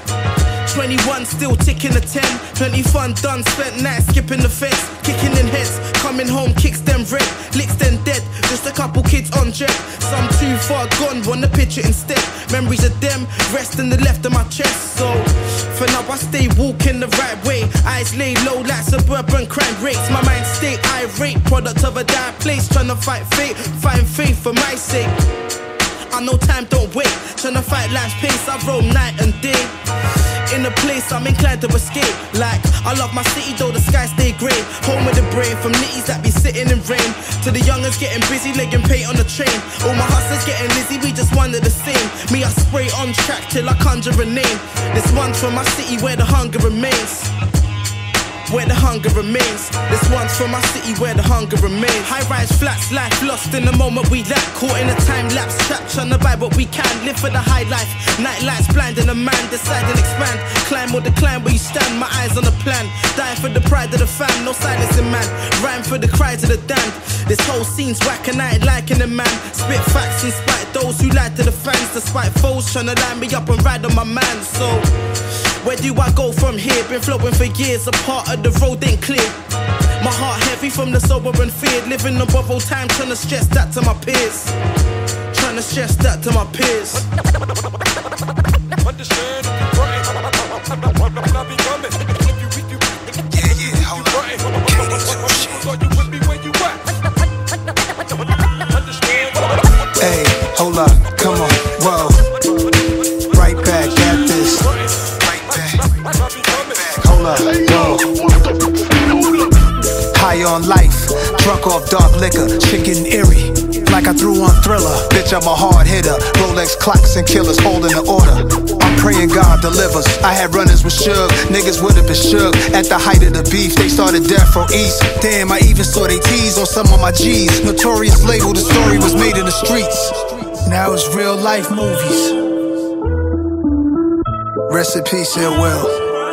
21 still ticking a 10. Plenty fun done, spent nights skipping the fence. Kicking in heads, coming home, kicks them red. Licks them dead, just a couple kids on jet. Some too far gone, wanna picture instead. Memories of them, rest in the left of my chest. So, for now I stay walking the right way. Eyes lay low like suburban crime rates. My mind stay irate, product of a dire place. Tryna fight fate, find faith for my sake. I know time don't wait, tryna fight life's pace. I roam night and day. In in a place I'm inclined to escape. Like, I love my city though the sky stay grey. Home of the brain, from nitties that be sitting in rain to the youngers getting busy laying paint on the train. All my hustlers getting busy, we just one of the same. Me, I spray on track till I conjure a name. This one's from my city where the hunger remains. Where the hunger remains. This one's from my city where the hunger remains. High rise flats, life lost in the moment we lack. Caught in a time lapse trap, trying to buy what we can. Live for the high life, night lights blinding a man. Decide and expand, climb or decline where you stand. My eyes on the plan, die for the pride of the fam. No silence in man, rhyme for the cries of the damned. This whole scene's whack and I ain't liking the man. Spit facts in spite those who lie to the fans. Despite foes trying to line me up and ride on my man. So where do I go from here? Been flowing for years, a part of the road ain't clear. My heart heavy from the sober and feared. Living on borrowed time, trying to stress that to my peers. Trying to stress that to my peers. Understand if you're right, I be coming. If you weak, you yeah, hold on. so you with me where you at. Understand. Hey, hold up, come on, whoa. Right back at this. Hold up, whoa. High on life, drunk off dark liquor, chicken eerie. Like I threw on Thriller, bitch I'm a hard hitter. Rolex clocks and killers holding the order. I'm praying God delivers. I had runners with Suge, niggas would've been shook. At the height of the beef, they started Death Row East. Damn, I even saw they tease on some of my G's. Notorious label, the story was made in the streets. Now it's real life movies. Rest in peace, Ill Will.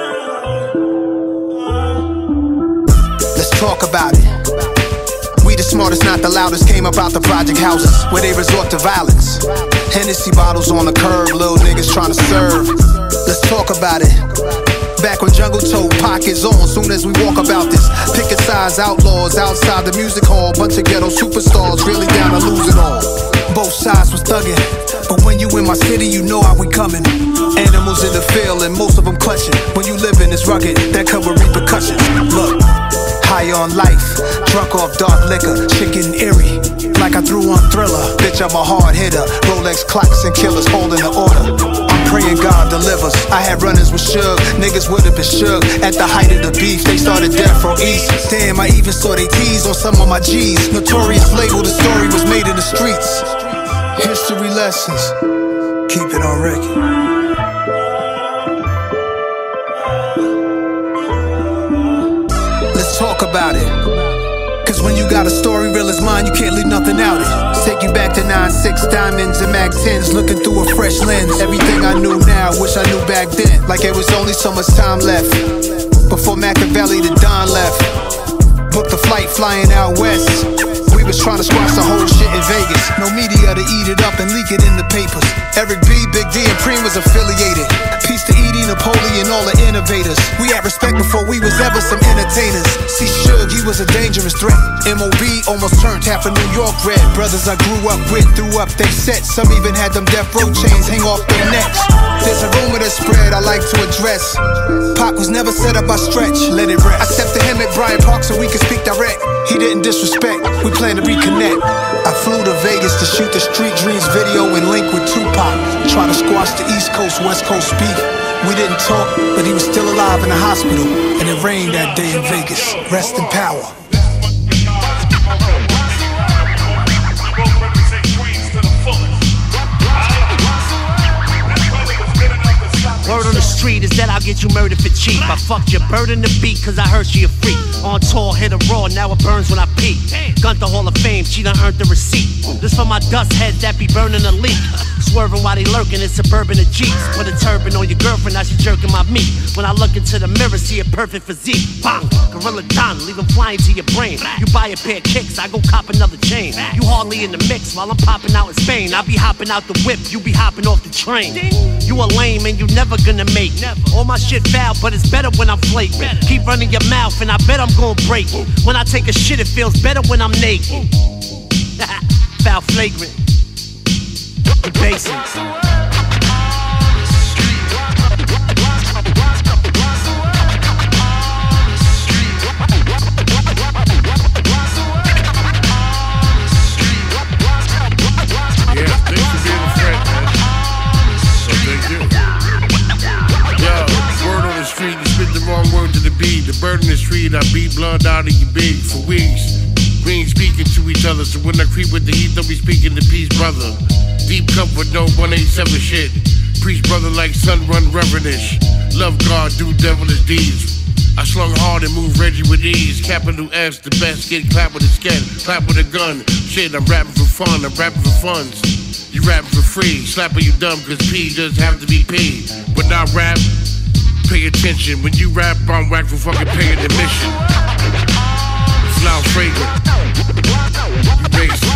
Let's talk about it. We the smartest, not the loudest. Came about the project houses where they resort to violence. Hennessy bottles on the curb, little niggas trying to serve. Let's talk about it. Back when Jungle told pockets on, soon as we walk about this. Picket signs, outlaws outside the music hall. Bunch of ghetto superstars really down to lose it all. Both sides was thugging, but when you in my city, you know how we coming. Animals in the field and most of them clutching. When you living, it's rugged, that come with repercussions. Look, high on life, drunk off dark liquor, chicken eerie. Like I threw on Thriller, bitch I'm a hard hitter. Rolex clocks and killers holding the order. I'm praying God delivers. I had runners with Suge, niggas would've been shook. At the height of the beef, they started Death Row East. Damn, I even saw they tease on some of my G's. Notorious label, the story was made in the streets. History lessons, keep it on record. Let's talk about it. Cause when you got a story real as mine, you can't leave nothing out it. Take you back to 9-6 diamonds and Mac 10s, looking through a fresh lens. Everything I knew now, wish I knew back then. Like it was only so much time left before Machiavelli the Don left. Booked the flight flying out west. We was trying to squash the whole shit in Vegas. No media to eat it up and leak it in the papers. Eric B, Big D, and Preem was affiliated. Peace to Edie, Napoleon, all the innovators. We had respect before we was ever some entertainers. See Suge, he was a dangerous threat. MOB almost turned half of New York red. Brothers I grew up with threw up they sets. Some even had them death row chains hang off their necks. There's a rumor that spread I like to address. Pac was never set up by Stretch, let it rest. I stepped to him at Bryant Park so we could speak direct. He didn't disrespect, we plan to reconnect. I flew to Vegas to shoot the Street Dreams video and link with Tupac. Try to squash the East Coast, West Coast beef. We didn't talk, but he was still alive in the hospital. And it rained that day in Vegas. Rest in power. Word on the street is that I'll get you murdered for cheap. I fucked your bird in the beat cause I heard she a freak. On tour, hit a raw, now it burns when I peek. Gunther Hall of Fame, she done earned the receipt. This for my dust heads that be burning a leak. Swerving while they lurking in suburban of Jeeps. Put a turban on your girlfriend, now she jerking my meat. When I look into the mirror, see a perfect physique. Bang, Gorilla Don, leave 'em flying to your brain. You buy a pair of kicks, I go cop another chain. You hardly in the mix while I'm popping out in Spain. I be hopping out the whip, you be hopping off the train. You a lame and you never gonna make. All my shit foul, but it's better when I'm flagrant. Keep running your mouth and I bet I'm gonna break it. When I take a shit, it feels better when I'm naked. Foul flagrant. The basics. bird in the street, I beat blood out of your big for weeks. We ain't speaking to each other, so when I creep with the heat, don't be speaking to peace, brother. Deep cup with no 187 shit. Preach brother like sun run reverentish. Love God, do devilish deeds. I slung hard and moved Reggie with ease. Capital S, the best, get clapped with a scat, clap with a gun. Shit, I'm rapping for fun, I'm rapping for funds. You rapping for free, slapping you dumb, cause P does have to be P. When I rap, pay attention. When you rap, I'm whack for fucking paying admission. It's loud fragrant. You basic.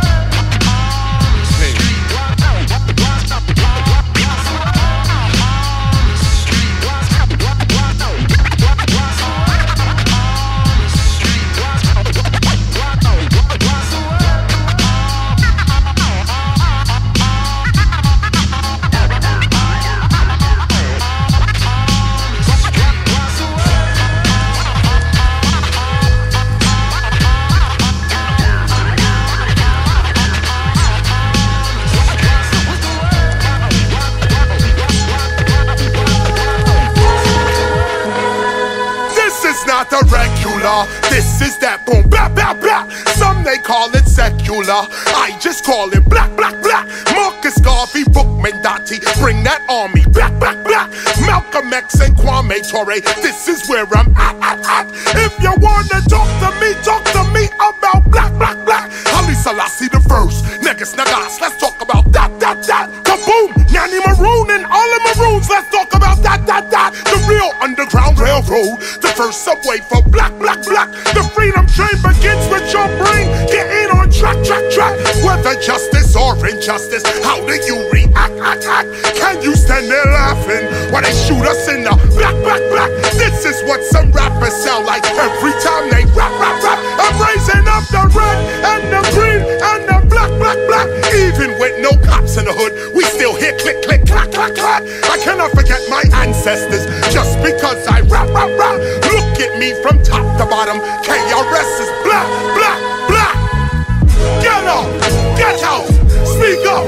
Not a regular, this is that boom, blah, blah, blah. Some they call it secular, I just call it black, black, black. Marcus Garvey, Bookman Dottie, bring that army, black, black, black. Malcolm X and Kwame Ture, this is where I'm at. If you wanna talk to me about black, black, black. Haile Selassie the first, Negus Nagas, let's talk about that. Kaboom, Nanny Maroon and all the Maroons, let's talk about that. The real Underground Railroad, the first subway for black, black, black. The freedom train begins with your brain. Get in on track. Whether justice or injustice, how do you react? Can you stand there laughing while they shoot us in the black, black, black? This is what some rappers sound like every time they rap. I'm raising up the red and the green and the black, black, black. Even with no cops in the hood, we still hear click, click, clack, clack, clack. I cannot forget my ancestors just because I rap. Look at me from top to bottom. KRS is black, black, black. Get up, get out, speak up,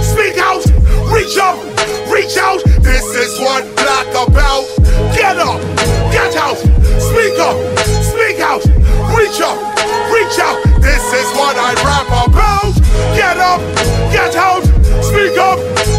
reach out. This is what black about. Get up, get out, speak up, reach out. This is what I rap about. Get up, get out, speak up,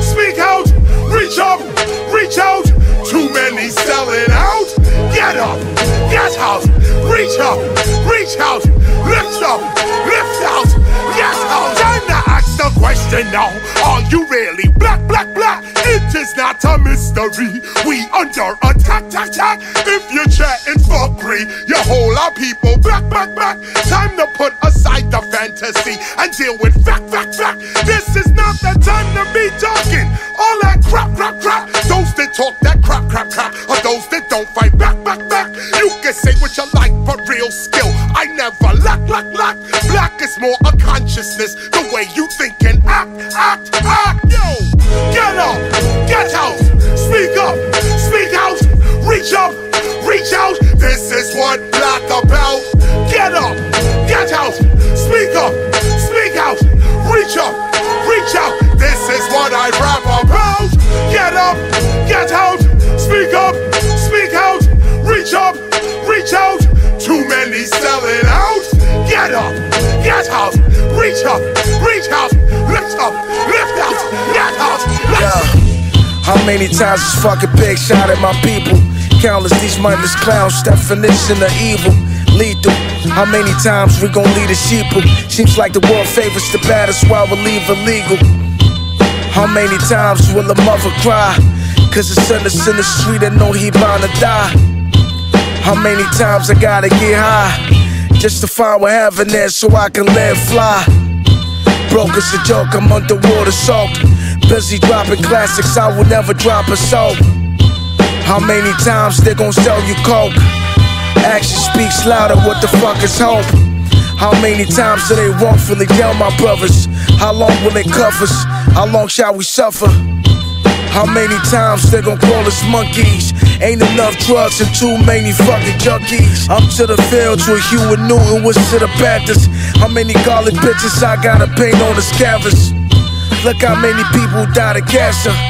reach out. Too many selling out. Get up, get out, reach out, lift out, yes out. Time to ask the question now, are you really black, black, black? It is not a mystery, we under attack. If you're chatting fuckery, you whole our people black, black, black. Time to put aside the fantasy and deal with fact. This is not the time to be talking all that crap. Those that talk that crap, are those that don't fight back. You can say what you like, but real skill I never lack. Black is more a consciousness, the way you think and act. Yo, get up, get out, speak up, reach out. This is what black about. Get up, get out, speak up, reach out. This is what I rap about. Get up, get out, speak up, reach out. Too many selling out. Get up, get out, reach out, lift out, get out. How many times this fucking pig shot at my people? Countless these mindless clowns, definition of evil, lethal. How many times we gon' lead a sheeple? Seems like the world favors the baddest while we leave illegal. How many times will a mother cry? Cause the son is in the street and know he bound to die. How many times I gotta get high just to find what heaven is so I can live fly? Broke as a joke, I'm underwater soaked. Busy dropping classics, I will never drop a soap. How many times they gon' sell you coke? Action speaks louder, what the fuck is hope? How many times do they wrongfully jail my brothers? How long will they cuff us? How long shall we suffer? How many times they gon' call us monkeys? Ain't enough drugs and too many fucking junkies. Up to the fields with Hugh and Newton, what's to the Panthers? How many garlic bitches I gotta paint on this canvas? Look how many people died of cancer.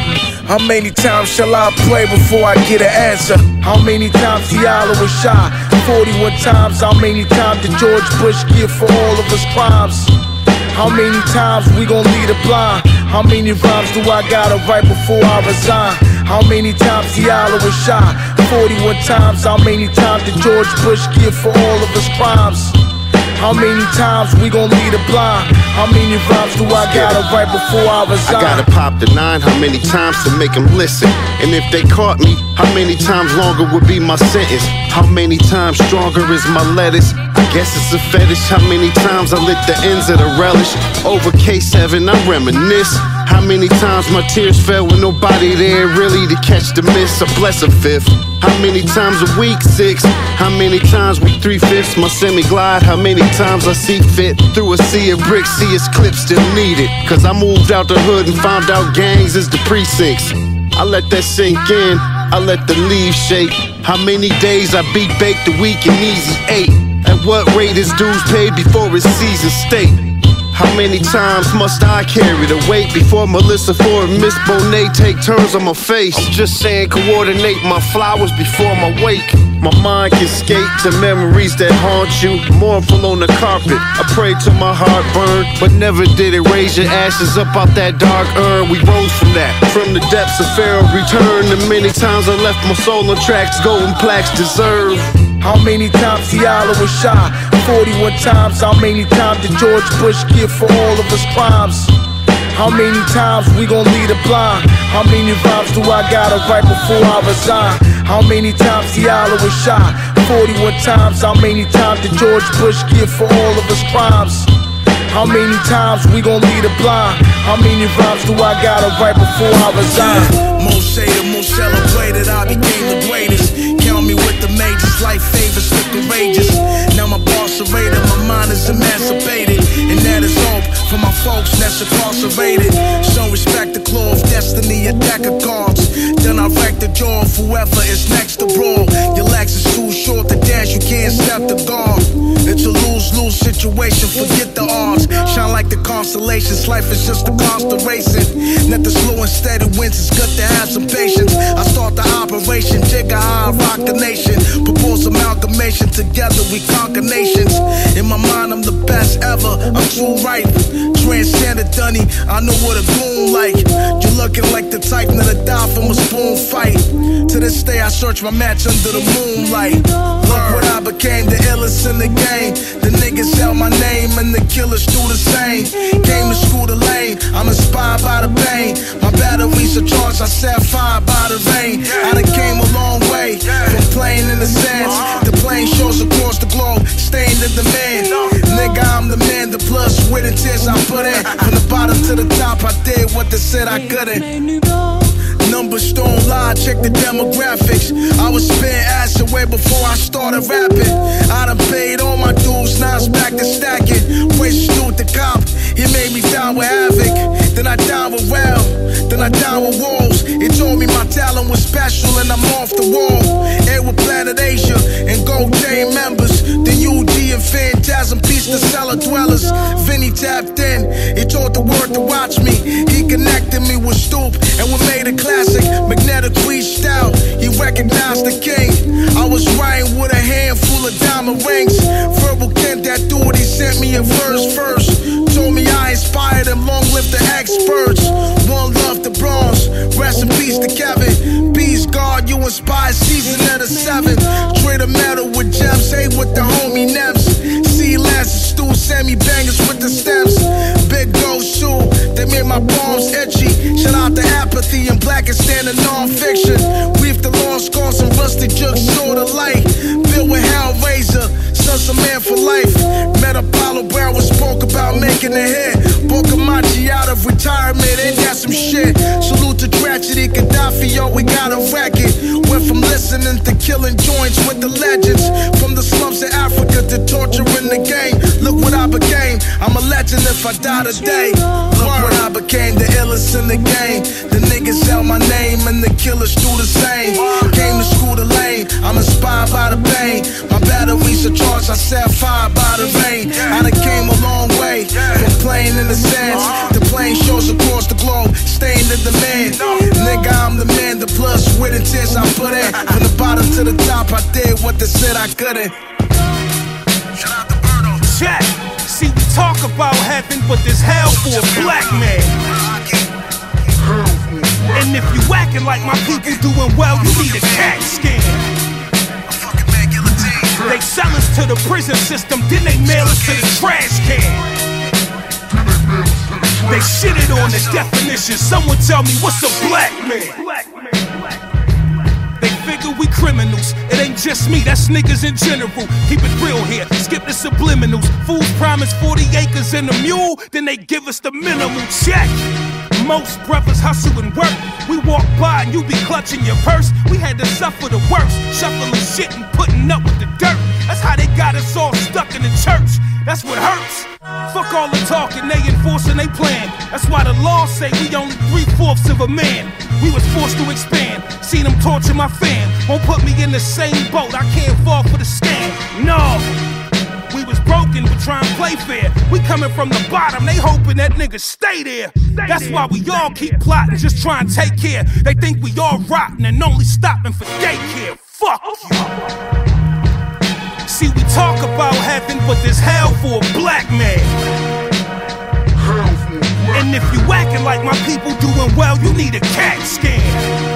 How many times shall I play before I get an answer? How many times Diallo was shot? 41 times. How many times did George Bush give for all of his crimes? How many times we gon' lead a blind? How many rhymes do I gotta write before I resign? How many times Diallo was shot? 41 times. How many times did George Bush give for all of his crimes? How many times we gon' lead a blind? How many rhymes do I gotta write before I resign? I gotta pop the 9, how many times to make them listen? And if they caught me, how many times longer would be my sentence? How many times stronger is my lettuce? I guess it's a fetish. How many times I lick the ends of the relish? Over K7, I reminisce. How many times my tears fell with nobody there really to catch the miss? I bless a fifth. How many times a week? 6. How many times with 3/5 my semi-glide? How many times I see fit through a sea of bricks? See his clips still needed. Cause I moved out the hood and found out gangs is the precincts. I let that sink in, I let the leaves shake. How many days I beat baked a week and easy 8? At what rate is dues paid before it's season state? How many times must I carry the weight before Melissa Ford and Miss Bonet take turns on my face? I'm just saying, coordinate my flowers before my wake. My mind can skate to memories that haunt you. Mournful on the carpet, I prayed till my heart burned, but never did it raise your ashes up out that dark urn. We rose from that, from the depths of Pharaoh return. The many times I left my soul on tracks, golden plaques deserve. How many times Diallo was shot? 41 times. How many times did George Bush give for all of his crimes? How many times we gon' lead a blind? How many rhymes do I gotta write before I resign? How many times Diallo was shot? 41 times. How many times did George Bush give for all of his crimes? How many times we gon' lead a blind? How many rhymes do I gotta write before I resign? Most say the most celebrated, I became the greatest. Count me with the majors, life favors look courageous. Now my boss serrated, my mind is emancipated, and that is hope for my folks that's incarcerated. Show respect the claw of destiny, a deck of cards. Then I wreck the jaw of whoever is next to brawl. Your legs is too short to dash, you can't step the guard. It's a lose-lose situation, forget the odds. Shine like the constellations, life is just a constant racing. Let the slow and steady wins, it's good to have some patience. I start the operation, jigger high, rock the nation. Propose amalgamation, together we conquer nations. In my mind, I'm the best ever, I'm too right. Transcended dunny, I know what a goon like. You're looking like the type that a die from a spoon fight. To this day, I search my match under the moonlight. Look what I became, the illest in the game. The niggas held my name and the killers do the same. Came to school the lane, I'm inspired by the pain. My batteries are charged, I set fire by the rain. I done came a long way, from playing in the sands to playing shows across the globe, staying in demand. Nigga, I'm the man, the blood, sweat and tears I put in. From the bottom to the top, I did what they said I couldn't. Numbers don't lie, check the demographics. I was spitting ass away before I started rapping. I done paid all my dues, now it's back to stacking. Waste shoot the cop, he made me die with havoc. Then I died with well, then I died with walls. He told me my talent was special and I'm off the wall. Air with Planet Asia and Gold Chain members. The UG and Phantasm, piece the cellar dwellers. Vinny tapped in, he told the word to watch me. He connected me with Stoop and we made a classic. Magnetic reached out, he recognized the king. I was writing with a handful of diamond rings. Verbal Kent, that dude, he sent me a verse first. Told me I inspired him, long live the experts. One love to bronze, rest in peace to Kevin. Peace God, you inspired season of the 7th. Trade a medal with gems, hey with the homie Nems. See Lance and Stu, send me bangers with the stems. Big ghost shoe, they made my palms itchy. Shout out to Apathy and Black and Standard non-fiction. We've the lost cause and rusty jugs sort of light. Built with Hellraiser, sons of man for life. Met Apollo Brown, was spoke about making a hit. Bokamachi out of retirement, ain't that some shit? Salute to Tragedy, Gaddafi, yo, we got a record. Went from listening to killing joints with the legends. From the slums of Africa to torture in the game. Look what I became, I'm a legend if I die today. Look what I became, the illest in the game. The niggas held my name and the killers do the same. Came to school the lane, I'm inspired by the pain. My batteries are charged, I set fire by the rain. I done came a long way, from playing in the sands to playing shows across the globe, staying in demand. Nigga, I'm the man, the plus with intense I put in. From the bottom to the top, I did what they said I couldn't. Check. See, we talk about heaven, but there's hell for a black man. And if you acting like my people doing well, you need a CAT scan. They sell us to the prison system, then they mail us to the trash can. They shitted on the definition. Someone tell me what's a black man? They figure we criminals. It ain't just me, that's niggas in general. Keep it real here, skip the subliminals. Fools promise 40 acres and a mule, then they give us the minimal check. Most brothers hustle and work. We walk by and you be clutching your purse. We had to suffer the worst, shuffling shit and putting up with the dirt. That's how they got us all stuck in the church. That's what hurts. Fuck all the talking, they enforcing they plan. That's why the law say we only 3/4 of a man. We was forced to expand. Seen them torture my fam. Won't put me in the same boat. I can't fall for the scam. No. We was broken, but try and play fair. We coming from the bottom, they hoping that niggas stay there. That's why we all keep plotting, just try and take care. They think we all rotten and only stopping for daycare. Fuck you. See, we talk about heaven, but there's hell for a black man. And if you acting like my people doing well, you need a CAT scan.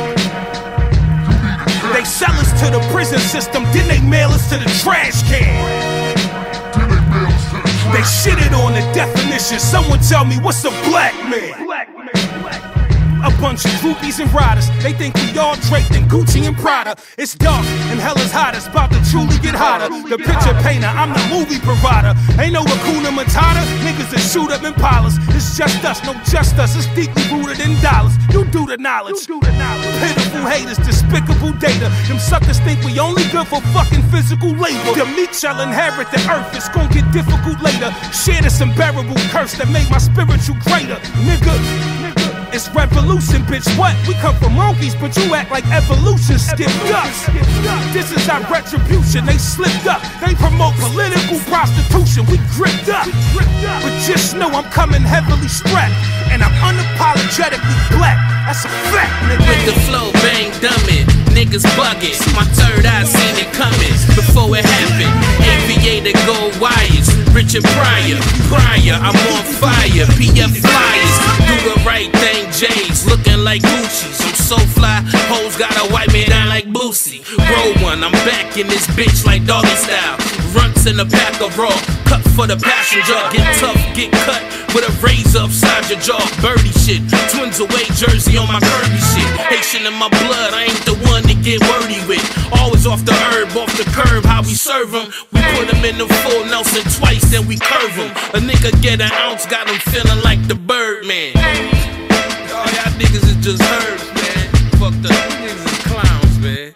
They sell us to the prison system, then they mail us to the trash can. They shitted on the definition. Someone tell me what's a black man? A bunch of groupies and riders. They think we all draped in Gucci and Prada. It's dark and hell is hot. It's about to truly get hotter. The picture painter, I'm the movie provider. Ain't no Hakuna Matata. Niggas that shoot up Impalas. It's just us, no just us. It's deeply rooted in dollars. You do the knowledge. Pitiful haters, despicable data. Them suckers think we only good for fucking physical labor. The meek shall inherit the earth. It's gonna get difficult later. Share this unbearable curse that made my spiritual greater. Nigga. It's revolution, bitch, what? We come from monkeys, but you act like evolution skipped us. This is our retribution, they slipped up. They promote political prostitution, we gripped up. But just know I'm coming heavily strapped, and I'm unapologetically black. That's a fact, nigga. With the flow, bang, dumb it. Niggas bugging, my third eye seen it coming before it happened. Aviator gold wires, Richard Pryor, I'm on fire. PF flyers, do the right thing, J's looking like Gucci's. I'm so fly, hoes gotta wipe me down like Boosie. Roll one, I'm back in this bitch like doggy style. Runts in the back of raw, cut for the passenger. Get tough, get cut with a razor upside your jaw. Birdie shit, twins away jersey on my Kirby shit. Haitian in my blood, I ain't the one to get wordy with. Always off the herb, off the curb, how we serve them. We put them in the full Nelson twice, then we curve them. A nigga get an ounce, got him feeling like the Birdman. All y'all niggas is just herbs, man. Fuck the niggas is clowns, man.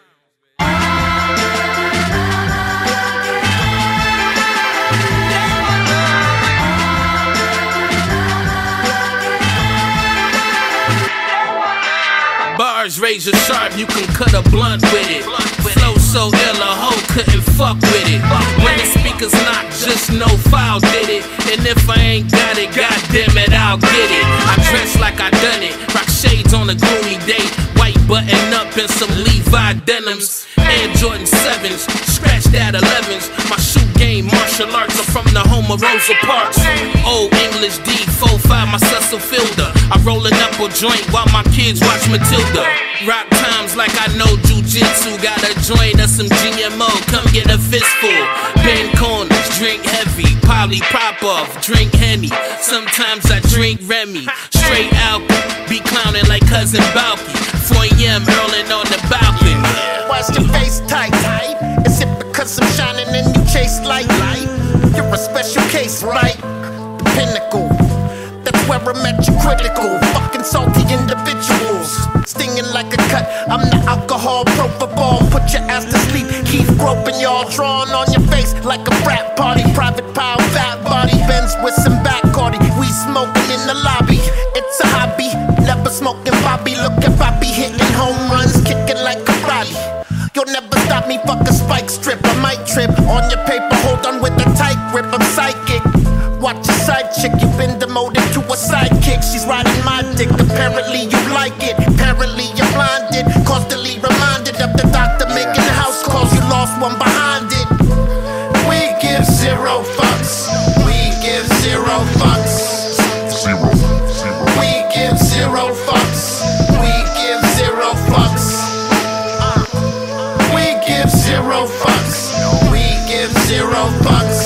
Bars razor sharp, you can cut a blunt with it. Flow so ill, a hoe couldn't fuck with it. When the speakers knock, just know foul did it. And if I ain't got it, goddamn it, I'll get it. I dress like I done it, rock shades on a gloomy day. White button up in some Levi denims. Air Jordan 7s, scratched at 11s. My shoe game, martial arts, I'm from the home of Rosa Parks. Old English D45, my Cecil Fielder. I roll an apple joint while my kids watch Matilda. Rock times like I know jujitsu. Got a joint of some GMO, come get a fistful. Bend corners, drink heavy, Polly pop off, drink Henny. Sometimes I drink Remy, straight alcohol. Be clowning like cousin Balky. 4 a.m. earling on the balcony. Why's your face tight? Is it because I'm shining and you chase light? You're a special case, right? The pinnacle. That's where I'm at your critical. Fucking salty individuals. Stinging like a cut. I'm the alcohol propofol. Put your ass to sleep. Keep groping y'all. Drawing on your face like a frat party. Private pile, fat body. Benz with some back cardi. We smoking in the lobby. It's a hobby. Never smoking Bobby. Look at Bobby hitting home runs. Kicking like a rally. You'll never stop me, fuck a spike strip. I might trip on your paper, hold on with a tight grip. I'm psychic. watch a side chick. You've been demoted to a sidekick. She's riding my dick. Apparently you like it. Apparently you're blinded. Constantly reminded of the doctor making house calls. You lost one behind it. We give zero fucks. We give zero fucks. We give zero fucks. We give zero fucks. We give zero fucks. We give zero fucks.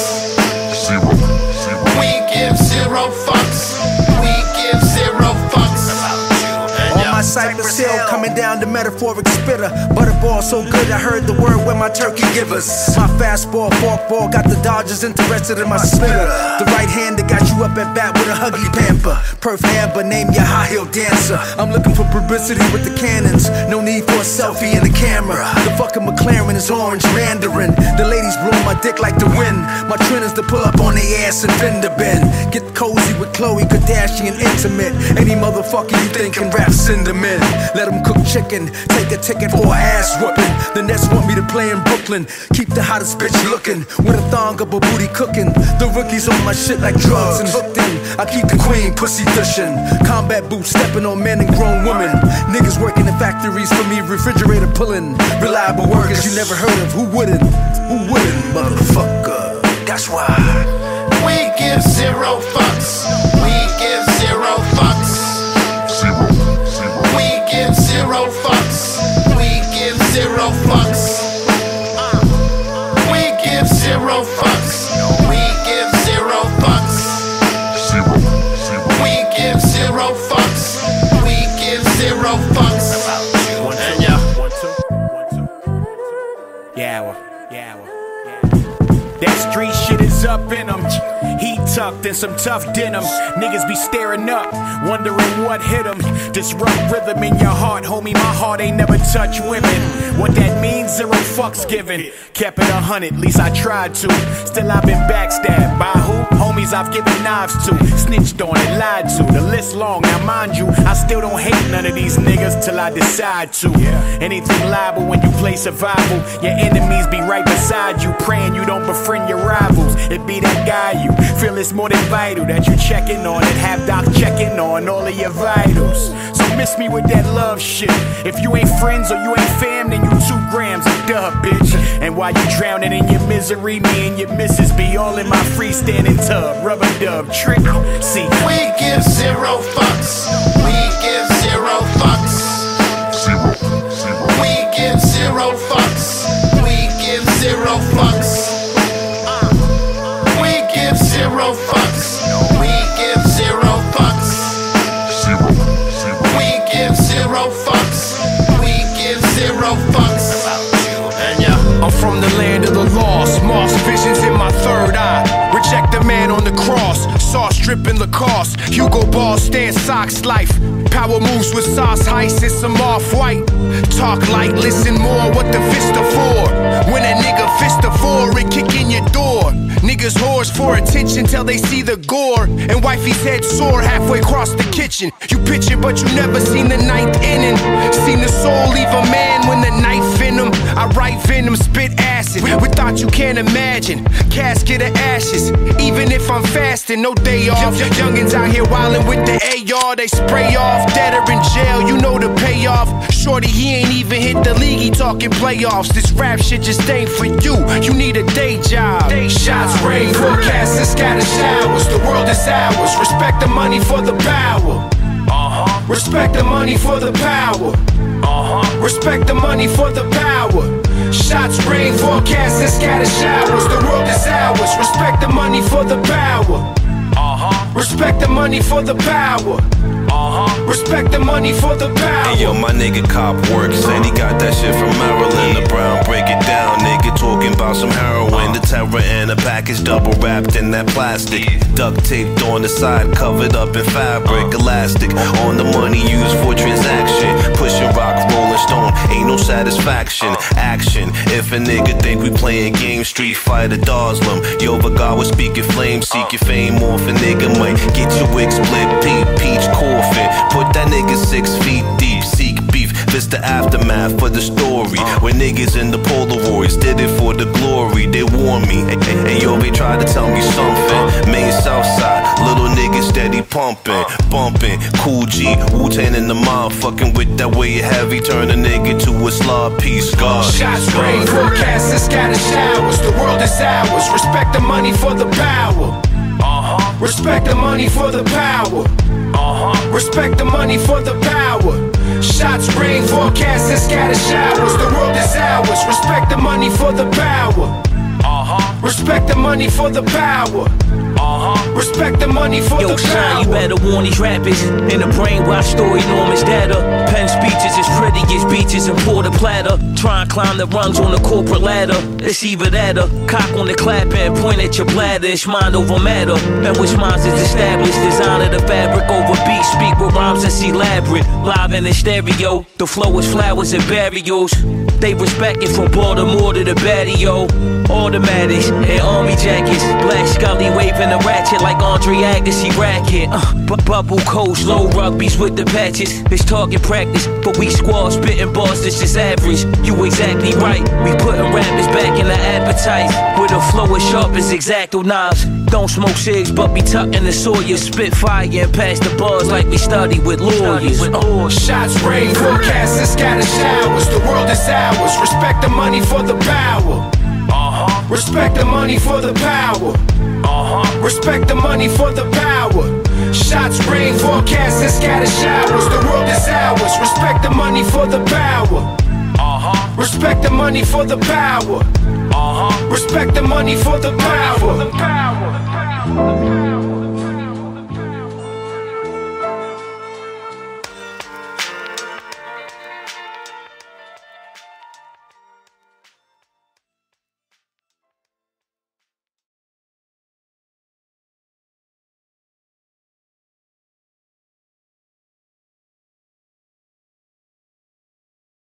We give zero fucks. We give zero fucks. On my Cypress Hill, coming down the metaphoric spitter. Butterball so good, I heard the word when my turkey givers. My fastball, forkball, got the Dodgers interested in my splitter. The right hand that got you up at bat with a huggy pamper. Perf Amber, name your high heel dancer. I'm looking for publicity with the cannons. No need for a selfie in the camera. The fucking McLaren is orange Mandarin. The ladies blow my dick like the wind. My trend is to pull up on their ass and fender bend. Get cozy with Khloe Kardashian intimate. Any motherfucker you think can rap, send them in. Let them cook chicken, take a ticket for an ass whooping. The Nets want me to play in Brooklyn. Keep the hottest bitch looking, with a thong up a booty cooking. The rookies on my shit like drugs and hooked in. I keep the queen pussy dishing. Combat boots stepping on men and grown women. Niggas working in factories for me, refrigerator pulling. Reliable workers you never heard of, who wouldn't? Who wouldn't, motherfucker? That's why we give zero fucks. We give zero fucks. We give zero fucks. We give zero fucks. We give zero fucks. We give zero fucks. We give zero fucks. We give zero fucks. That street shit is up in them. Heat tucked in some tough denim. Niggas be staring up, wondering what hit them. Disrupt rhythm in your heart, homie. My heart ain't never touched women. What that means, zero fucks given. Kept it 100, least I tried to. Still I've been backstabbed by who? Homies I've given knives to, snitched on and lied to. The list long, now mind you, I still don't hate none of these niggas till I decide to. Anything liable when you play survival. Your enemies be right beside you, praying you don't befriend your rivals. It be that guy you feel it's more than vital that you checking on and have doc checking on all of your vitals. So miss me with that love shit. If you ain't friends or you ain't fam, then you 2 grams of dub, bitch. And while you drowning in your misery, me and your missus be all in my freestanding tub. Rubber dub trick. See, we give zero fucks. We give zero fucks. We give zero fucks. We give zero fucks. We give zero fucks. We give zero fucks. We give zero fucks. We give zero fucks. I'm from the land of the lost. Moss visions in my third eye. Reject the man on the cross. Sauce dripping Lacoste. Hugo Boss stand socks life. Power moves with sauce heist and some off-white. Talk light, listen more. What the fist are for? When a nigga fist are for it, kick in your door. Niggas whores for attention till they see the gore. And wifey's head sore halfway across the kitchen. You pitch it, but you never seen the 9th inning. Seen the soul leave a man when the knife in him. I write venom, spit acid with thoughts you can't imagine. Casket of ashes, even if I'm fasting, no day off. Youngins out here wildin' with the AR, they spray off. Dead or in jail, you know the payoff. Shorty, he ain't even hit the league, he talking playoffs. This rap shit just ain't for you, you need a day job. Shots rain, forecast and scatter showers. The world is ours, respect the money for the power. Respect the money for the power. Respect the money for the power. Shots rain, forecast and scatter showers. The world is ours, respect the money for the power. Respect the money for the power. Respect the money for the power. Hey yo, my nigga Cop works, and he got that shit from Maryland. The Brown break it down, nigga talking about some heroin. The terror in a package, double wrapped in that plastic. Duct taped on the side, covered up in fabric, elastic. On the money used for transaction. Pushing rock, rolling stone, ain't no satisfaction. Action, if a nigga think we playing game, Street Fighter, Darslem. Yo, Vagawa speaking flame, seek your fame off a nigga might get your wig split, peach coffin. Put that nigga 6 feet deep, seek beef, This the aftermath for the story. When niggas in the Polaroids did it for the glory, they warned me. And yo, they tried to tell me something. Main Southside, little niggas steady pumping, bumping. Cool G, Wu-Tang in the mind, fucking with that way heavy, turn a nigga to a slob piece. God. Shots rain, forecast and scatter showers. The world is ours. Respect the money for the power. Respect the money for the power. Respect the money for the power. Shots rain, forecast and scatter showers. The world is ours. Respect the money for the power. Respect the money for the power. Respect the money for the power. Yo, son, you better warn these rappers. In a brainwash story, enormous data. Pen speeches as pretty as beaches and pour the platter. Try and climb the rungs on the corporate ladder. It's either that or cock on the clap and point at your bladder. It's mind over matter. And which minds is established. Design of the fabric over beat. Speak with rhymes that's elaborate. Live in the stereo. The flow is flowers and burials. They respect it from Baltimore to the patio. Automatics and army jackets. Black Scully waving a ratchet like Andre Agassi racket. Bubble coats, low rugbies with the patches. It's target practice, but we squad spitting bars, this is average. You exactly right, we putting rappers back in the appetite. With a flow as sharp as X-Acto knives. Don't smoke cigs, but be tucking the Sawyer. Spit fire and pass the bars like we study with lawyers. Shots rain, forecast and scatter showers. The world is ours. Respect the money for the power. Respect the money for the power. Respect the money for the power. Shots rain, forecast and scatter showers. The world is ours. Respect the money for the power. Respect the money for the power. Respect the money for the power.